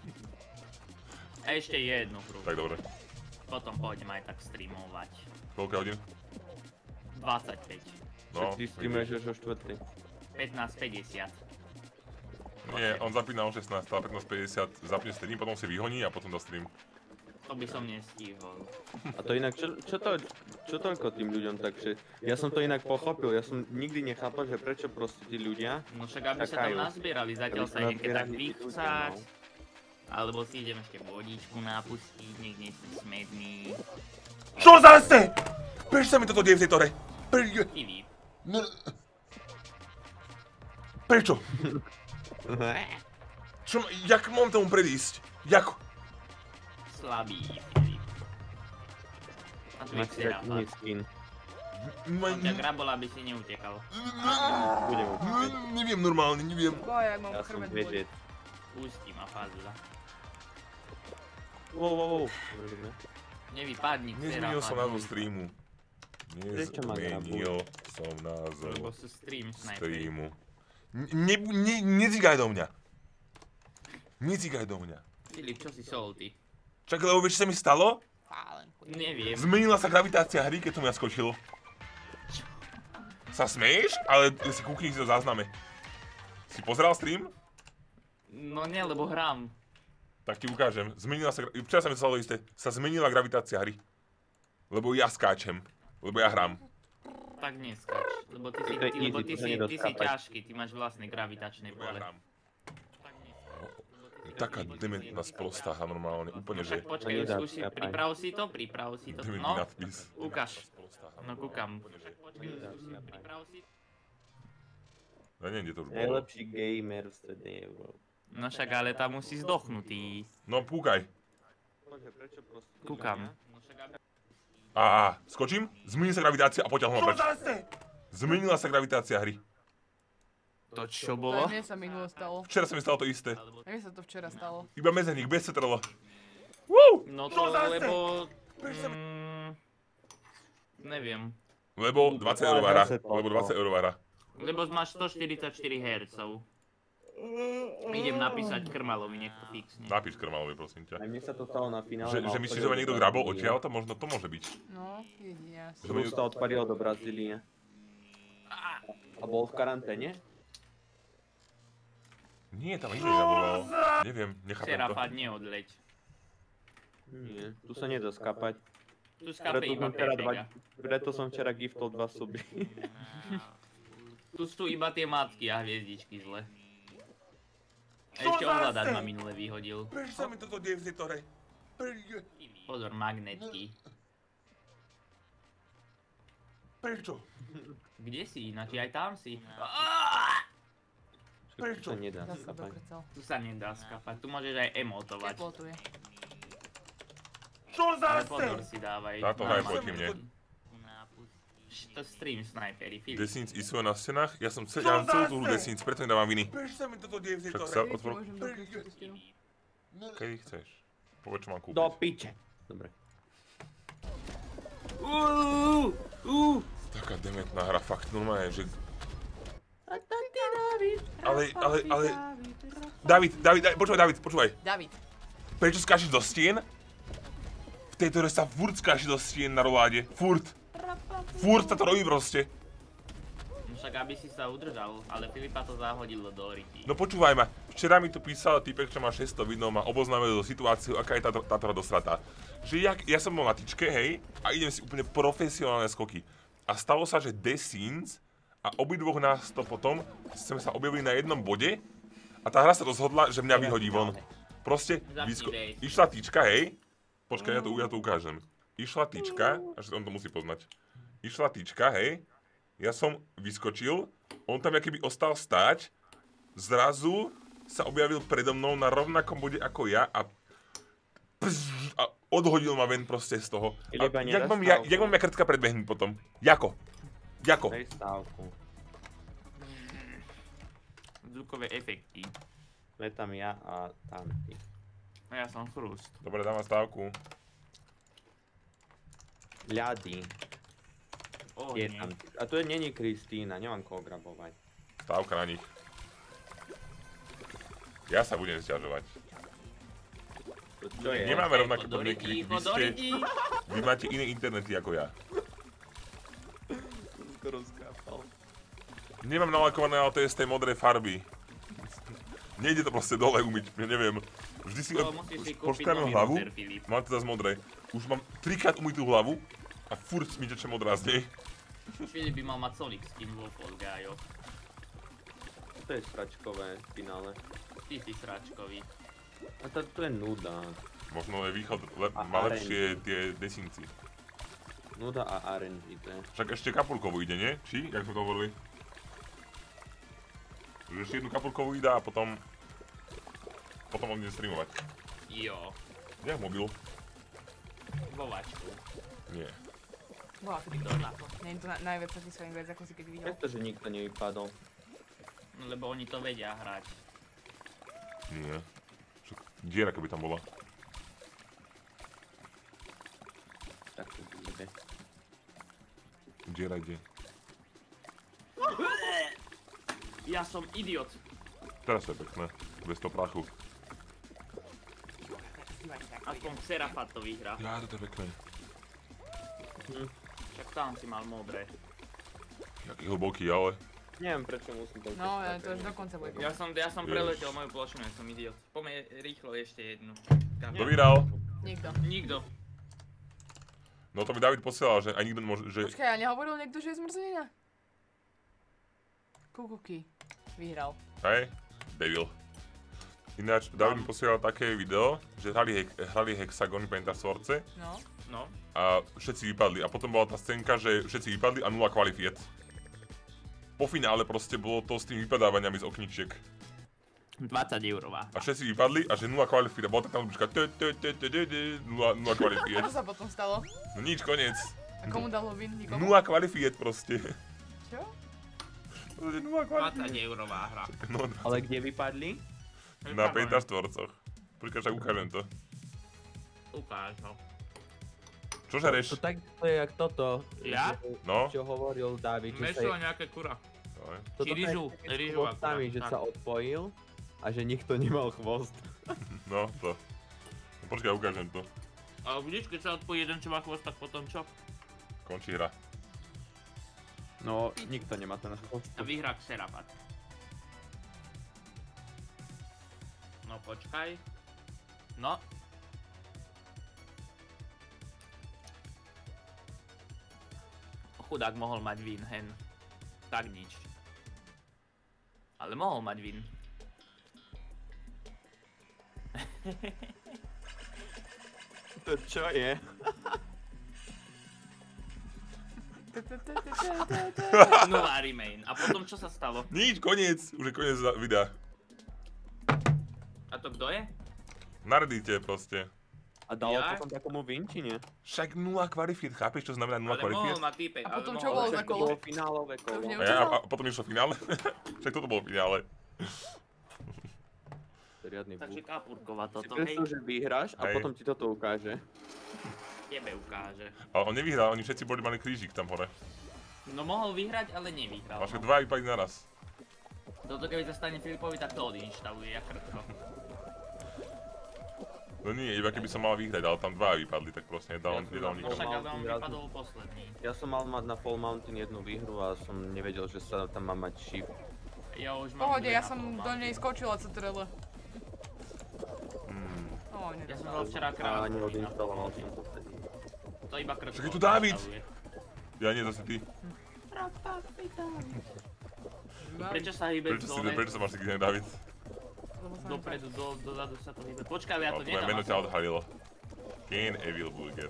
A ešte jednu hru.
Tak dobre.
Potom pôjdem aj tak streamovať.
Koľko hodín?
dvadsaťpäť.
No,
Ty streamuješ už o štvrtej.
pätnásť päťdesiat.
Nie, on zapína o šestnástej, ale pätnásť päťdesiat zapne stream, potom si vyhoní a potom dá stream.
To by som nestihol.
A to inak, čo, čo, to, čo toľko tým ľuďom takže ja som to inak pochopil, ja som nikdy nechápal, že prečo proste tí ľudia
No však aby sa tam nazbierali, zatiaľ sa idem keď tak vychcať. Alebo si idem ešte vodičku napustiť, nech nie som smedný.
Čo zase? Prečo sa mi toto deje v tejto hre? Pre...
Filip.
No... Prečo? Čo, jak mám tomu predísť? Jak?
Slabý, Filip. A tu je
máš si dať
Serafat.
iný skin.
On ťa grabol, aby si neutekal.
Budem utekať.
Neviem normálne, neviem.
Boja, jak mám
Ja som
chrbet boli.
vedieť.
Pustí ma fazla.
Wow, wow, wow. Dobre.
Nevypadni,
Nezmenil som názov streamu.
Prečo ma
Nezmenil som názov
Lebo sú stream sniper.
streamu. Ne, ne, necigaj do mňa. Necigaj do mňa.
Filip, čo si salty?
Čak, lebo vieš, čo sa mi stalo?
Neviem.
Zmenila sa gravitácia hry, keď som ja skočil. Sa smeješ? Ale si kúkni si to zázname. Si pozeral stream?
No nie, lebo hrám.
Tak ti ukážem. Zmenila sa... Včera sa mi stalo isté. Sa zmenila gravitácia hry. Lebo ja skáčem. Lebo ja hrám.
Tak neskač. Lebo ty si,
To je
ty, lebo
easy,
ty
to sa
si,
nedá
ty si
skápať.
ťažký, ty máš vlastné gravitačné
Lebo ja
pole.
hrám. Taká dementná sprostáha normálne. Úplne, že...
Však počkaj, už,
nedá
už si,
skápať.
priprav si to, priprav si to.
Dementný
No,
nadpis.
ukáž.
Sprostáha.
No kúkam. Počkaj, už si, priprav si.
Ja neviem, kde to už bolo.
Najlepší gamer v strednej Európe.
No však ale tam musí zdochnutý.
No, púkaj.
Bože, prečo proste tí
Kúkam.
ľudia-
A, a, skočím, zmení sa gravitácia a poťahol ma preč. Zmenila sa gravitácia hry.
To čo
To
bolo?
aj mne sa minulo stalo.
Včera sa mi stalo to isté.
A mne sa to včera stalo.
Iba mezeník, bez setrlo. Woo!
No to lebo... Mm, neviem.
Lebo dvadsať eurová hra. Lebo dvadsať eurová hra.
Lebo máš stoštyridsaťštyri hercov. Idem napísať Krmalovi, nech to fixne.
Napíš Krmalovi, prosím ťa.
Aj mne sa to stalo na finále.
Že,
mal
že myslíš, že
odpadil
ma
do
niekto grabol
Brazílie.
odtiaľ, to možno to môže byť.
No, jedine asi.
Že ma
Rusta odpadil do Brazílie. A bol v karanténe?
Nie, tam nikto nezavolal. Neviem, nechápem to.
Serafat, neodleď.
Nie, tu sa nedá skapať.
Tu skape
Preto
iba
som včera, dva,
Pepega.
preto som včera giftol dva suby.
Tu sú iba tie matky a hviezdičky zle. A ešte ovládač ma minule vyhodil.
Prečo sa mi toto deje v tejto hre? Pre-
Pozor, magnetky.
Prečo?
Kde si ináč? Aj tam si.
Prečo?
Tu sa nedá
Zase
skapať.
dokrcal.
Tu sa nedá skapať, tu môžeš aj emotovať.
Teplo tu je.
Čo
Ale pozor si dávaj.
Táto hra je proti mne.
Š- To stream snipery, Filip.
Desins I sú na stenách, ja som cel, ja mám celú tú hru Desins, preto nedávam viny. Prečo sa mi toto deje v tejto hre? Však sa
Viete,
otvor...
môžem dokričať tú stenu?
Kedy chceš. Povedz, čo mám kúpiť.
Do piče. Dobre.
Uuu, uuu.
Taká dementná hra, fakt normálne, že... Ale, ale, ale... David, David, David, počúvaj, David, počúvaj.
David.
Prečo skáčeš do stien? V tejto hre sa furt skáče do stien na roláde. Furt. Furt sa to robí proste.
No však aby si sa udržal, ale Filipa to zahodilo do riti.
No počúvaj ma, včera mi tu písal týpek, čo má šesťsto vidno, ma oboznámil do situáciu, aká je táto, táto hra dosratá. Že ja, ja som bol na tyčke, hej, a idem si úplne profesionálne skoky. A stalo sa, že Desins a obidvoch nás to potom, sme sa objavili na jednom bode a tá hra sa rozhodla, že mňa vyhodí von. Proste, vysko- išla tyčka, hej, počkaj, ja to, ja to ukážem. Išla tyčka, až on to musí poznať. Išla tyčka, hej, ja som vyskočil, on tam akoby ostal stáť, zrazu sa objavil predo mnou na rovnakom bode ako ja a pzz, a odhodil ma ven proste z toho. A
Iba
jak mám ja,
nedostávku.
jak mám ja krtka predbehnúť potom? Jako? Jako?
Daj stávku.
Zvukové efekty.
Sme tam ja a tam ty.
A ja som Chrust.
Dobre, dávam stávku.
Ľady. Je
Ohne.
tam. A to je není Kristína, nemám koho grabovať.
Stávka na nich. Ja sa budem sťažovať.
To čo je?
Nemáme rovnaké
Do
podmienky.
riti,
Vy,
do
ste,
riti.
vy máte iné internety ako ja.
Skoro skápal.
Nemám nalakované, ale to je z tej modrej farby. Nejde to proste dole umyť, ja neviem. Vždy si
No, musíš si kúpiť
poškrámem
nový
hlavu,
rozder, Filip.
mám teda z modrej. Už mám trikrát umytú hlavu a furt mi teče modrá z nej.
Filip by mal mať Sonic skin vo Fall Guyoch.
To je sračkové v finále.
Ty si sračkový.
A to, to je nuda.
Možno je východ, le,
A
má
R N G.
lepšie tie desinci.
Nuda a R N G to je.
Však ešte kapulkovo ide, nie? Či? Jak sme to hovorili? Že ešte jednu kapulkovú ide a potom... Potom on ide streamovať.
Jo,
Jak mobil?
vo vačku.
Nie.
Bola kedy to na to. Nie je to na, najviac satisfying vec, ako si keď videl.
Pretože nikto nevypadol.
No lebo oni to vedia hrať.
Nie. Však diera keby tam bola.
Tak to bude.
Diera ide.
Ja som idiot.
Teraz to je pekné. Bez toho prachu.
Aspoň Xerafat to vyhrá.
Ja, to je pekné.
Hm.
Však tam si mal modré.
Jaký hlboký, ale...
Neviem prečo musím to...
No, ja, to až do konca bude.
Ja som, ja som
Jež.
preletel moju plošinu, ja som idiot. Poďme rýchlo ešte jednu.
Kto vyhral?
Nikto.
Nikto.
No to mi David posielal, že aj nikto nemôže, že...
Počkaj, a nehovoril niekto, že je zmrzenina? Kukuky. Vyhral.
Hej? Devil. Ináč, David mi posielal také video, že hrali, hek, hrali Hexagony Painter Sworce
No.
No.
a všetci vypadli. A potom bola tá scénka, že všetci vypadli a nula kvalifiet. Po finále proste bolo to s tými vypadávaniami z okničiek.
dvadsať eurová.
A všetci vypadli a že nula kvalifiet. A bola tá tam lubička nula kvalifiet.
A čo sa potom stalo?
No nič, koniec.
A komu dalo win? Nikomu?
nula kvalifiet proste.
Čo?
nula
dvadsať
kvalifiet.
eurová hra.
No,
Ale kde vypadli?
na Painter Sworcoch. Počkaj, však ukážem to.
Ukáž ho.
Čo žereš?
To tak to je jak toto.
Ja?
že-
No.
Čo hovoril David, že
Mešlo
sa...
nejaké kura.
Aj.
Toto
Či rýžu,
je s
rýžová
chvostami,
kura,
že
tak.
sa odpojil a že nikto nemal chvost.
No, to. No, počkaj, ukážem to.
A vidíš, keď sa odpojí jeden, čo má chvost, tak potom čo?
Končí hra.
No, nikto nemá ten chvost.
A vyhrá Xerafat. No počkaj. No. Chudák mohol mať win, hen. Tak nič. Ale mohol mať win.
To čo je?
Nová remain. A potom čo sa stalo?
Nič, koniec. Už je koniec videa.
A to kto je?
Na Reddite proste.
A dalo
Ja?
potom takomu win, či nie?
Však nula kvalifiet, chápeš, čo znamená nula
Ale
kvalifiet?
mohol mať týpek.
A
ale
potom
mohol
čo bolo
mať-
za
To
kolo?
bolo finálové
To už
kolo.
neviem.
A, ja, a potom išlo finále? Však toto bolo finále.
To je riadny
Takže
búk.
Kapurkova
Si
toto, hej.
predstav, že vyhráš a
Hej.
potom ti toto ukáže.
Tebe ukáže.
Ale on nevyhral, oni všetci boli mali krížik tam hore.
No mohol vyhrať, ale nevyhral.
A však
No.
dva vypadli naraz.
Toto keby sa stane Filipovi, tak to odinštaluje, jak krtko.
No nie, iba keby som mal vyhrať, ale tam dva vypadli, tak proste nedal, nedal
No
nikam.
však ale on
Mountain
vypadol posledný.
Ja som mal mať na Fall Mountain jednu výhru a som nevedel, že sa tam má mať shift.
Ja už
V
mám
pohode,
dve
ja
na
som
pol
do
mám.
nej skočila cé té er el.
Hmm.
No,
Ja som
nedostala.
dal včera
A
krát.
neodinštaloval som to vtedy.
To iba krtko.
Však je tu Dávid!
odinštaluje.
Ja nie, zase ty.
Prečo sa hýbe
Prečo, si,
dole?
prečo sa máš taký inak, David?
Lebo sa mi
Dopredu, do, dozadu sa to hýbe. Počkaj, ale ja
No,
to
tvoje
nedám.
meno
asi.
ťa odhalilo. Ken Evil Burger.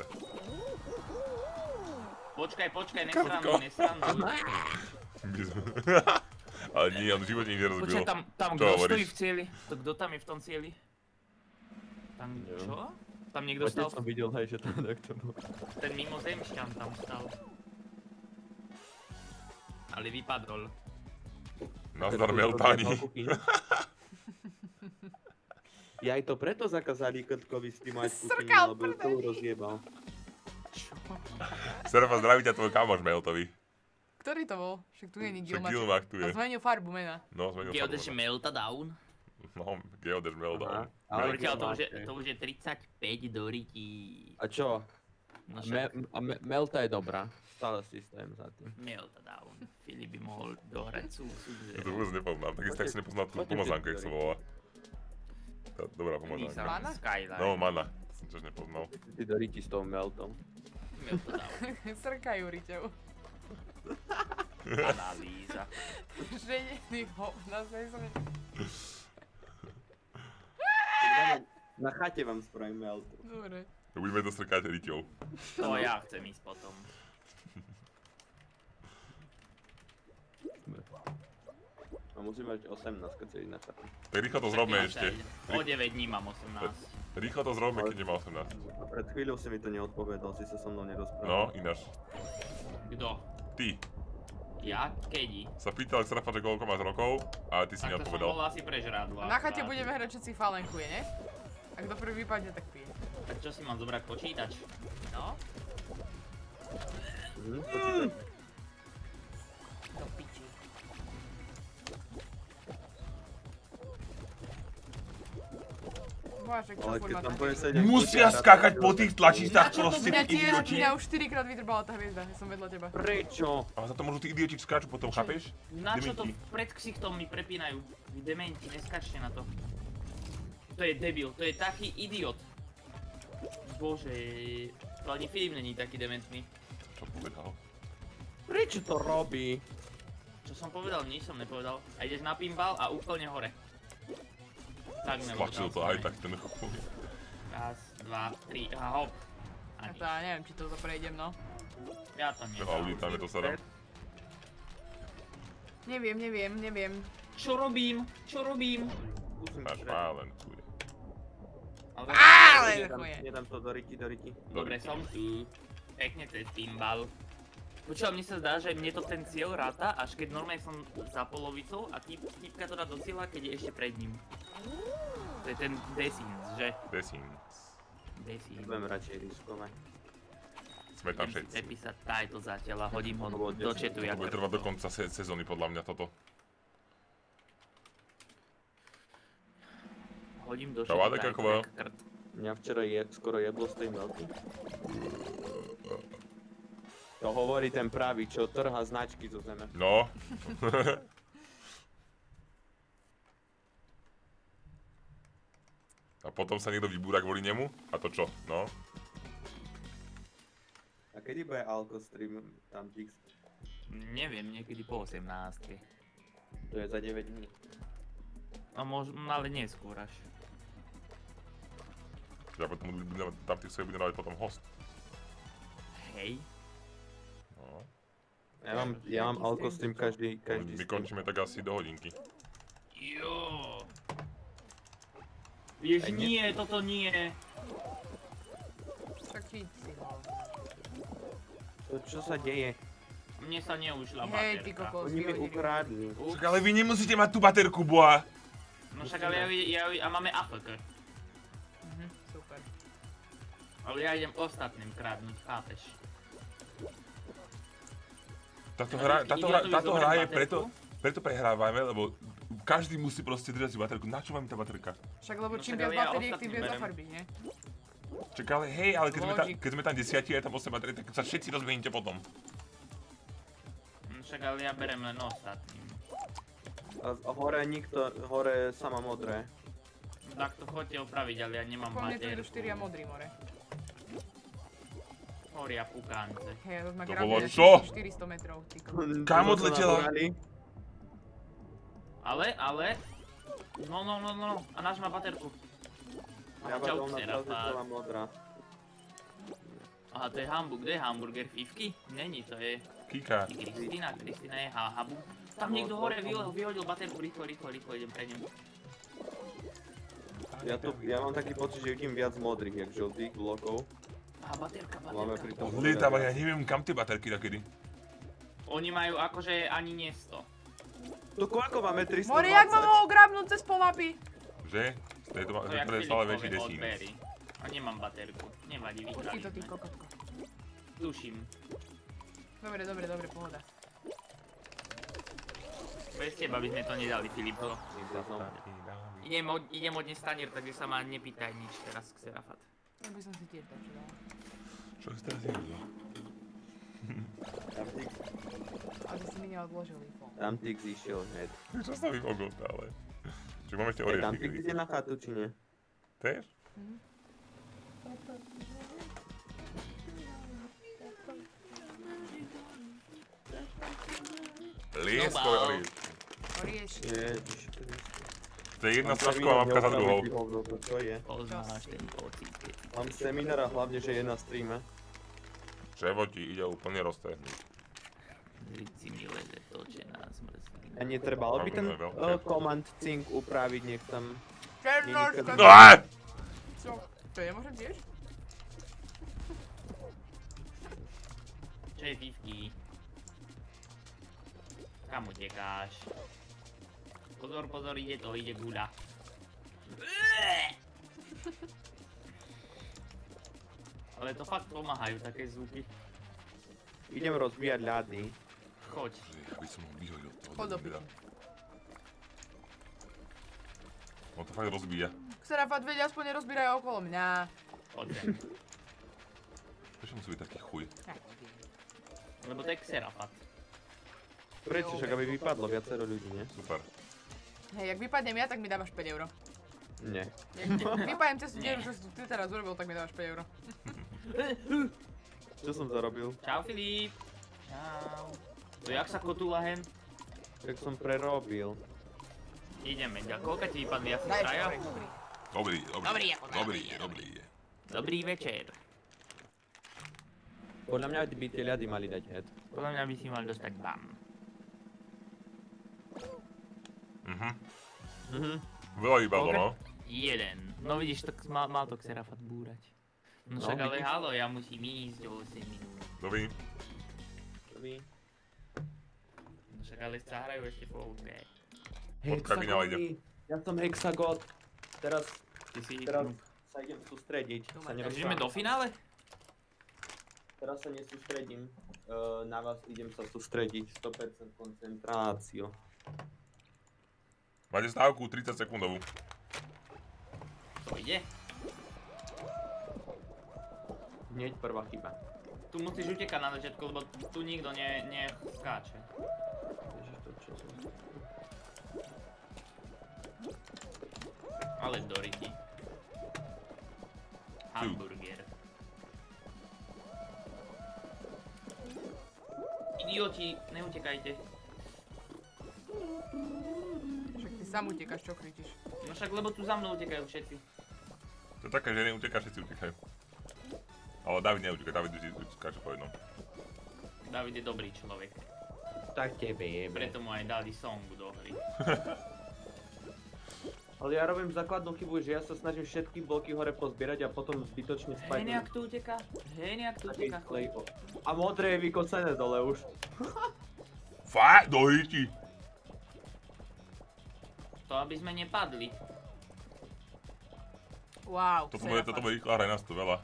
Počkaj, počkaj, nesranduj, nesranduj.
My sme... Ale nie, on v živote nikdy nerozbil.
Počkaj, tam, tam
Čo
kto stojí
hovoríš?
v cieli? To kto tam je v tom cieli? Tam
Neviem.
čo? Tam niekto
Otec
stal?
som videl, hej, že to takto bol.
Ten mimozemšťan tam stal. Ale vypadol.
Nazdar Meltáni.
Ja aj to preto zakázali Krtkovi streamovať kuchyni,
Srkal,
lebo to rozjebal.
Serfa, zdraví ťa tvoj kamoš Meltovi.
Ktorý to bol? Však tu je nikde
Však Gilmach tu
A
je.
zmenil farbu mena.
No, zmenil
Geodeš
farbu.
Meltdown.
No, Geodeš Meltdown.
Ale
Počkaj, ale to už je,
máte.
to už je tridsaťpäť do ryti.
A čo?
No
Me,
však,
a me, Melta je dobrá. stále systém za tým.
Meltdown. Filip by mohol dohrať sú, sú
Ja to vôbec nepoznám, takisto tak si nepoznám tú pomazánku, jak sa volá. Tá dobrá pomazánka.
Mana? Skyline.
No, Mana, to som tiež nepoznal.
Ty do Riti s tou meltom.
Meltdown.
Srkajú riťou.
Analýza.
Ženený ho na zväzme.
Na chate vám spravím meltu.
Dobre.
Budeme to strkať riťou.
To ja chcem ísť potom.
A musím mať osemnásť, keď sa ísť na chatu.
Tak rýchlo to zrobme ešte.
O deväť dní mám osemnásť.
Rýchlo to zrobme, keď nemá osemnásť.
A pred chvíľou si mi to neodpovedal, si sa so mnou nerozprával.
No, ináč.
Kto?
Ty.
Ja? Kedy?
Sa pýtal Xerafa, že koľko máš rokov, a ty si
Tak to som
neodpovedal.
bol asi prežrádlo.
Na chate budeme hrať všetci falenkuje, ne? A kto prvý vypadne, tak pije.
Tak čo si mám zobrať počítač? No?
Mhm, počítaj.
Do piči.
Bože, čo
Ale
furt
keď
ma
tam
tak-
bude sedieť...
Musia skákať po tých tlačistách proste,
Mňa
tí
tiež,
idioti.
mňa už štyrikrát vytrbala tá hviezda, ja som vedľa teba.
Prečo?
A za to môžu tí idioti skáču potom, chápeš?
Na čo to
Dementi.
pred ksichtom mi prepínajú? Vy dementi, neskačte na to. To je debil, to je taký idiot. Bože, to ani Filip není taký dementný.
Čo povedal?
Prečo to robí?
Čo som povedal, nič som nepovedal. A ideš na pinball a úplne hore. Tak
Stlačil to aj tak ten chuj.
Raz, dva, tri a hop.
A to ja neviem, či to prejdem, no.
Ja to
Ten
nedám.
Audi tam je to sa dá.
Neviem, neviem, neviem.
Čo robím? Čo robím?
Máš pálen, chuj.
Ale chuje.
Nedám to do Riti, do Riti.
Dobre, som tu. Pekne cez pinball. Počúva, mne sa zdá, že mne to ten cieľ ráta, až keď normálne som za polovicou a typ, typka to dá do cieľa, keď je ešte pred ním. To je ten Desins, že?
Desins.
Desins.
Budem radšej riskovať.
Sme tam
Idem si
všetci.
prepísať title zatiaľ a hodím ho
Bolo
do
desať.
chatu,
To
jak
bude trvať do konca se sezóny podľa mňa toto.
Hodím do
Čau,
chatu
Adek, ako
title,
bolo?
jak krd.
Mňa včera je, skoro jedlo z tej melty. To hovorí ten pravý, čo trhá značky zo zeme.
No. A potom sa niekto vybúra kvôli nemu? A to čo? No.
A kedy bude Alko stream tam Tix?
Neviem, niekedy po osemnástke.
To je za deväť dní.
A možno, ale neskôr až.
Ja potom budem, tam tých svojich budem dávať potom host.
Hej.
No.
Ja mám, ja mám Alko stream každý, každý
My
stream.
končíme tak asi do hodinky.
Jo. Jež
Aj nie?
nie, toto nie.
Tak cheat si ho.
To čo sa deje?
Mne sa neužila
Hej, ty
baterka.
kokos,
Oni mi
vyhodili.
ukradli.
Však ale vy nemusíte mať tú baterku, boa.
No však ale ja, ja, a máme á ef ká.
Mhm, super.
Ale ja idem ostatným kradnúť, chápeš?
Táto
No,
hra,
vždycky
táto hra,
idiotovi
táto
zoberiem
hra je
baterku.
preto, preto prehrávame, lebo každý musí proste držať si baterku. Na čo vám tá baterka?
Však lebo
No
čím
však
viac
ale ja
batériek, tým
ostatným
viac
berem.
zafarbí, nie?
Čak ale hej, ale keď sme, tam,
Logic.
keď sme tam desiatí a je tam osem bateriek, tak sa všetci rozbehnete potom.
Hm, Však ale ja berem len ostatným.
A a hore nikto, hore sama modré.
Tak to chodte opraviť, ale ja nemám
Po mne tu idú
baterku.
štyria modrý more.
Horia pukánce.
Hej, to sme
To
grabili
bolo
asi
čo?
štyristo metrov, ty kokos.
Kam
Čo
odletela?
nabrali?
Ale, ale... No, no, no, no, a náš má baterku.
Ja
Čau,
vám na
Serafát.
celá modrá.
Aha, to je Hamburg, kde je hamburger? Fifky? Není, to je...
Kika.
Kristina, Kristina je ha habu. Tam niekto hore vyhodil, vyhodil baterku, rýchlo, rýchlo, rýchlo, idem pre ňu.
Ja, tu, ja mám taký pocit, že vidím viac modrých, jak žltých blokov.
Aha, baterka,
Máme pri
baterka.
tom
Odlietava, ja neviem kam tie baterky takedy.
Oni majú akože ani nie sto.
Tu koľko máme? tristodvadsať?
More, jak ma mohol grabnúť cez pol mapy?
Že? To je to,
To jak
to je stále väčší
Filipovi od
desín.
Berry. A nemám baterku. Nevadí,
Ty to,
vyhrali
ty
sme.
kokotko.
Tuším.
Dobre, dobre, dobre, pohoda.
Bez teba by sme to nedali, Filipko.
Som.
Idem od, idem od dnes tanier, takže sa ma nepýtaj nič teraz, Xerafat.
Ja by som si tiež dačo dal.
Čo si teraz jedlo?
Tamtix,
A ty si mi neodložil iPhone.
Tamtix išiel hneď.
Čo sa vyfogol stále? Čiže mám ešte
Hej, Tamtix
oriešky.
ide na chatu, či nie?
Chceš? Lieskové oriešky.
Oriešky.
Ježiš Kriste.
To je jedna strašková mapka za druhou.
Čo je?
Poznáš ten pocit, keď
Mám seminár a hlavne, že je na streame.
Čevo ti ide úplne roztrhnúť.
Rici mi leze to, že nás mrzí.
A netrebalo by ten
Máme veľké.
uh, command sync upraviť, nech tam...
Černoška.
No
Čo? To nemôžem tiež?
Čo je fifky? Kam utekáš? Pozor, pozor, ide to, ide guľa. Ale to fakt pomáhajú také zvuky.
Idem rozbíjať ľady.
Choď.
Ja by som ho vyhodil toho
Chod do
debila.
piči.
On to fakt rozbíja.
Xerafat, veď aspoň nerozbíraj okolo mňa.
Choď sem.
Prečo musí byť taký chuj?
Lebo to je Xerafat.
Prečo? Však aby vypadlo viacero ľudí, nie?
Super.
Hej, ak vypadnem ja, tak mi dávaš päť eur.
Nie.
Jak vypadnem cez tú dieru, čo si tu ty teraz urobil, tak mi dávaš päť eur.
Čo som zarobil?
Čau Filip. Čau. To jak sa kotúla hen?
Tak som prerobil.
Ideme, ďa, koľka ti vypadli asi
Daj
traja?
ešte, dobrý.
Dobrý, dobrý.
Dobrý, ako
Dobrý,
dobrý,
dobrý je.
Dobrý večer.
Podľa mňa by tie ľady mali dať head.
Podľa mňa by si mal dostať bam.
Mhm.
Mhm.
Veľa vypadlo,
Koľko?
no.
Jeden. No vidíš, tak mal, mal to Xerafat búrať. No však ale
vidíš.
halo, ja musím ísť o osem minút.
Dobrý.
Prvý.
No však ale sa hrajú ešte po OK.
Odkiaľ ide.
Ja som Hexagot. Teraz,
Ty si...
teraz sa idem sústrediť. Sa
Takže
nerozprávať.
ideme do finále?
Teraz sa nesústredím. Uh, na vás idem sa sústrediť. sto percent koncentráciu.
Máte stávku tridsať sekundovú.
To ide.
Hneď prvá chyba.
Tu musíš utekať na začiatku, lebo tu nikto ne, neskáče.
Ježiš, to čo som...
Ale Doriti. Hamburger. Idioti, neutekajte.
Však ty sám utekáš, čo kričíš.
No však lebo tu za mnou utekajú všetci.
To je také, že neuteká, všetci utekajú. Ale David neuteká, David vždy skáče po jednom.
David je dobrý človek.
Tak tebe jebe.
Preto mu aj dali song do hry.
Ale ja robím základnú chybu, že ja sa snažím všetky bloky hore pozbierať a potom zbytočne spať.
Hej, nejak tu uteká. Hej, nejak tu uteká.
A modré je vykocené dole už.
Fakt, do hyti.
To aby sme nepadli.
Wow,
Toto bude, toto bude rýchla hra, nás tu veľa.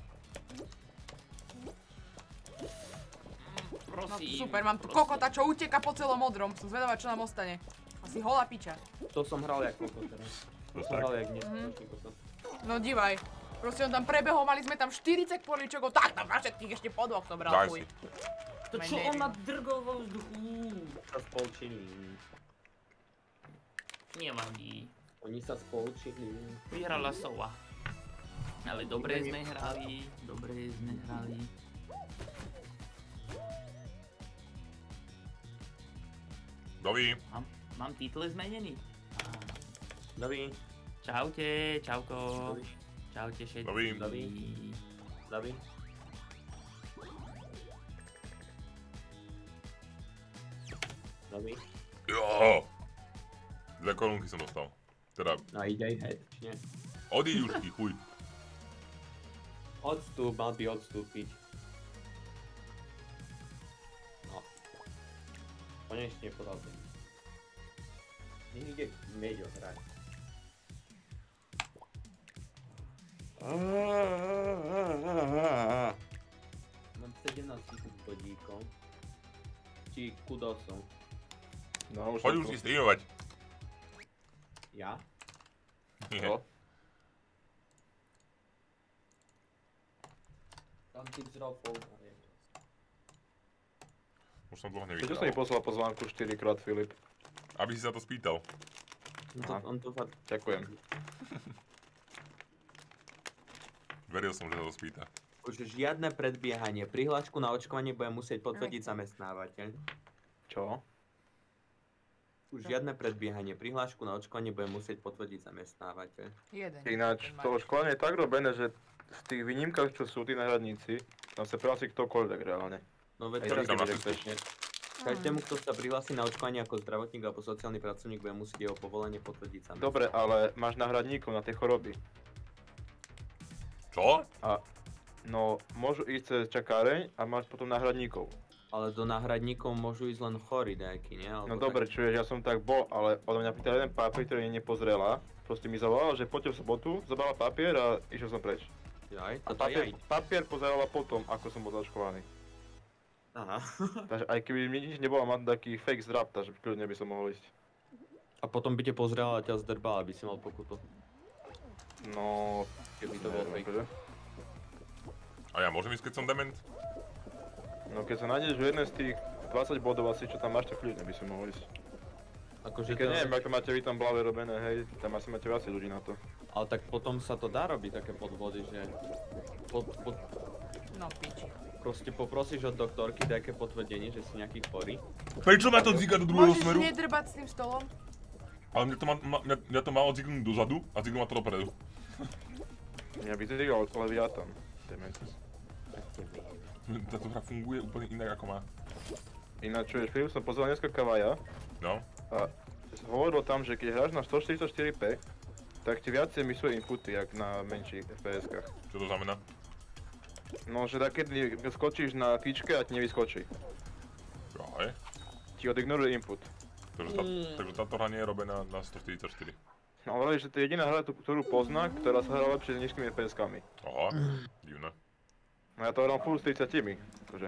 No
Prosím.
super, mám tu
prosím.
kokota, čo uteka po celom modrom. Som zvedavá, čo nám ostane. Asi holá piča.
To som hral jak kokot teraz. To som hral jak neskutočný kokot.
No divaj. Proste on tam prebehol, mali sme tam štyridsať poličokov, tak tam na všetkých ešte po dvoch som bral
Daj
chuj.
si.
To čo on ma drgol vo vzduchu?
Sa spolčili.
Nevadí.
Oni sa spolčili.
Vyhrala Sova. Ale dobre sme hrali, dobre sme hrali.
Dobrý.
Mám, mám title zmenený?
Dobrý.
Čaute, čauko.
Dobrý.
Čaute všetci.
Dobrý.
Dobrý. Dobrý. Dobrý.
Jo. Dve korunky som dostal. Teda,
No ide aj head, či nie?
odíď už ty, chuj.
Odstup, mal by odstúpiť. No. Konečne podal ten. Nech ide Meďo hrať. Mám sedemnásť tisíc bodíkov. Či kudosov.
No,
Choď už si streamovať.
Ja?
Nie.
No.
Tam ty vzral folder.
Už som dlho
Prečo
nevidel.
som mi poslal pozvánku štyrikrát, Filip?
Aby si sa to spýtal.
On to, on to fakt...
Ďakujem.
Veril som, že sa to spýta.
Už žiadne predbiehanie. Prihlášku na očkovanie bude musieť potvrdiť zamestnávateľ.
Čo?
Už žiadne predbiehanie. Prihlášku na očkovanie bude musieť potvrdiť zamestnávateľ.
Jeden.
Ináč, to očkovanie je tak robené, že v tých výnimkách, čo sú tí náhradníci, tam sa prihlási ktokoľvek reálne.
No veď
Aj
teraz
taký
je
direktor.
bezpečne. Každému, kto sa prihlási na očkovanie ako zdravotník alebo sociálny pracovník, bude musieť jeho povolenie potvrdiť zamestnávateľ.
Dobre, ale máš náhradníkov na tie choroby.
Čo?
A no, môžu ísť cez čakáreň a máš potom náhradníkov.
Ale do náhradníkov môžu ísť len chorí nejaký, nie? Alebo
No dobre,
tak...
čuješ, ja som tak bol, ale odo mňa pýtal jeden papier, ktorý nepozrela. Proste mi zavolala, že poďte v sobotu, zobrala papier a išiel som preč.
Jaj,
A
toto
papier,
jaj.
papier pozerala potom, ako som bol zaočkovaný.
Aha.
Takže aj keby mi nič nebolo, mám taký fake zdrab, takže kľudne by som mohol ísť.
A potom by ťa pozrela a ťa zdrbala, aby si mal pokutu.
No,
Keby to bol fake.
že?
A ja môžem ísť, keď som dement?
No keď sa nájdeš v jednej z tých dvadsať bodov asi, čo tam máš, tak kľudne by som mohol ísť.
Akože
Keď
to-
neviem, ako máte vy tam blave robené, hej, tam asi máte viacej ľudí na to.
Ale tak potom sa to dá robiť také podvody, že... Pod, pod...
No piči.
Proste poprosíš od doktorky nejaké potvrdenie, že si nejaký chorý.
Prečo ma to dzíka do druhého
Môžeš
smeru?
nedrbať s tým stolom?
Ale mňa to, má, ma, mňa, mňa to malo dzíknúť dozadu a dzíknúť ma to dopredu.
Mňa by zrýval leviatan. Dementis.
Táto hra funguje úplne inak ako má.
Ináč, čo je, Filip, som pozeral dneska Kavaja.
No.
A hovoril tam, že keď hráš na stoštyridsaťštyri pé, tak ti viacej mysuje inputy, jak na menších ef pé eskách.
Čo to znamená?
No, že tak keď skočíš na tyčke a ti nevyskočí.
Jaj.
Ti odignoruje input.
Takže, tá, takže táto hra nie je robená na stoštyridsaťštyri.
No, ale že to je jediná hra, tú- ktorú pozná, ktorá sa hrá lepšie s nízkymi ef pé eskami.
Aha, divné.
No ja to hrám full s tridsiatimi, akože.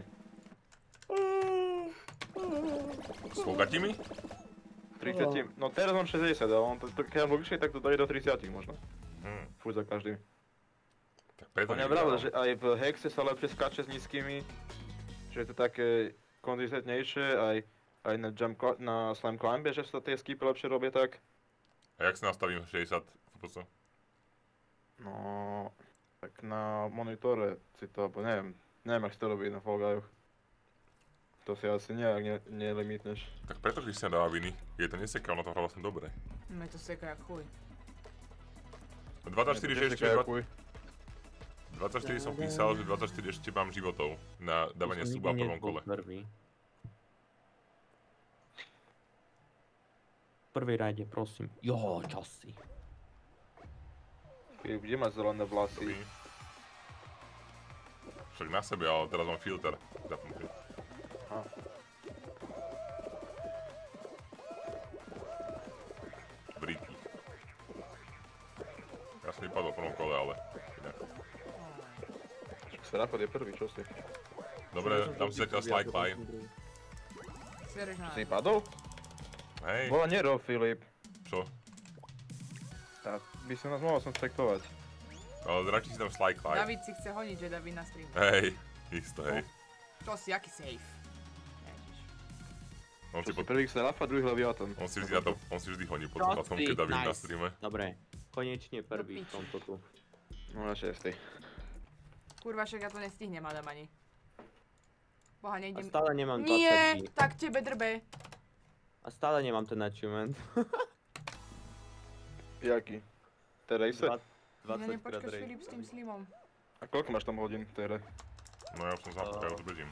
S koľkatimi?
tridsať, no teraz mám šesťdesiat, ale on to, to keď mám logične, tak to dojde do tridsať možno.
Hm.
Furt za každým.
Tak preto
On je pravda, že aj v Hexe sa lepšie skáče s nízkymi, že je to také konzistentnejšie, aj, aj na, jump, cl- na Slime Climbe, že sa tie skipy lepšie robia tak.
A jak si nastavím šesťdesiat ef pé es?
No, tak na monitore si to, alebo neviem, neviem, ak si to robí na Fall Guyuch. To si asi nejak ne, nelimitneš.
Tak preto Kristian dáva viny. Je to neseká, ono to hrá vlastne dobre.
Mne to seká jak chuj.
dvadsaťštyri
Neseká
ešte,
jak chuj.
dvadsaťštyri som písal, že dvadsaťštyri ešte mám životov na dávanie suba v prvom kole.
Prvý. V prvej rade, prosím. Jo, časy.
Filip, kde máš zelené vlasy?
Však na sebe, ale teraz mám filter zapnutý.
Aha.
Briky. Ja som vypadol v prvom kole, ale inak.
Serapod je prvý, čo si?
Dobre, tam si zatiaľ slide climb.
Sereš na...
Si padol?
Hej.
Bola nero, Filip.
Čo?
Tak by som nás mohol som spektovať.
Ale radšej si tam slide climb.
David si chce honiť Jedi na stream.
Hej, isto, hej.
To si, aký safe.
On si,
Si
pod...
prvý Serafa, druhý Leviathan.
on si vždy, na to, on si vždy honí potom na tom, keď David na streame.
Dobre, konečne prvý v tomto tu.
No na šiestej.
Kurva, však ja to nestihnem, Adam ani. Boha,
A
nejdem...
stále nemám
Nie,
dvadsať dní.
tak tebe drbe.
A stále nemám ten achievement.
Jaký? Té race?
Ja
dvadsať krát
nepočkaš
race.
Filip s tým slimom.
A koľko máš tam hodín v té hre?
No ja už som zapokal, ja už bežím.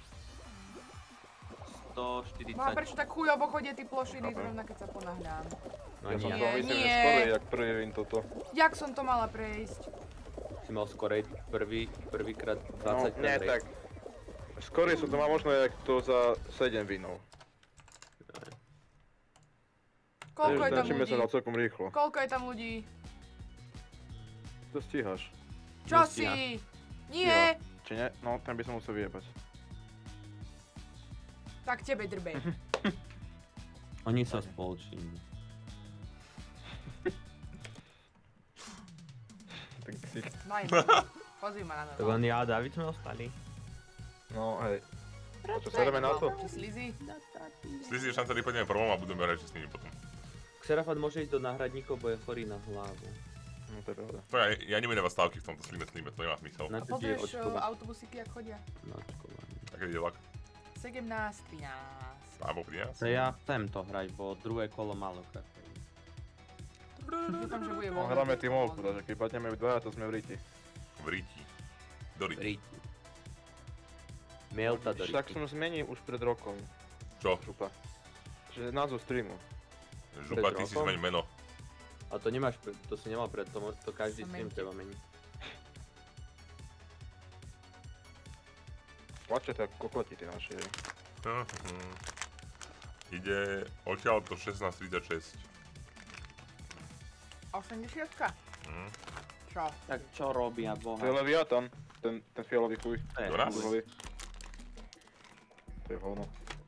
sto štyridsať.
Boha, prečo tak chujovo chodia tí plošiny,
Chápem.
zrovna keď sa ponáhľam.
No
Ja som
nie.
to myslím, že
nie.
skorej, jak prvý vin toto.
Jak som to mala prejsť?
Si mal skorej prvý, prvýkrát
No,
dvadsať
nie
krát
tak. Skorej som to mal možno jak to za sedem vinov.
Koľko je tam
Začneme
ľudí?
sa na celkom rýchlo.
Koľko je tam ľudí?
To stíhaš.
Čo si? Nie!
Či nie? No, ten by som musel vyjebať.
Tak tebe drbe.
Oni sa spoločí.
Ten ksicht.
Maj, pozri ma na
Tak
novo.
len ja a David sme ostali.
No, hej. A čo sereme na to?
Či Slizzy?
Slizzy je šanca, že pôjdeme prvom a budeme hrať s nimi potom.
Xerafat môže ísť do náhradníkov, bo je chorý na hlavu.
No to je pravda.
To ja, ja nebudem vás stávky v tomto slíme slíme, to nemá zmysel.
Na
A
čo ti je
pozrieš
očkovať?
autobusíky, jak chodia?
Na očkovanie.
Také ide vlak.
sedemnásť, trinásť.
Alebo trinásť.
To ja chcem to hrať, bo druhé kolo málo krát.
Dúfam, že bude
No
voľný.
hráme tímovku, takže keď padneme dvaja, to sme v Riti.
V Riti. Do Riti.
Riti. Mielta do
Však
Riti.
som zmenil už pred rokom.
Čo?
Župa. Že názov streamu.
Župa, ty si
rokom?
zmeň meno.
A to nemáš, pre- to si nemal pred, to, mo- to každý stream
Meniť.
treba meniť.
Plačete ako kokoti tí naši. hej.
Mhm. Ide odtiaľ to šestnásť tridsaťšesť.
osemdesiatka?
Mhm.
Čo?
Tak čo robia
To je
boha?
Leviatan, ten, ten fialový chuj.
To je
Do nás?
Burhový. To je hovno.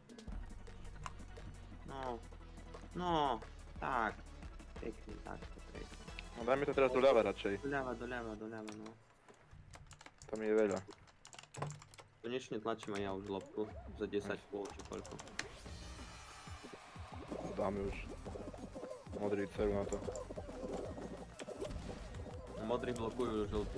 No, no, tak. Pekne, tak to prejde.
No dajme to teraz doľava radšej.
Doľava, doľava, doľava, no.
Tam je veľa.
Konečne tlačím aj ja už loptu za desať kôl, či koľko.
Dáme už modrý dceru na to.
Modrý blokujú žltý.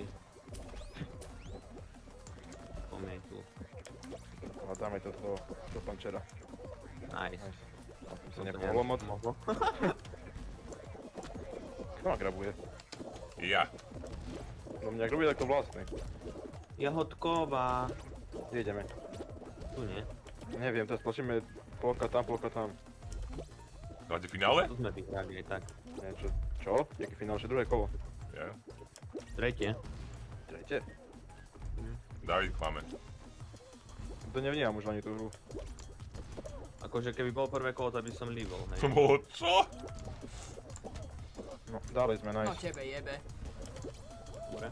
Pomietl.
A dáme to z toho, do pančera.
Nice.
Aby sa nepohlo moc. Kto ma grabuje?
Ja.
No mňa grabuje takto vlastný.
Jahodková.
Kde ideme?
Tu nie.
Neviem, teraz tlačíme polka tam, polka tam.
Hráte finále?
Tu sme vyhrali aj tak.
Nie, čo? Čo? Jaký finál? Že druhé kolo?
Ja.
Tretie.
Tretie?
David klame.
To nevnímam už ani tú hru.
Akože keby bolo prvé kolo, tak by som líbol, hej.
To bolo čo?
No, dali sme,
No
nice.
tebe jebe.
Dobre.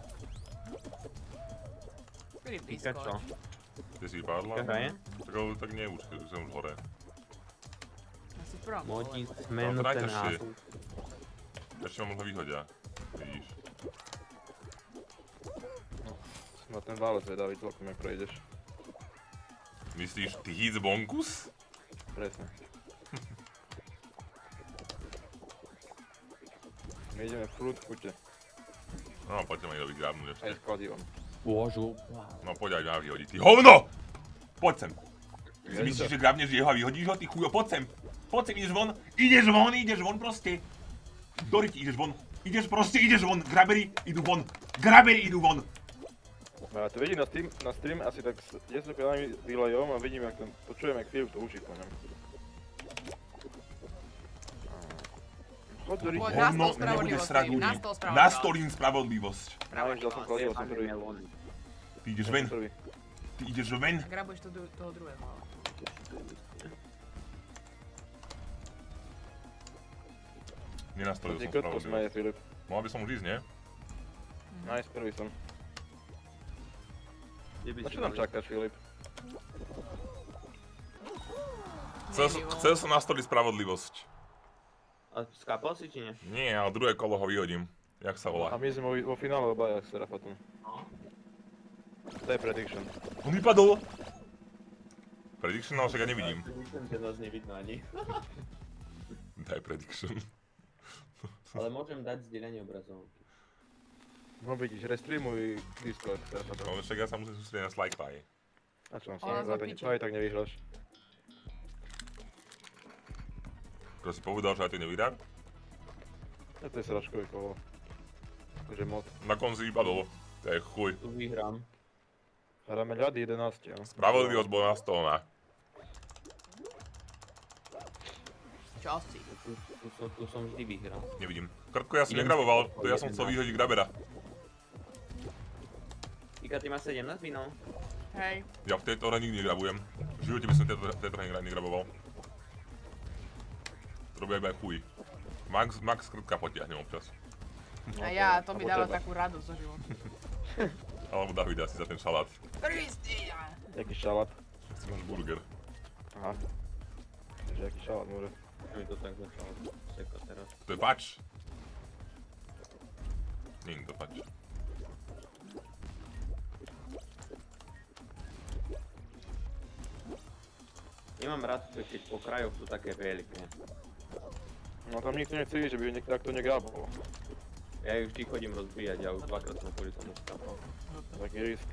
Filip,
Týka čo?
vyskoč.
Ty si vypadla?
Týka hraje?
Tak ale tak nie už, keď som už hore.
Asi v prvom
Modí
kole.
smenu
No, to
ten
najťažšie.
nástup.
Ešte ma možno vyhodia. Vidíš.
Na ten válec zvedavý celkom, jak prejdeš.
Myslíš ty hit bonkus?
Presne. My ideme furt v kute.
No, poďte ma niekto vygrabnúť ešte.
Aj s kladivom.
Pôžu.
No poď aj ma vyhodiť, ty hovno! Poď sem. Ty si
Ja
myslíš,
to-
že grabneš jeho a vyhodíš ho, ty chujo, poď sem. Poď sem, ideš von, ideš von, ideš von proste. Do ryti, ideš von. Ideš proste, ideš von, graberi idú von. Graberi idú von.
No ja to vidím na stream, na stream asi tak s desať kanálmi delayom a vidím, jak ten, počujem, jak Filip to učí po ňom. Chod do ryti.
Poď, na
Hovno
stôl
nebude srať
spravodlivosti,
ľudí.
na stôl spravodlivosti.
Nastolím spravodlivosť.
Práve, že dal som kladivo, som prvý.
Ty ideš
Ja
ven,
som prvý.
ty ideš ven.
A grabuješ to do- toho druhého. ale.
Nenastolil
Ty
som
krtko smeje,
spravodlivosť.
Filip.
Mohol by som už ísť, nie?
Nice, prvý som.
Kde by
Na
si
čo tam
mali?
čakáš, Filip?
Chcel, som- chcel som nastoliť spravodlivosť.
A skápal si či nie?
Nie, ale druhé kolo ho vyhodím. Jak sa
A
volá?
my sme vo, vo finále obaja s Serafatom. To je prediction.
On vypadol! Prediction, ale však ja nevidím.
Myslím, že nás nevidno ani.
Daj prediction.
Ale môžem dať zdieľanie obrazovky.
No vidíš, restreamuj Discord s Serafatom.
No však ja sa musím sústrediť na Slyfy.
A čo,
Ona
sa
zo piče.
aj tak nevyhráš.
Kto si povedal, že aj ty nevyhrám?
A to je sračkový kolo. Takže moc.
Na konci vypadol. To je chuj.
Tu vyhrám.
Hráme ľady jedenásť, áno.
Spravodlivosť bola nastolná.
Čo si?
Tu, tu, som, tu som vždy vyhral.
Nevidím. Krtko, ja som
Idem
negraboval,
si-
to ja som chcel vyhodiť grabera.
Ika, ty máš sedemnásť vinov?
Hej.
Ja v tejto hre nikdy negrabujem. V živote by som v tejto, v tejto hre negra- negraboval. To robia iba aj chuj. Max, Max krtka potiahnem občas.
A ja, to mi
alebo
dáva
teba.
takú radosť zo života.
Alebo David asi za ten šalát.
Prvý stíľ!
Jaký šalát?
Si máš burger.
Aha. Takže jaký šalát môže.
Mi to tak začalo sekať teraz.
To je pač. Nie je to pač.
Nemám rád, keď po krajoch sú také veľké.
No tam nikto nechce ísť, že by ju niekto takto negrábol.
Ja ju vždy chodím rozbíjať, ja už dvakrát som kvôli tomu skapal.
Taký risk.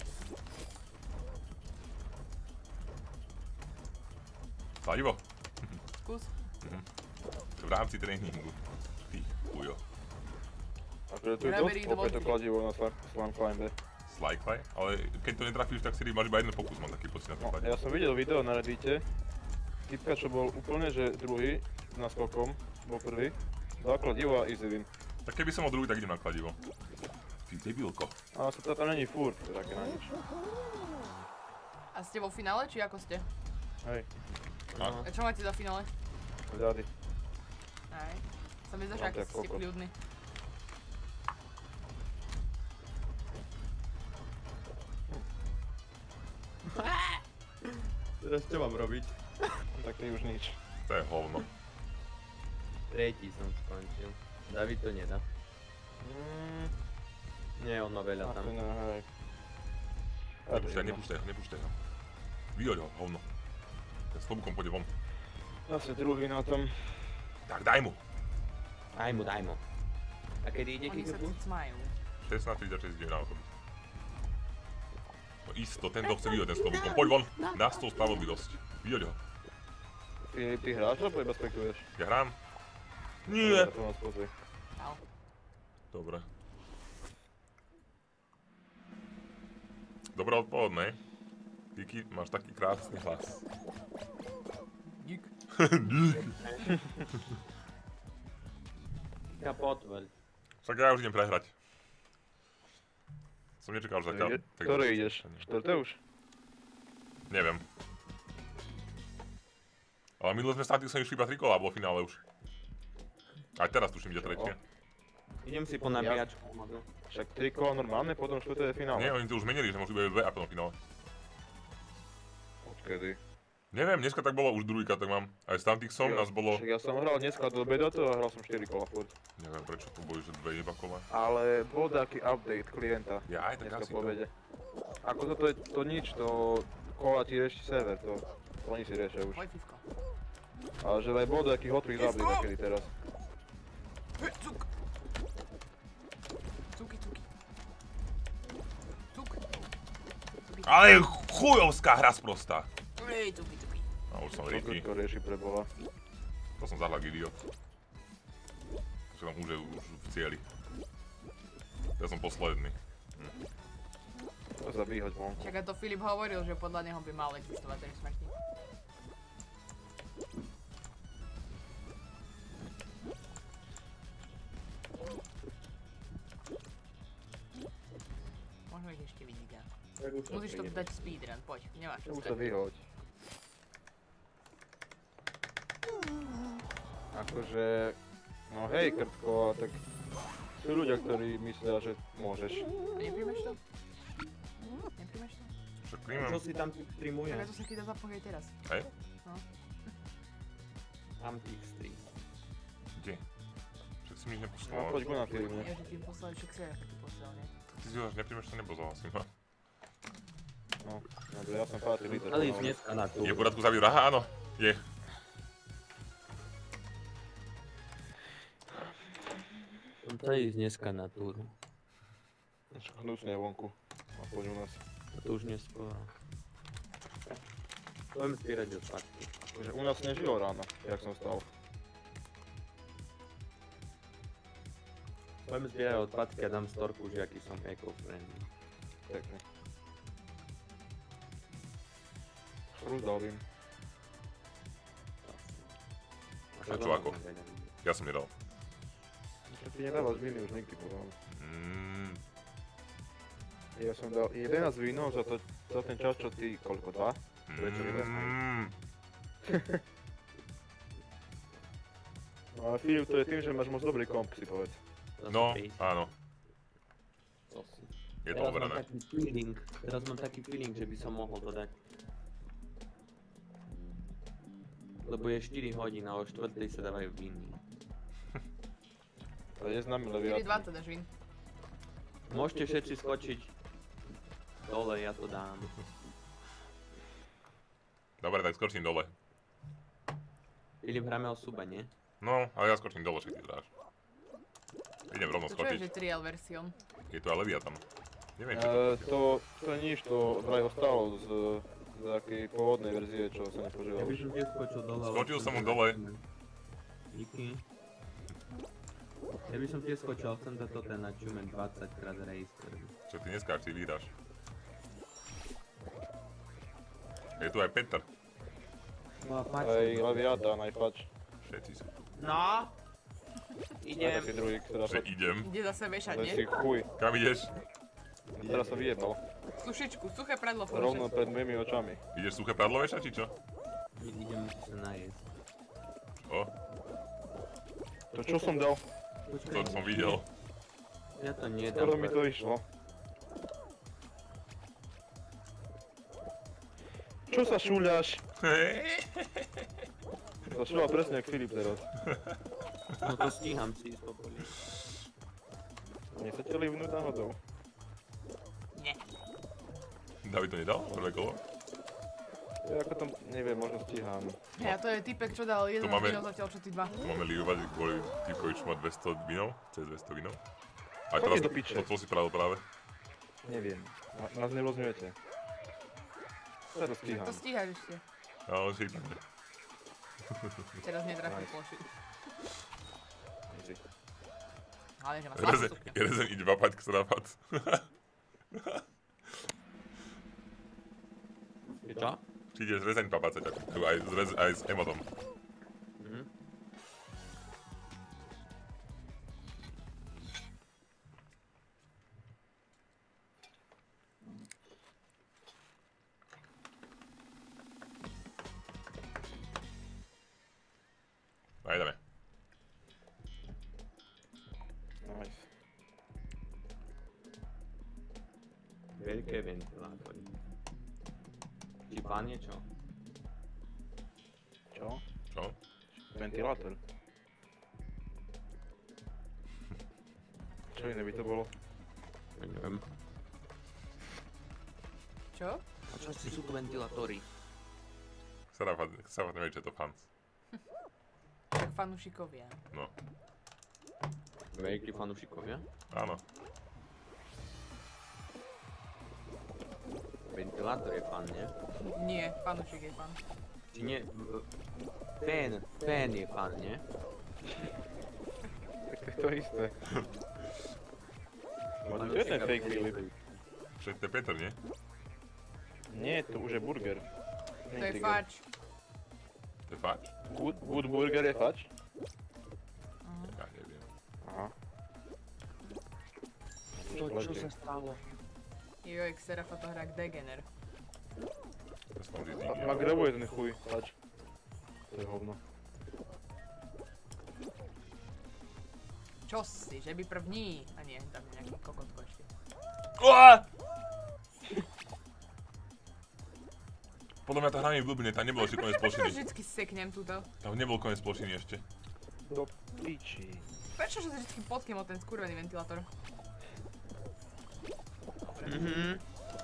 Kladivo?
Skús.
V rámci tréningu. Ty chujo.
Akože tu je dosť opäť to kladivo na Slam Climbe.
Sly climb? Ale keď to netrafíš, tak si máš iba jeden pokus, mám taký pocit na to kladivo.
Ja som videl video na Reddite. Typka, čo bol úplne, že druhý na skokom, bol prvý. Dal kladivo a easy win.
Tak keby som bol druhý, tak idem na kladivo. Ty debilko.
Ale to tam není furt, také na nič.
A ste vo finále, či ako ste?
Hej.
A čo máte za finále?
Zády.
Aj. Sa mi zdá, že aký ste kľudní.
Teraz čo mám robiť?
Tak ty už nič.
To je hovno.
Tretí som skončil. David to nedá.
Mm.
Nie, on má veľa tam.
No, hej.
Nepúštaj, nepúštaj ho, nepúštaj ho. Vyhoď ho, hovno. Ten s klobukom pôjde von.
Zase druhý na tom.
Tak daj mu.
Daj mu, daj mu. A kedy ide
Oni sa tu cmajú.
šestnásť tridsaťšesť idem na autobus. No isto, tento chce vyhoď ten s klobukom. Poď von, na stôl spravodlivosť. Vyhoď ho.
Ty, ty hráš alebo iba spektuješ?
Ja hrám? Nie.
To nás pozri.
Dobre. Dobré odpoledne. Díky, máš taký krásny hlas.
Dík.
Dík.
Ja potvrď.
Však ja už idem prehrať. Som nečakal, že zatiaľ...
Ktoré ideš? Štvrté už?
Neviem. Ale minulé sme státili som išli iba tri kola, bolo finále už. Aj teraz tuším ide tretie.
Idem si po nabíjačku možno.
Však tri kola normálne, potom štvrté je finále.
Nie, oni to už menili, že môžu byť dve a potom finále.
Odkedy?
Neviem, dneska tak bolo už druhýkrát, tak mám. Aj s tamtých som, nás bolo...
Však ja som hral dneska do Bedoto a hral som štyri kola furt.
Neviem prečo tu boli, že dve iba kola.
Ale bol taký update klienta.
Ja aj tak
dneska
asi
po
to.
obede. Ako toto je to nič, to kola ti rieši server, to, to oni si riešia už.
Hoj, Fifko.
Ale že aj bol taký hotový update takedy teraz.
Hej, cuk! Cuky, cuky. Cuk.
Ale chujovská hra sprostá.
Hej, cuky, cuky.
A už som rýchly.
To rieši preboha.
To som zahľak idiot. Čo tam už je už v cieli. Ja som posledný. Hm.
To sa vyhoď vonku.
Však to Filip hovoril, že podľa neho by mal existovať ten smrti. Možno ich ešte vidíte. Musíš to dať speedrun, poď, nemáš čo
Už sa vyhoď. Akože... No hej, Krtko, tak... Sú ľudia, ktorí myslia, že môžeš.
Nepríjmeš to? Nepríjmeš to?
Však príjmem.
Čo si tam streamuje?
Tak to sa chytá zapnúť aj teraz.
Hej?
No.
Tam tých stream.
Kde? Však si mi nič neposlal.
No poď go na film.
Ja, že ti poslali však sér, keď ti poslal, nie?
Ty si ho až nepríjmeš, to nepozval asi ma.
No, dobre, ja som pátý liter.
Ale ísť dneska na tú.
Je v poriadku zavíra? Aha, áno. Je.
Som to ísť dneska na túru.
Hnusne je vonku. A poď u nás.
A to už neskoro. Budeme zbierať odpadky.
Takže u nás nežilo ráno, jak som stal.
Budeme zbierať odpadky a dám storku, že aký som eco-friendly.
Pekne. Chrúst dal im.
A čo ako? Ja som nedal.
Čo ty nedávaš víny už nikdy podľa.
Mm.
Ja som dal jedenásť vínov za, to, za ten čas, čo ty, koľko, dva?
Mm.
No ale Filip, to je tým, že máš moc dobrý komp, si povedz.
No, áno. Je to
Teraz mám
overené.
taký feeling, teraz mám taký feeling, že by som mohol to dať. Lebo je štyri hodín a o štvrtej sa dávajú víny.
Ale je znamená
štyri
viac.
dvadsať dáš vín.
Môžete všetci skočiť dole, ja to dám.
Dobre, tak skočím dole.
Filip, hráme o suba, nie?
No, ale ja skočím dole, však ty dáš. Idem rovno
To čo je,
skočiť.
že trial version?
Je to ale Leviathan. Neviem, čo to.
E, to, to nič, to vraj ostalo z, z takej pôvodnej verzie, čo sa
Ja
nepoužíval.
by som tiež skočil dole. ale
Skočil som mu
chcem
dole.
Díky. Ja by som tiež skočil, chcem toto ten achievement dvadsať krát race.
Čo ty neskáč, ty vyhráš. Je tu aj Peter.
No a
Aj
páči.
Leviathan, aj Pač.
Všetci sú tu.
No!
Aj
Idem.
taký druhý, ktorá
Že idem.
Ide zase vešať,
To
nie?
si chuj.
Kam ideš?
Teraz sa vyjebal.
Sušičku, suché predlo
Rovno
porušať.
pred mojimi očami.
Ideš suché pradlo vešať, či čo?
Idem sa najesť.
O,
To čo som dal?
to som videl.
Ja to nedám.
Skoro mi to išlo. Čo sa šúľaš? To šúľa presne jak Filip teraz.
No to stíham si ísť popoli.
Nechcete livnúť náhodou?
Nie.
David to nedal? Prvé kolo?
Ja ako tam, neviem, možno stíham.
Ja to je typek, čo dal jeden
máme-
víno zatiaľ, čo ty dva.
Tu máme ligovať kvôli typkovi, čo má dvesto vinov, cez dvesto vinov. A
Chodí
teraz
do piče.
to si pravil práve.
Neviem. Na- Nás nerozňujete. Ja to stíham.
To stíhaš ešte.
Ale si ide.
Teraz netrafil
Nice.
ploši.
Easy.
Ale že má slabú
Rezen,
stupňu.
Rezen ide vapať, ktorá napad.
Je čo?
Či ideš Rezen papať, aj, s Rez- aj s emotom.
Mhm.
A ideme.
Nice.
Veľké ventilátory. Ti pán niečo?
Čo?
Čo?
Ventilátor. Čo iné by to bolo?
Ja neviem.
Čo?
A čo si sú tu ventilátory?
Sarafat, Sarafat nevie, čo je to fans.
Tak fanúšikovia.
No,
Veľkí fanúšikovia?
áno.
Ventilátor je fan, nie?
Nie, fanúšik je fan.
Či nie? v- Fén, fén je fan, nie?
Tak to je to isté. Možno to je ten fake Filip.
Však to je Peter, nie?
Nie, to už je burger.
To je fač.
To je fač?
Good, good burger je fač?
Ja neviem.
Aha.
To čo sa stalo?
Joj, Xerafa to hrá k Degener.
To som vždy
A,
zíde.
a kde bude ten chuj? Fač. To je hovno.
Čo si, že by první? A nie, tam je nejaký kokotko ešte.
Podľa mňa tá hra mi je blbne, tam nebol ešte konec
Prečo
plošiny.
vždycky seknem túto?
Tam nebol konec plošiny ešte.
Do piči.
Prečo sa vždycky potknem o ten skurvený ventilátor?
Mhm.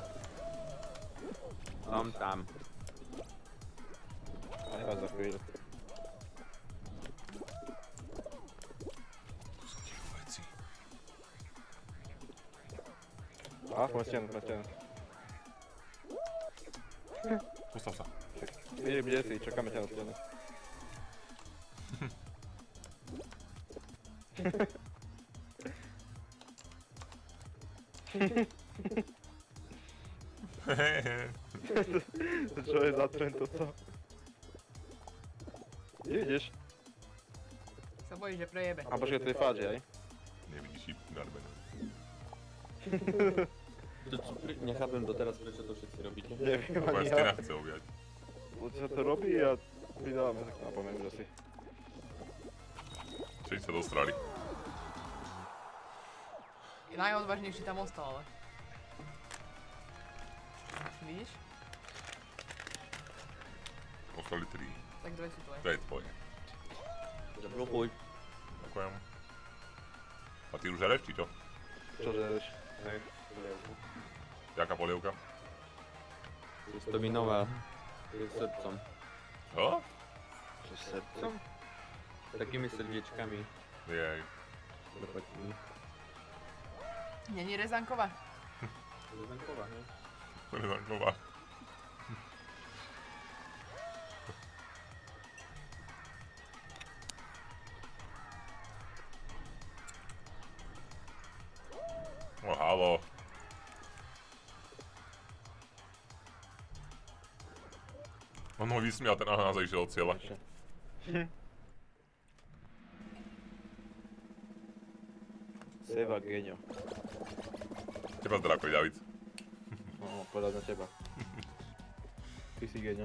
Som tam.
Aj vás za chvíľu.
Veci.
Á, sme stenu, sme stenu.
Postav sa.
Filip, kde si? Čakáme ťa na stenu. To čo je za trend toto? Kde ideš?
Sa bojíš, že prejebe.
A počkaj, to je fáč, aj?
Nevidíš šípku narbenú.
To, čo, nechápem doteraz, prečo to všetci robíte.
Neviem
Lebo aj
ani
stena
ja.
chce objať.
Lebo sa to robí a vydávame sa k nápomenu, že si.
Všetci sa dostrali.
Najodvážnejší tam ostal, ale. Vidíš?
Ostali tri.
Tak dve sú tvoje.
To je tvoje.
Zablokuj.
Ďakujem. A ty už žereš, či čo?
Čo žereš?
Hej.
Jaká polievka?
Cestovinová. S srdcom.
Čo?
Čo
Srdcom? Takými srdiečkami.
Jej.
Prepotní.
Není rezanková?
Rezanková, hej?
Rezanková. No halo. On ho vysmial, ten aha, naozaj išiel od cieľa.
Seva Geňo.
Teba zdravím, David.
No, povedať na teba. Ty si Geňo.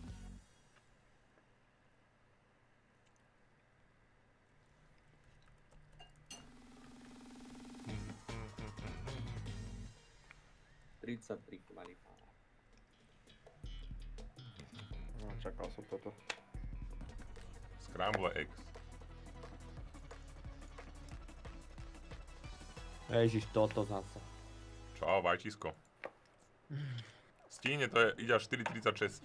tridsaťtri kvalifikované.
No, čakal som toto.
Scramble eggs.
Ježiš, toto zase.
Čau, vajčisko. Stíhne, to je, ide až štyri tridsaťšesť.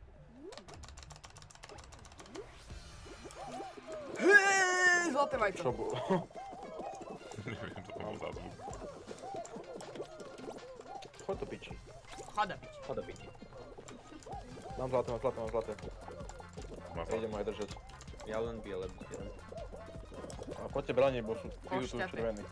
Hej, zlaté vajco.
Čo bolo?
Neviem, čo to bol za zvuk.
Chod to piči.
Choda piči.
Choda piči.
Mám zlaté, mám zlaté, mám zlaté.
Má
Ja idem aj držať.
Ja len biele budem.
A poďte branie, bo sú idú tu
Pošťaté.
červení.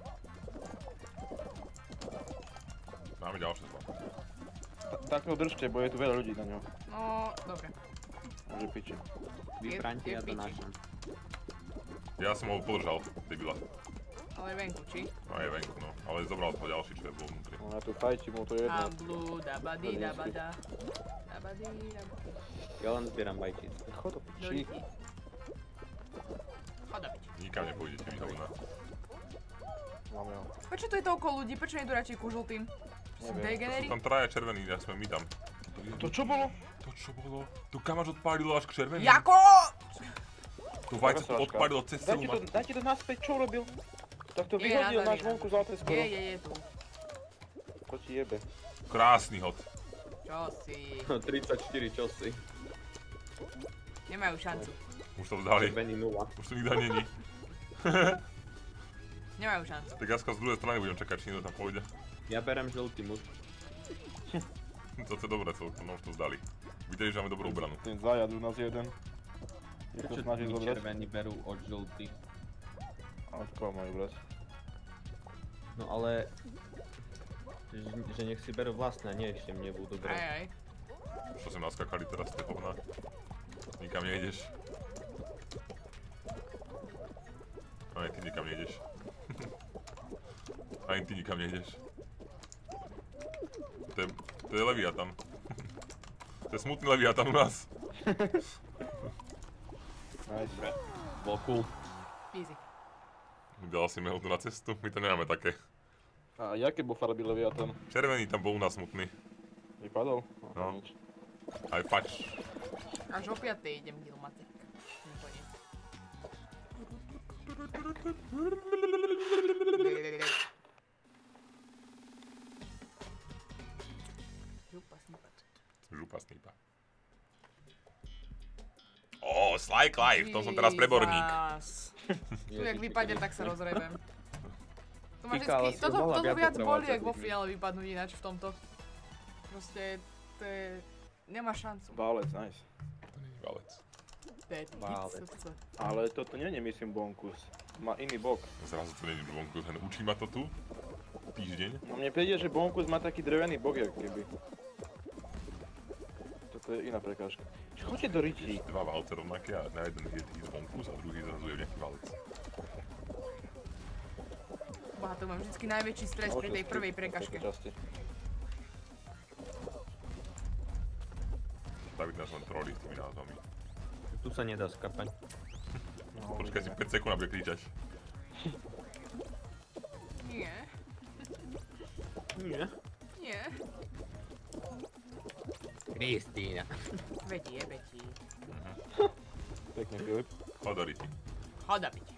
Máme ďalšie zlato.
Tak ho držte, bo je tu veľa ľudí na ňo.
No, dobre.
Môže piči.
Vybraňte,
je
ja to
piči.
nášam.
Ja som ho podržal, debila.
Ale venku, či?
No je venku, no. Ale zobral toho ďalší, čo je bol vnútri.
No ja tu fajčím, mu to je jedno.
A blú, dabadi, dabada. Dabadi, dabada.
Ja len zbieram vajčíc.
Chod to piči.
Dojdi. Choda piči.
Nikam nepôjdete, vy hovna.
Máme ho.
Prečo tu je toľko ľudí? Prečo nejdu radšej ku žltým? Sú
Neviem.
degenery?
Sú tam traja červení, ja sme my tam.
To čo bolo?
To čo bolo? Tu kamáš odpálilo až k červeným.
Jako?
Tu vajco to odpálilo cez celú
Dajte to,
mapu.
dajte to naspäť, čo robil? Tak to
Je,
vyhodil
na
náš
zemi,
vonku
na
zlaté
zemi.
skoro.
Je, je, je tu.
To ti jebe.
Krásny hod.
Čo si?
tridsaťštyri, čo si?
Nemajú šancu.
Už to vzdali.
Červený nula.
Už to nikto není.
Nemajú šancu.
Tak ja z druhej strany budem čakať, či niekto tam pôjde.
Ja berem žltý muž.
To je dobré celkom, no už to vzdali. Videli, že máme dobrú obranu.
Ten zajad u nás je jeden. Je to
Prečo
snaží
mi
zobrať?
červení berú od žltých?
A od koho majú brať?
No ale... Že, že nech si berú vlastné, nie ešte mne budú
Aj,
brať.
aj.
Čo sme naskakali teraz z tej hovna? Nikam nejdeš. Ani ty nikam nejdeš. Ani ty nikam nejdeš. To je, to je Leviatan. To je smutný Leviatan u nás.
Nice.
Bol cool.
Easy.
Dal si mi ho tu na cestu, my to nemáme také.
A jaké bol farby Leviatan?
Červený tam bol u nás smutný.
Vypadol?
No.
Nič.
Aj pač.
Až o piatej idem Gilmatic. Nakoniec. Župa snipat.
Župa snípa. Ó, Sly Clive, v tom som teraz preborník.
Jesus. Tu jak vypadne, tak sa rozrebem. To má
Tyka, ale
vždycky,
si
toto,
mohla
toto
viac
viac
otrvať
boli,
za
jak vo
tých
finále vypadnúť ináč v tomto. Proste, to je... Nemá šancu.
Válec, nice.
To nie je valec.
To je
Válec.
pizza.
Ale toto nie je, myslím, bonkus. Má iný bok.
Zrazu to není vonku, len učí ma to tu. Týždeň.
No mne príde, že bonkus má taký drevený bok, jak keby. Toto je iná prekážka. Choďte do riti.
Dva valce rovnaké a na jeden je ísť vonku a druhý zrazu je nejaký valec.
Boha, to mám vždycky najväčší stres pri tej prvej prekažke.
David nás len trolí s tými názvami.
Tu sa nedá skapať.
Počkaj si päť sekúnd a bude kričať.
Nie.
Nie.
Nie.
Kristína.
Betí je, Betí.
Pekne, Filip.
Hodoriti.
Hoda piť.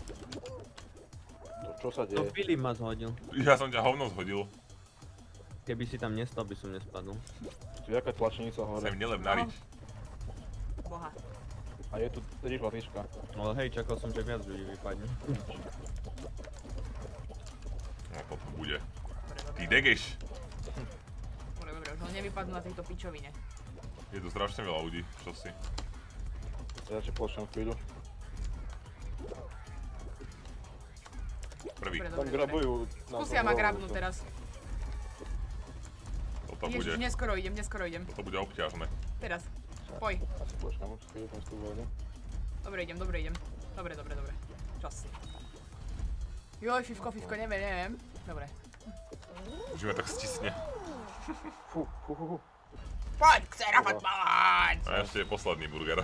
To čo sa
To
deje?
Filip ma zhodil.
Ja som ťa hovno zhodil.
Keby si tam nestal, by som nespadol.
Tu je jaká tlačenica hore.
Sem nelep na rič.
Boha.
A je tu rýchla tyčka.
Ale hej, čakal som, že viac ľudí vypadne.
No toto bude. Ty degeš.
Dobre, dobre, už len nevypadnú na tejto pičovine.
Je tu strašne veľa ľudí, čo si.
Ja radšej počnem chvíľu.
Prvý.
Dobre,
Tam
dobre,
grabujú.
dobre. Skúsia ma grabnúť teraz.
Toto bude.
Ježiš, neskoro idem, neskoro idem.
Toto bude obťažné.
Teraz. Poj.
Asi počnem už chvíľu, som tu voľne.
Dobre idem, dobre idem. Dobre, dobre, dobre. Čas. Joj, Fifko, Fifko, neviem, neviem. Dobre.
Už ma tak stisne.
Fú, fú, fú, fú.
Poď, Xerafat, poď!
A ešte je posledný burger.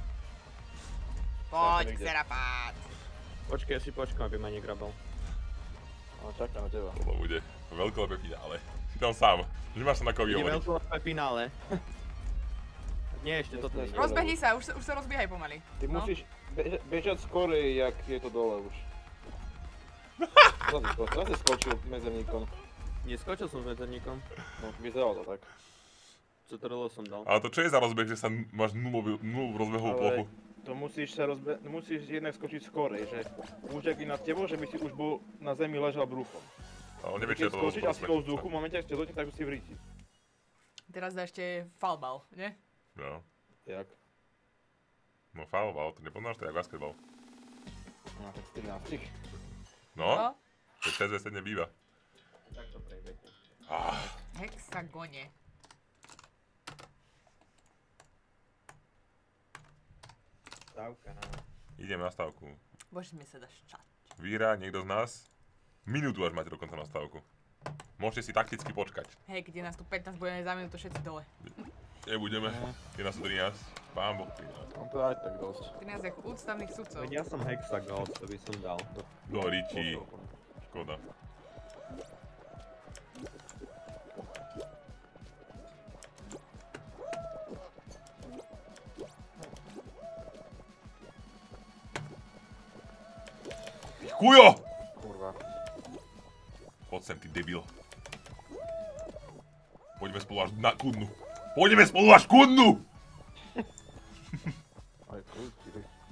Poď, Xerafat.
Počkaj, ja si počkám, aby ma negrabal.
Ale čaká na teba.
Toto bude veľkolepé finále. Si tam sám. Nemáš sa na koho
Ide
vyhovoriť.
veľkolepé finále. Nie, ešte toto nie.
Rozbehni sa, už sa, už sa rozbiehaj pomaly.
Ty
No.
musíš beža bežať skorej, jak je to dole už. Zase si skočil medzerníkom.
Neskočil som s medzerníkom.
No, vyzeralo to tak.
Cutrlo som dal.
Ale to čo je za rozbeh, že sa n- máš nulovú, nulovú rozbehovú plochu?
Ale to musíš sa rozbe... musíš jednak skočiť skorej, že už ak je nad tebou, že by si už bol na zemi ležal bruchom.
Ale neviem, či je
Keď
to
skočíš asi vo
rozbeh.
vzduchu, v momente, ak ste letí, tak už si v ríti.
Teraz dá ešte falbal, nie?
No.
Jak?
No foulball, to nepoznáš, to je jak basketbal.
No, tak trinásť.
No?
No.
To šesť ve sedem býva.
Tak to prejbete.
Ah,
Hexagone.
Stavka.
idem na stavku.
Bože, mi sa dáš čať.
Vyhrá niekto z nás? Minútu až máte dokonca na stavku. Môžete si takticky počkať.
Hej, keď je nás tu pätnásť, budeme za minútu všetci dole.
Nebudeme. Je nás tu trinásť. Pán Boh, trinásť.
On to aj tak dosť.
trinásť ako ústavných sudcov.
Veď ja som hexagol, to by som dal.
Do ričí. Škoda. Chujo!
Kurva.
Poď sem, ty debil. Poďme spolu až na kudnu. Poďme spolu až kudnu!
Aj krúti.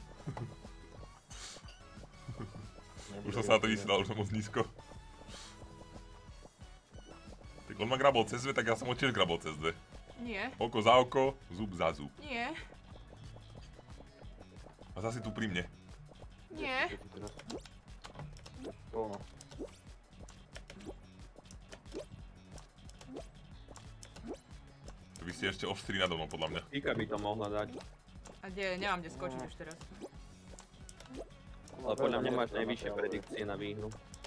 Už som sa na to vysral, už som moc nízko. Tak on ma grabol cez dve, tak ja som ho tiež grabol cez dve.
Nie.
Oko za oko, zub za zub.
Nie.
A zase tu pri mne.
Nie.
Polno.
Vy ste ešte oštri nado mnou, podľa mňa.
Pika by to mohla dať.
A kde, nemám kde skočiť už teraz.
Ale podľa mňa máš najvyššie predikcie na výhru.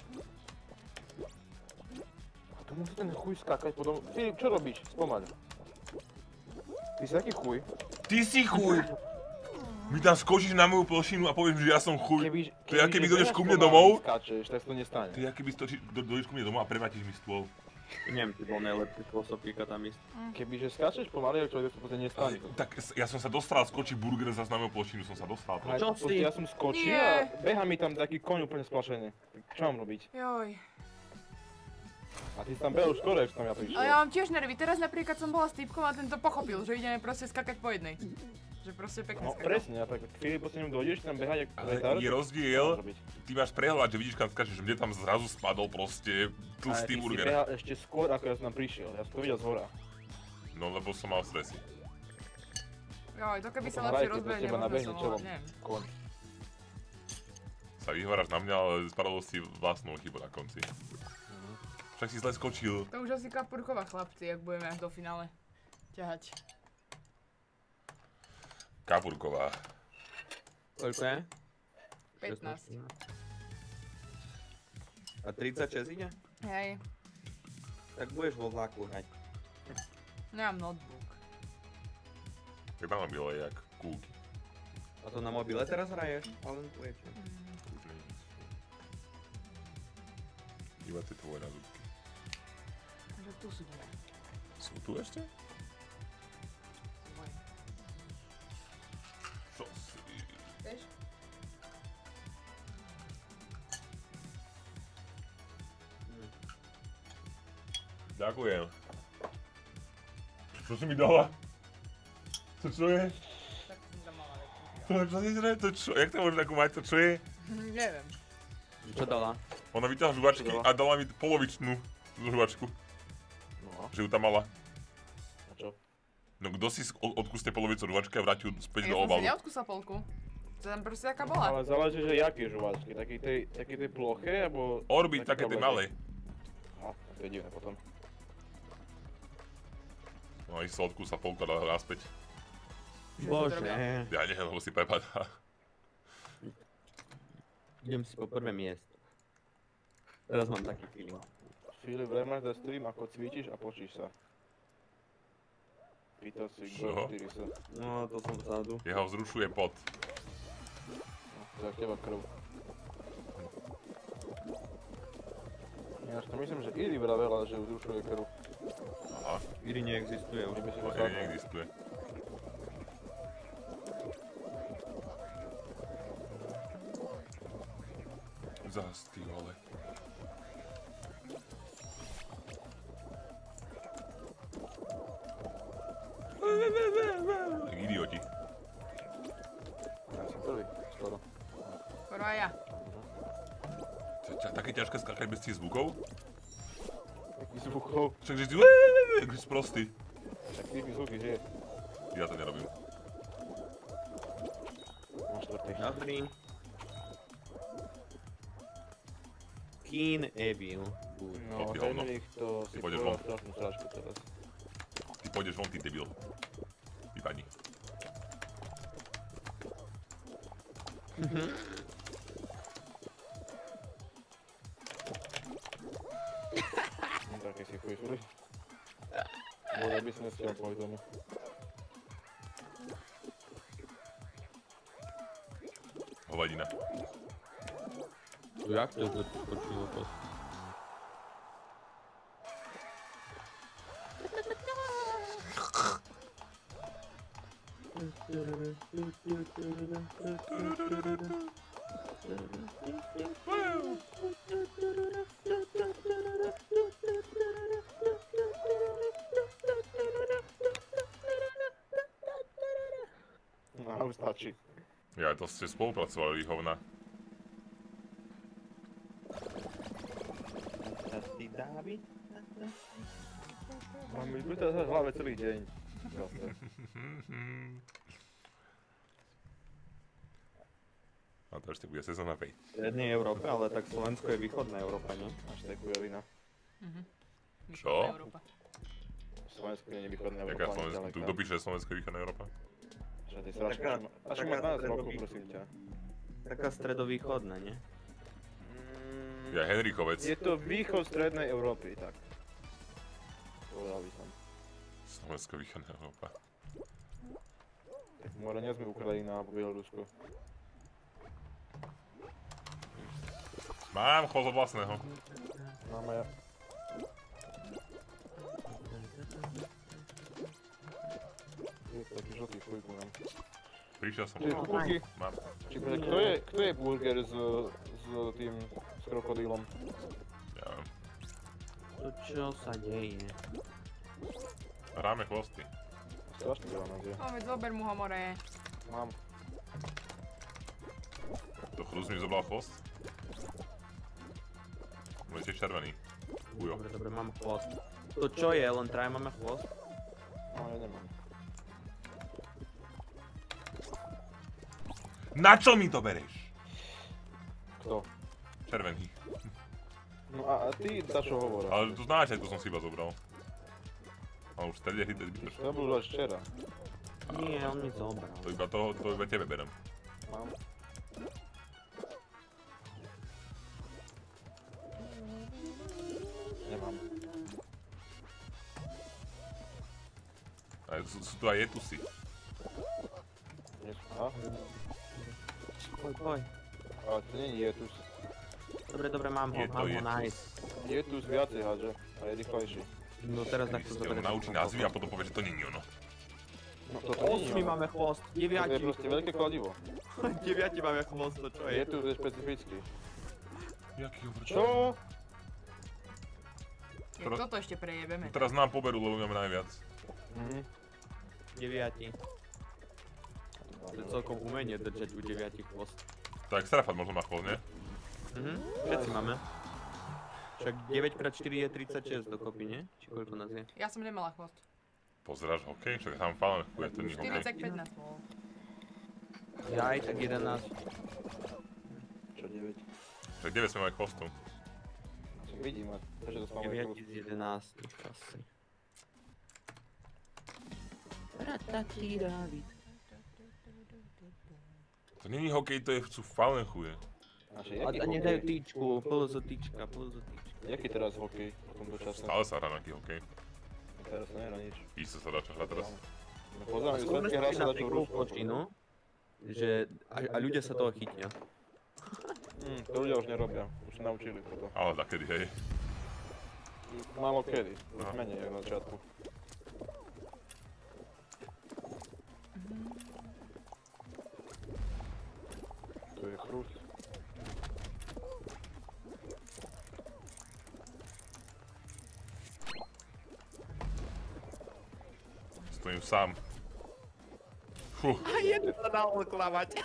Tu musí ten chuj skákať potom. Filip, čo robíš? Spomaľ. Ty si aký chuj?
Ty si chuj! My tam skočíš na moju plošinu a povieš, že ja som chuj. To je, aké by dojdeš ku mne domov.
Skáčeš, tak to nestane.
To je, aké by dojdeš ku mne domov a prevrátiš mi stôl.
Neviem, či bol najlepší spôsob píka tam ísť.
Kebyže skáčeš pomaly, čo to potom nestane.
Tak ja som sa dostal, skočí burger zase na moju plošinu, som sa dostal.
Čo si? Ja som skočil a beha mi tam taký koň úplne splašený. Čo mám robiť?
Joj.
A ty si tam behol skoro, jak som ja prišiel.
Ale ja mám tiež nervy. Teraz napríklad som bola s týpkom a ten to pochopil, že ideme proste skakať po jednej. Že proste pekne
No
skakať.
presne, a tak chvíli po ním dojdeš, tam behať jak
Ale je rozdiel, ty máš prehľad, že vidíš kam skáčeš, že mne tam zrazu spadol proste tlstý burger.
Ale ty si behal ešte skôr, ako ja som tam prišiel, ja som to videl zhora.
No lebo som mal stresy.
Joj, to keby sa
Potom
lepšie
hrajte,
rozbehne,
do teba
možno
nabehne
som
čelom.
mohla, neviem.
Koň.
Sa vyhováraš na mňa, ale spravil si vlastnú chybu na konci. Však si zle skočil.
To už asi Kapurkova chlapci, ak budeme až do finále ťahať.
Kapurková.
Koľko je?
pätnásť.
A tridsaťšesť ide?
Hej,
Tak budeš vo vlaku hrať.
nemám notebook.
Tak na mobile je jak kúky.
A to na mobile teraz hraješ? Ale len tvoje.
Iba tie tvoje na zubky.
Takže tu sú dve.
Sú tu ešte?
Moje.
Čo si?
Vieš?
Ďakujem. Čo si mi dala? To čo je?
Tak som tam mala väčšiu.
To čo je? To čo? Jak to môže takú mať? To čo je?
Neviem.
Čo dala?
Ona vyťahla žuvačky a dala mi polovičnú žuvačku.
No.
Že ju tam mala.
A čo?
No kto si odkúste polovicu žuvačky a vráti ju späť do
Ja som si
obalu?
neodkúsala polku. To tam proste taká bola.
Ale záleží, že jaké žuvačky. Taký tej, taký tej ploché, alebo...
Orbit, také tie malé.
Á, to je divné potom.
No ich sa odkúsa polku a dala naspäť.
Bože.
Ja neviem, lebo si prepadá.
Idem si po prvé miesto. Teraz mám taký feeling.
Filip, remáš za stream, ako cvičíš a počíš sa. Pýtal si
Čo?
Go štyri sa.
No, to som vzadu.
Jeho vzrušuje pot.
No, to je teba krv. Ináč to myslím, že Iri vravela, že vzrušuje krv.
Aha.
Iri neexistuje už.
To Iri neexistuje. Zas, ty vole. Tak idioti.
Ja som prvý, skoro.
Skoro aj ja.
Také ťažké skákať bez tých zvukov?
Akých zvukov?
Však že si ako si sprostý.
Tak tými zvuky, že je.
Ja to nerobím.
Na štvrtý.
Dobrý. Keen Evil.
No,
Ty hovno.
Henrik to
Ty
si
pôjdeš
povedal
von.
strašnú sračku teraz.
Ty pôjdeš von, ty debil. Vypadni.
No taký si chuj, furi. Bude by si nestiel pôjť domu.
Hovadina.
Jak to to počulo to?
No, už stačí.
Ja, to ste spolupracovali, hovna.
Ty Dávid?
Mám mi bude v hlave celý deň. Zase.
A to ešte bude sezóna päť.
V strednej Európe, ale tak Slovensko je východná Európa, nie?
Až takú jelina.
Mhm.
Čo?
Európa.
Slovensko nie je východná
Jaká
Európa.
Slovensko? Tu kto píše Slovensko je východná Európa?
Čo ty strašne? Až má dvanásť rokov, prosím ťa.
Taká stredovýchodná, nie?
Ja Henrikovec.
Je to východ strednej Európy, tak. Povedal by som.
Slovensko východná Európa.
Tak more nie sme Ukrajina alebo Bielorusko.
Mám chvost od vlastného.
Máme ja. Je to taký žltý chuj ku nám.
Prišiel som.
Ty kukurky?
Mám.
Či bude, kto je, kto je burger s, s tým, s krokodílom?
Ja viem.
To čo sa deje?
Hráme chvosty.
Strašne veľa nás je.
Máme, zober mu ho, more.
Mám.
To chrúz mi zobral chvost? Budete červený. Ujo.
Dobre, dobre, mám chvost. To čo je? Len traja máme chvost?
No, ja nemám.
Na čo mi to bereš?
Kto?
Červený.
No a, a ty za čo hovoril?
Ale tu na začiatku som si iba zobral. A už v strede hry to je zbytočné.
To bol až včera.
Nie, on mi zobral.
To iba toho, to iba tebe berem.
Mám. Nemám.
A sú, sú tu aj jetusy.
Nie sú, a?
Poj, poj.
Ale to nie je Jetus.
Dobre, dobre, mám ho,
Je to
mám ho,
Jetus.
nice.
Jetus viacej hádže a je rýchlejší.
No teraz
Keby
takto
si
zoberiem.
ho naučí názvy a potom povie, že to nie je ono.
No toto nie
Osmi
je ono.
máme chvost,
To je
deviati.
proste veľké kladivo.
Deviati máme chvost, to čo je?
Jetus je špecifický.
Jaký obrč?
Čo?
Jak toto ešte prejebeme.
Teraz nám poberú, lebo máme najviac.
Mhm. Deviati. To je celkom umenie držať u deviatich chvost.
Tak Serafat možno má chvost, nie?
Mhm, všetci máme. Však deväť krát štyri je tridsaťšesť dokopy, nie? Či koľko nás je?
Ja som nemala chvost.
Pozeráš hokej? Však tam Fallen chuje, to nie hokej.
štyridsaťpäť nás bolo.
Jaj, tak jedenásť.
Čo deväť?
Však deväť sme mali chvostom.
Však vidím, a prečo to spáme
deväť z jedenástich asi.
To není hokej, to je, sú Fallen chuje.
A, a nedajú týčku, polozo týčka, polozo týčka.
Jaký teraz hokej v tomto čase?
Stále sa hrá nejaký hokej.
Teraz nehrá nič.
Isto sa dá čo hrať teraz.
No poznáme, že svetské hra sa dá čo v Rusku.
Že a, a ľudia sa toho chytia.
Hm, to ľudia už nerobia, už sa naučili toto.
Ale takedy, hej.
Málo kedy, už menej jak na začiatku. Tu je chrust.
Stojím sám. Fú.
A jeden sa dal oklamať.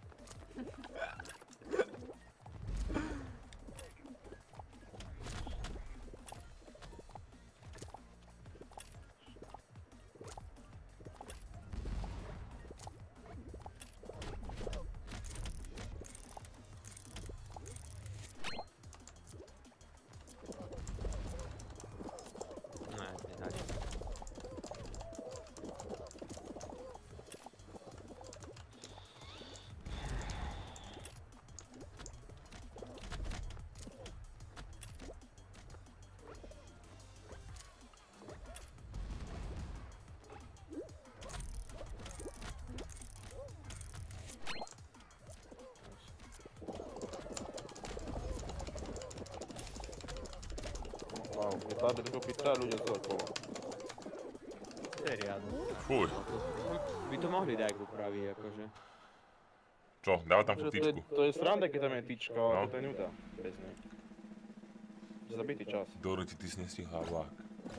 Wow, je tady dokopy tá ľudia z okolo.
To je riadne.
Fuj.
By to mohli dať upraviť, akože.
Čo, dáva tam tú
To je,
tyčku.
to je sranda, keď tam je tyčka, ale
No.
to je nuda bez nej. Zabitý čas.
Doroti, ty si nestihla vlak.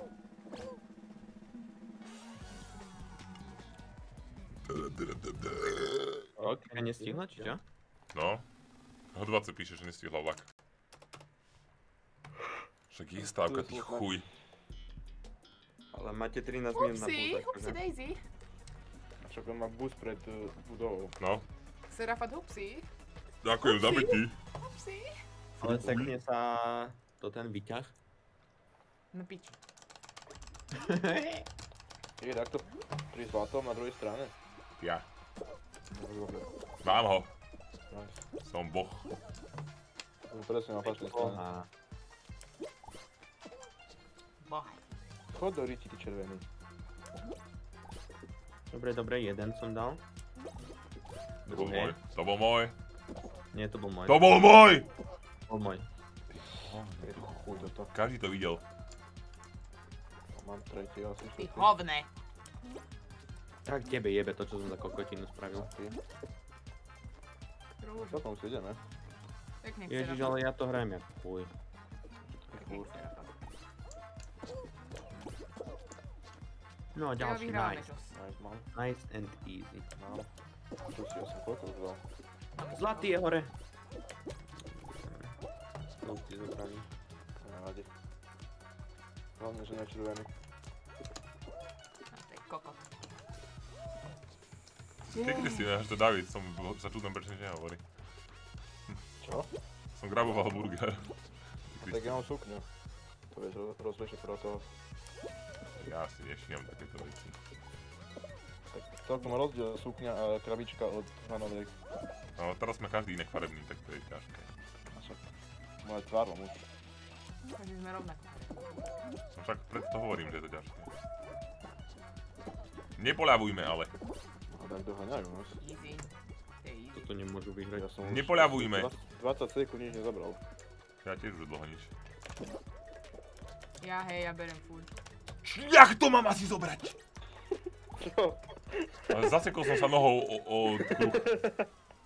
A nestihla, či čo?
No. Ho dvadsať píše, že nestihla vlak. Však je stávka, ty chuj.
Ale máte trinásť minút na
Hupsi,
bus,
hupsi
akože.
Daisy.
Však on má bus pred uh, budovou.
No.
Serafat hupsi.
Ďakujem za bytí.
Hupsi.
Ale sekne sa to ten výťah.
No pič.
Je takto pri zlatom na druhej strane.
Ja.
No, dobre.
Mám ho.
Nice.
Som boh.
No, presne na opačnej strane.
Aha.
Boh.
Chod do riti, ty červený.
Dobre, dobre, jeden som dal.
To bol môj. To bol môj.
Nie, to bol môj.
To bol môj!
Bol môj.
Je to chuj toto.
Každý to videl.
Mám tretí, ja som
Ty
štvrtý.
hovne.
Tak tebe jebe to, čo som za kokotinu spravil.
Celkom si ideme.
Pekne,
Ježiš,
Serafat.
ale ja to hrajem jak chuj.
Pekne, Serafat.
No a
Ja
ďalší,
vyhrávame
nice.
čas.
Nice, mám.
Nice and easy.
Mám. Čo si, ja som koľko už dal?
Zlatý je hore. To už ti zopravím.
Nevadí. Hlavne, že nečervený.
A to je kokot.
Ty, Kristina, že to David, som sa čudom, prečo nič nehovorí.
Čo?
Som graboval burger.
Tak ja mám sukňu. To vieš, rozlišiť pro toho.
Ja si nešíjam takéto veci.
Tak celkom rozdiel sukňa a krabička od hranovej.
No teraz sme každý inak farebný, tak to je ťažké.
Moja tvár mám už.
Takže sme rovnako.
Som však preto hovorím, že je to ťažké. Nepoľavujme ale.
A tak dohaňajú nás.
Easy. To je easy.
Toto nemôžu vyhrať.
Ja som už
Nepoľavujme.
dvadsať sekúnd nič nezabral.
Ja tiež už dlho nič.
Ja hej, ja berem furt.
Jak to mám asi zobrať?
Čo?
Ale zasekol som sa nohou o, o kruh.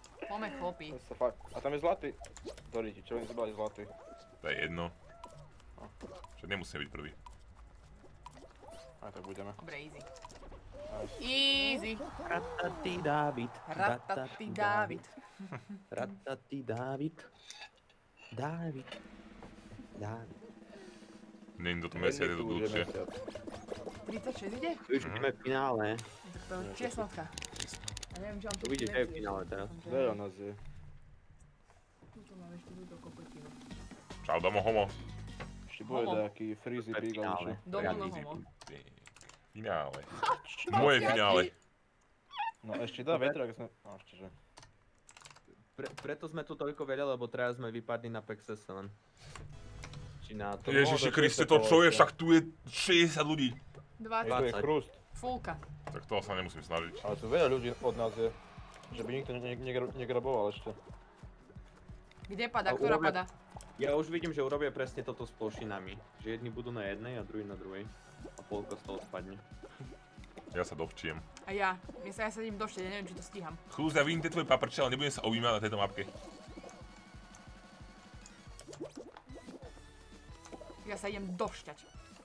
Pome chlopí.
A tam je zlatý. Sorry, čo oni zobrali zlatý?
To je jedno. Že nemusíme byť prvý.
Aj tak budeme.
Dobre, easy.
Nice.
Easy.
Ratati David.
Ratati David.
Ratati David. David. David.
Není do toho mesiac, je to dlhšie.
tridsaťšesť ide?
Už ideme v finále.
Tak to česnotka. Ja neviem, čo vám
To vidíte aj v finále teraz.
Veľa nás je.
Tuto mám ešte túto kokotinu.
Čau, domo homo.
Ešte bude nejaký freezy big alebo čo.
Domo homo.
Finále. Moje finále.
No ešte dá vetra, keď sme... No ešte že.
Pre, preto sme tu toľko veľa, lebo teraz sme vypadli na Pexes len. Či na to...
Ježiši Kriste, to čo je? Však tu je šesťdesiat ľudí.
dvadsať.
To je chrust.
Fulka.
Tak toho sa nemusím snažiť.
Ale tu veľa ľudí od nás je. Že by nikto ne- ne- negraboval ešte.
Kde padá?
A
Ktorá
urobia-
padá?
Ja už vidím, že urobia presne toto s plošinami. Že jedni budú na jednej a druhý na druhej. A polka z toho spadne.
Ja sa dovčiem.
A ja. Mne sa ja sedím do štede, neviem, či to stíham.
Chlúz, ja vidím tie tvoje paprče, ale nebudem sa objímať na tejto mapke.
Ja sa idem došťať.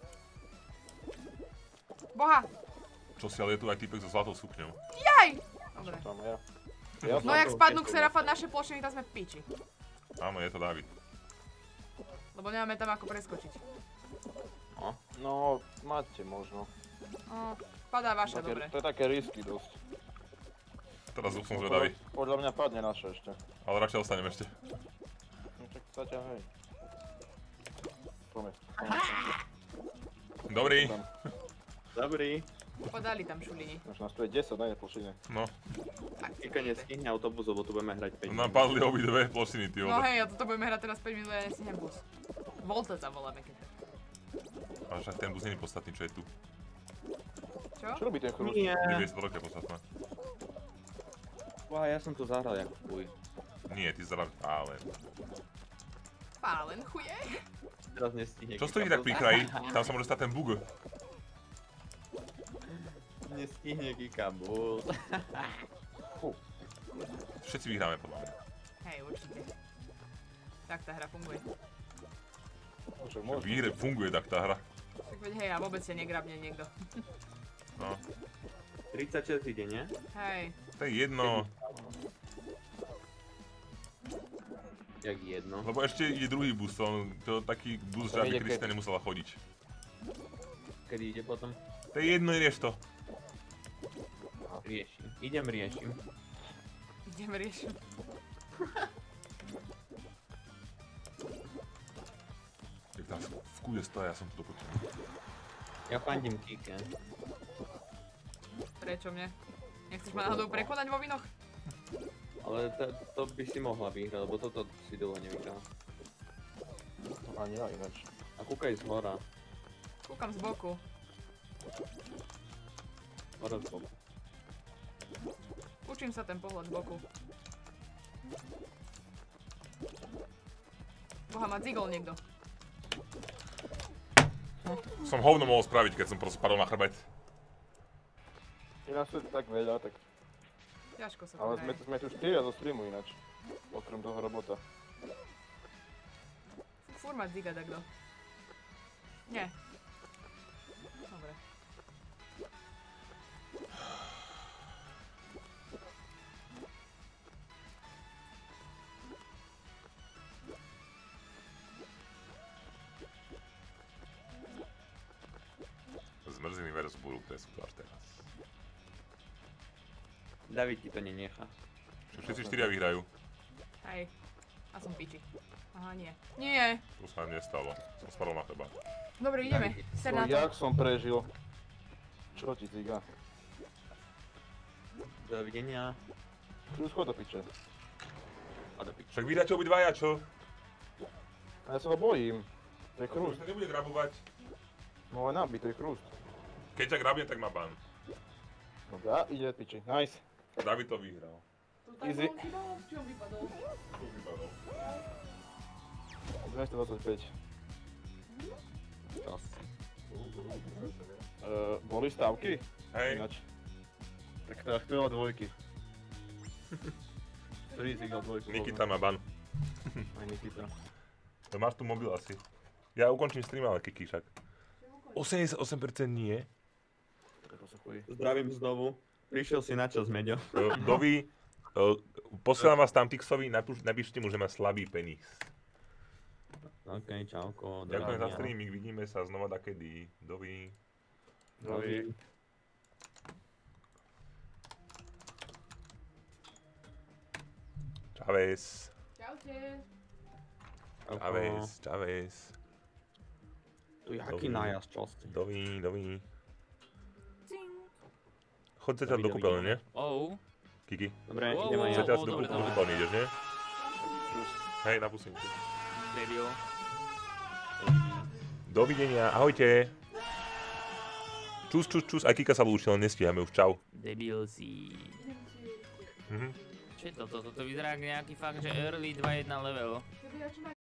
Boha!
Čo si, ale je tu aj typek so zlatou sukňou.
Jaj! Dobre.
Tam ja.
No jak spadnú Xerafat naše plošiny, tak sme v piči.
Áno, je to David.
Lebo nemáme tam ako preskočiť.
No, no máte možno.
No, padá vaša,
Také-
dobre.
To je také risky dosť.
Teraz som zvedavý.
Podľa mňa padne naše ešte.
Ale radšej ostanem ešte.
No tak zaťa, hej. Poďme.
Dobrý.
Dobrý.
Podali tam šulini.
Už nás tu je desať, ne, plošine.
No.
Kika nestihne autobus, lebo tu budeme hrať päť
Nám padli obidve plošiny, ty
No
vole.
hej, ja toto budeme hrať teraz päť minút, ja nestíham bus. Volte zavoláme, keď tak.
A však ten bus není podstatný, čo je tu.
Čo?
Čo robí ten chrust?
Nie.
deväťdesiatrojka je podstatná.
Wow, ja som tu zahral jak chuj.
Nie, ty zdrav... Ale...
Pálen chuje.
Teraz nestihne.
Čo stojí
Kika
tak pri
bus.
kraji? Tam sa môže stať ten bug.
Nestihne Kika bus.
Všetci vyhráme, podľa mňa.
Hej, určite. Tak tá hra funguje.
Že Výhre funguje tak tá hra.
Tak veď hej, a vôbec sa negrabne niekto.
No.
tridsaťšesť ide, nie?
Hej.
To je jedno.
Jak jedno.
Lebo ešte ide druhý bus, to, to taký bus, že
To
aby
ide
Krista
keď?
nemusela chodiť.
Kedy ide potom?
To je jedno, ideš to.
Riešim. Idem riešim.
Idem riešim.
Jak tam v kúde stoja, ja som tu dopočul.
Ja fandím Kike.
Prečo mne? Nechceš ma náhodou prekonať vo vinoch?
Ale to, to by si mohla vyhrať, lebo toto si dlho nevyhrala.
Ani ja ináč.
A kúkaj z hora.
Kúkam z boku.
Hora z boku.
Učím sa ten pohľad z boku. Boha, ma dzigol niekto.
Som hovno mohol spraviť, keď som proste spadol na chrbet.
Je nás tu tak veľa, tak...
Ťažko sa to
Ale
hraje.
sme, sme tu štyria zo streamu ináč. Okrem toho robota.
Fúr ma dziga takto. Nie. Dobre.
Zmrzliny versus budú, to je super teraz.
David ti to nenechá.
Čo všetci štyria vyhrajú.
Hej. A som piči. Aha, nie. Nie.
To sa nestalo. Som spadol na chrbát.
Dobre, ideme. Ser
No
na to.
jak som prežil. Čo ti ziga?
Dovidenia.
Tu schod do piče.
A do piče.
Však vyhráte obidvaja, čo?
A ja sa ho bojím. To je chrust.
Už to nebude grabovať.
No ale nabí, to je chrust.
Keď ťa grabne, tak má ban.
No dá, ide piči. Nice.
David to vyhral.
Easy.
Čo vypadol?
Tu vypadol.
dvestodvadsaťpäť.
Čas.
Uh, boli stávky?
Hej.
Ináč. Tak teda kto mal dvojky? Ktorý si mal dvojku?
Nikita má ban.
Aj Nikita.
To máš tu mobil asi. Ja ukončím stream, ale Kiki však. osemdesiatosem percent nie.
Zdravím znovu. Prišiel si na čas, Meďo.
Uh, Dovi, uh, posielam vás tam Tixovi, napíš, napíšte mu, že má slabý penis.
OK, čauko.
Ďakujem za streaming, vidíme sa znova dakedy. Dovi.
Dovi.
Čaves.
Čaute.
Čaves, čaves.
Tu je aký nájazd časti.
Dovi, dovi. Chodte sa do kúpeľne, nie?
Oh.
Kiki.
Dobre,
Wow,
ideme
wow,
ja.
Chcete asi
wow,
do
dobre, dobre.
kúpeľne ideš, nie? Hej, na pusinku.
Debil.
Dovidenia, ahojte. Čus, čus, čus, aj Kika sa lúči, len nestíhame už, čau.
Debil si.
Mhm.
Čo je toto? Toto vyzerá ako nejaký fakt, že early dva jedna level.
To by čo má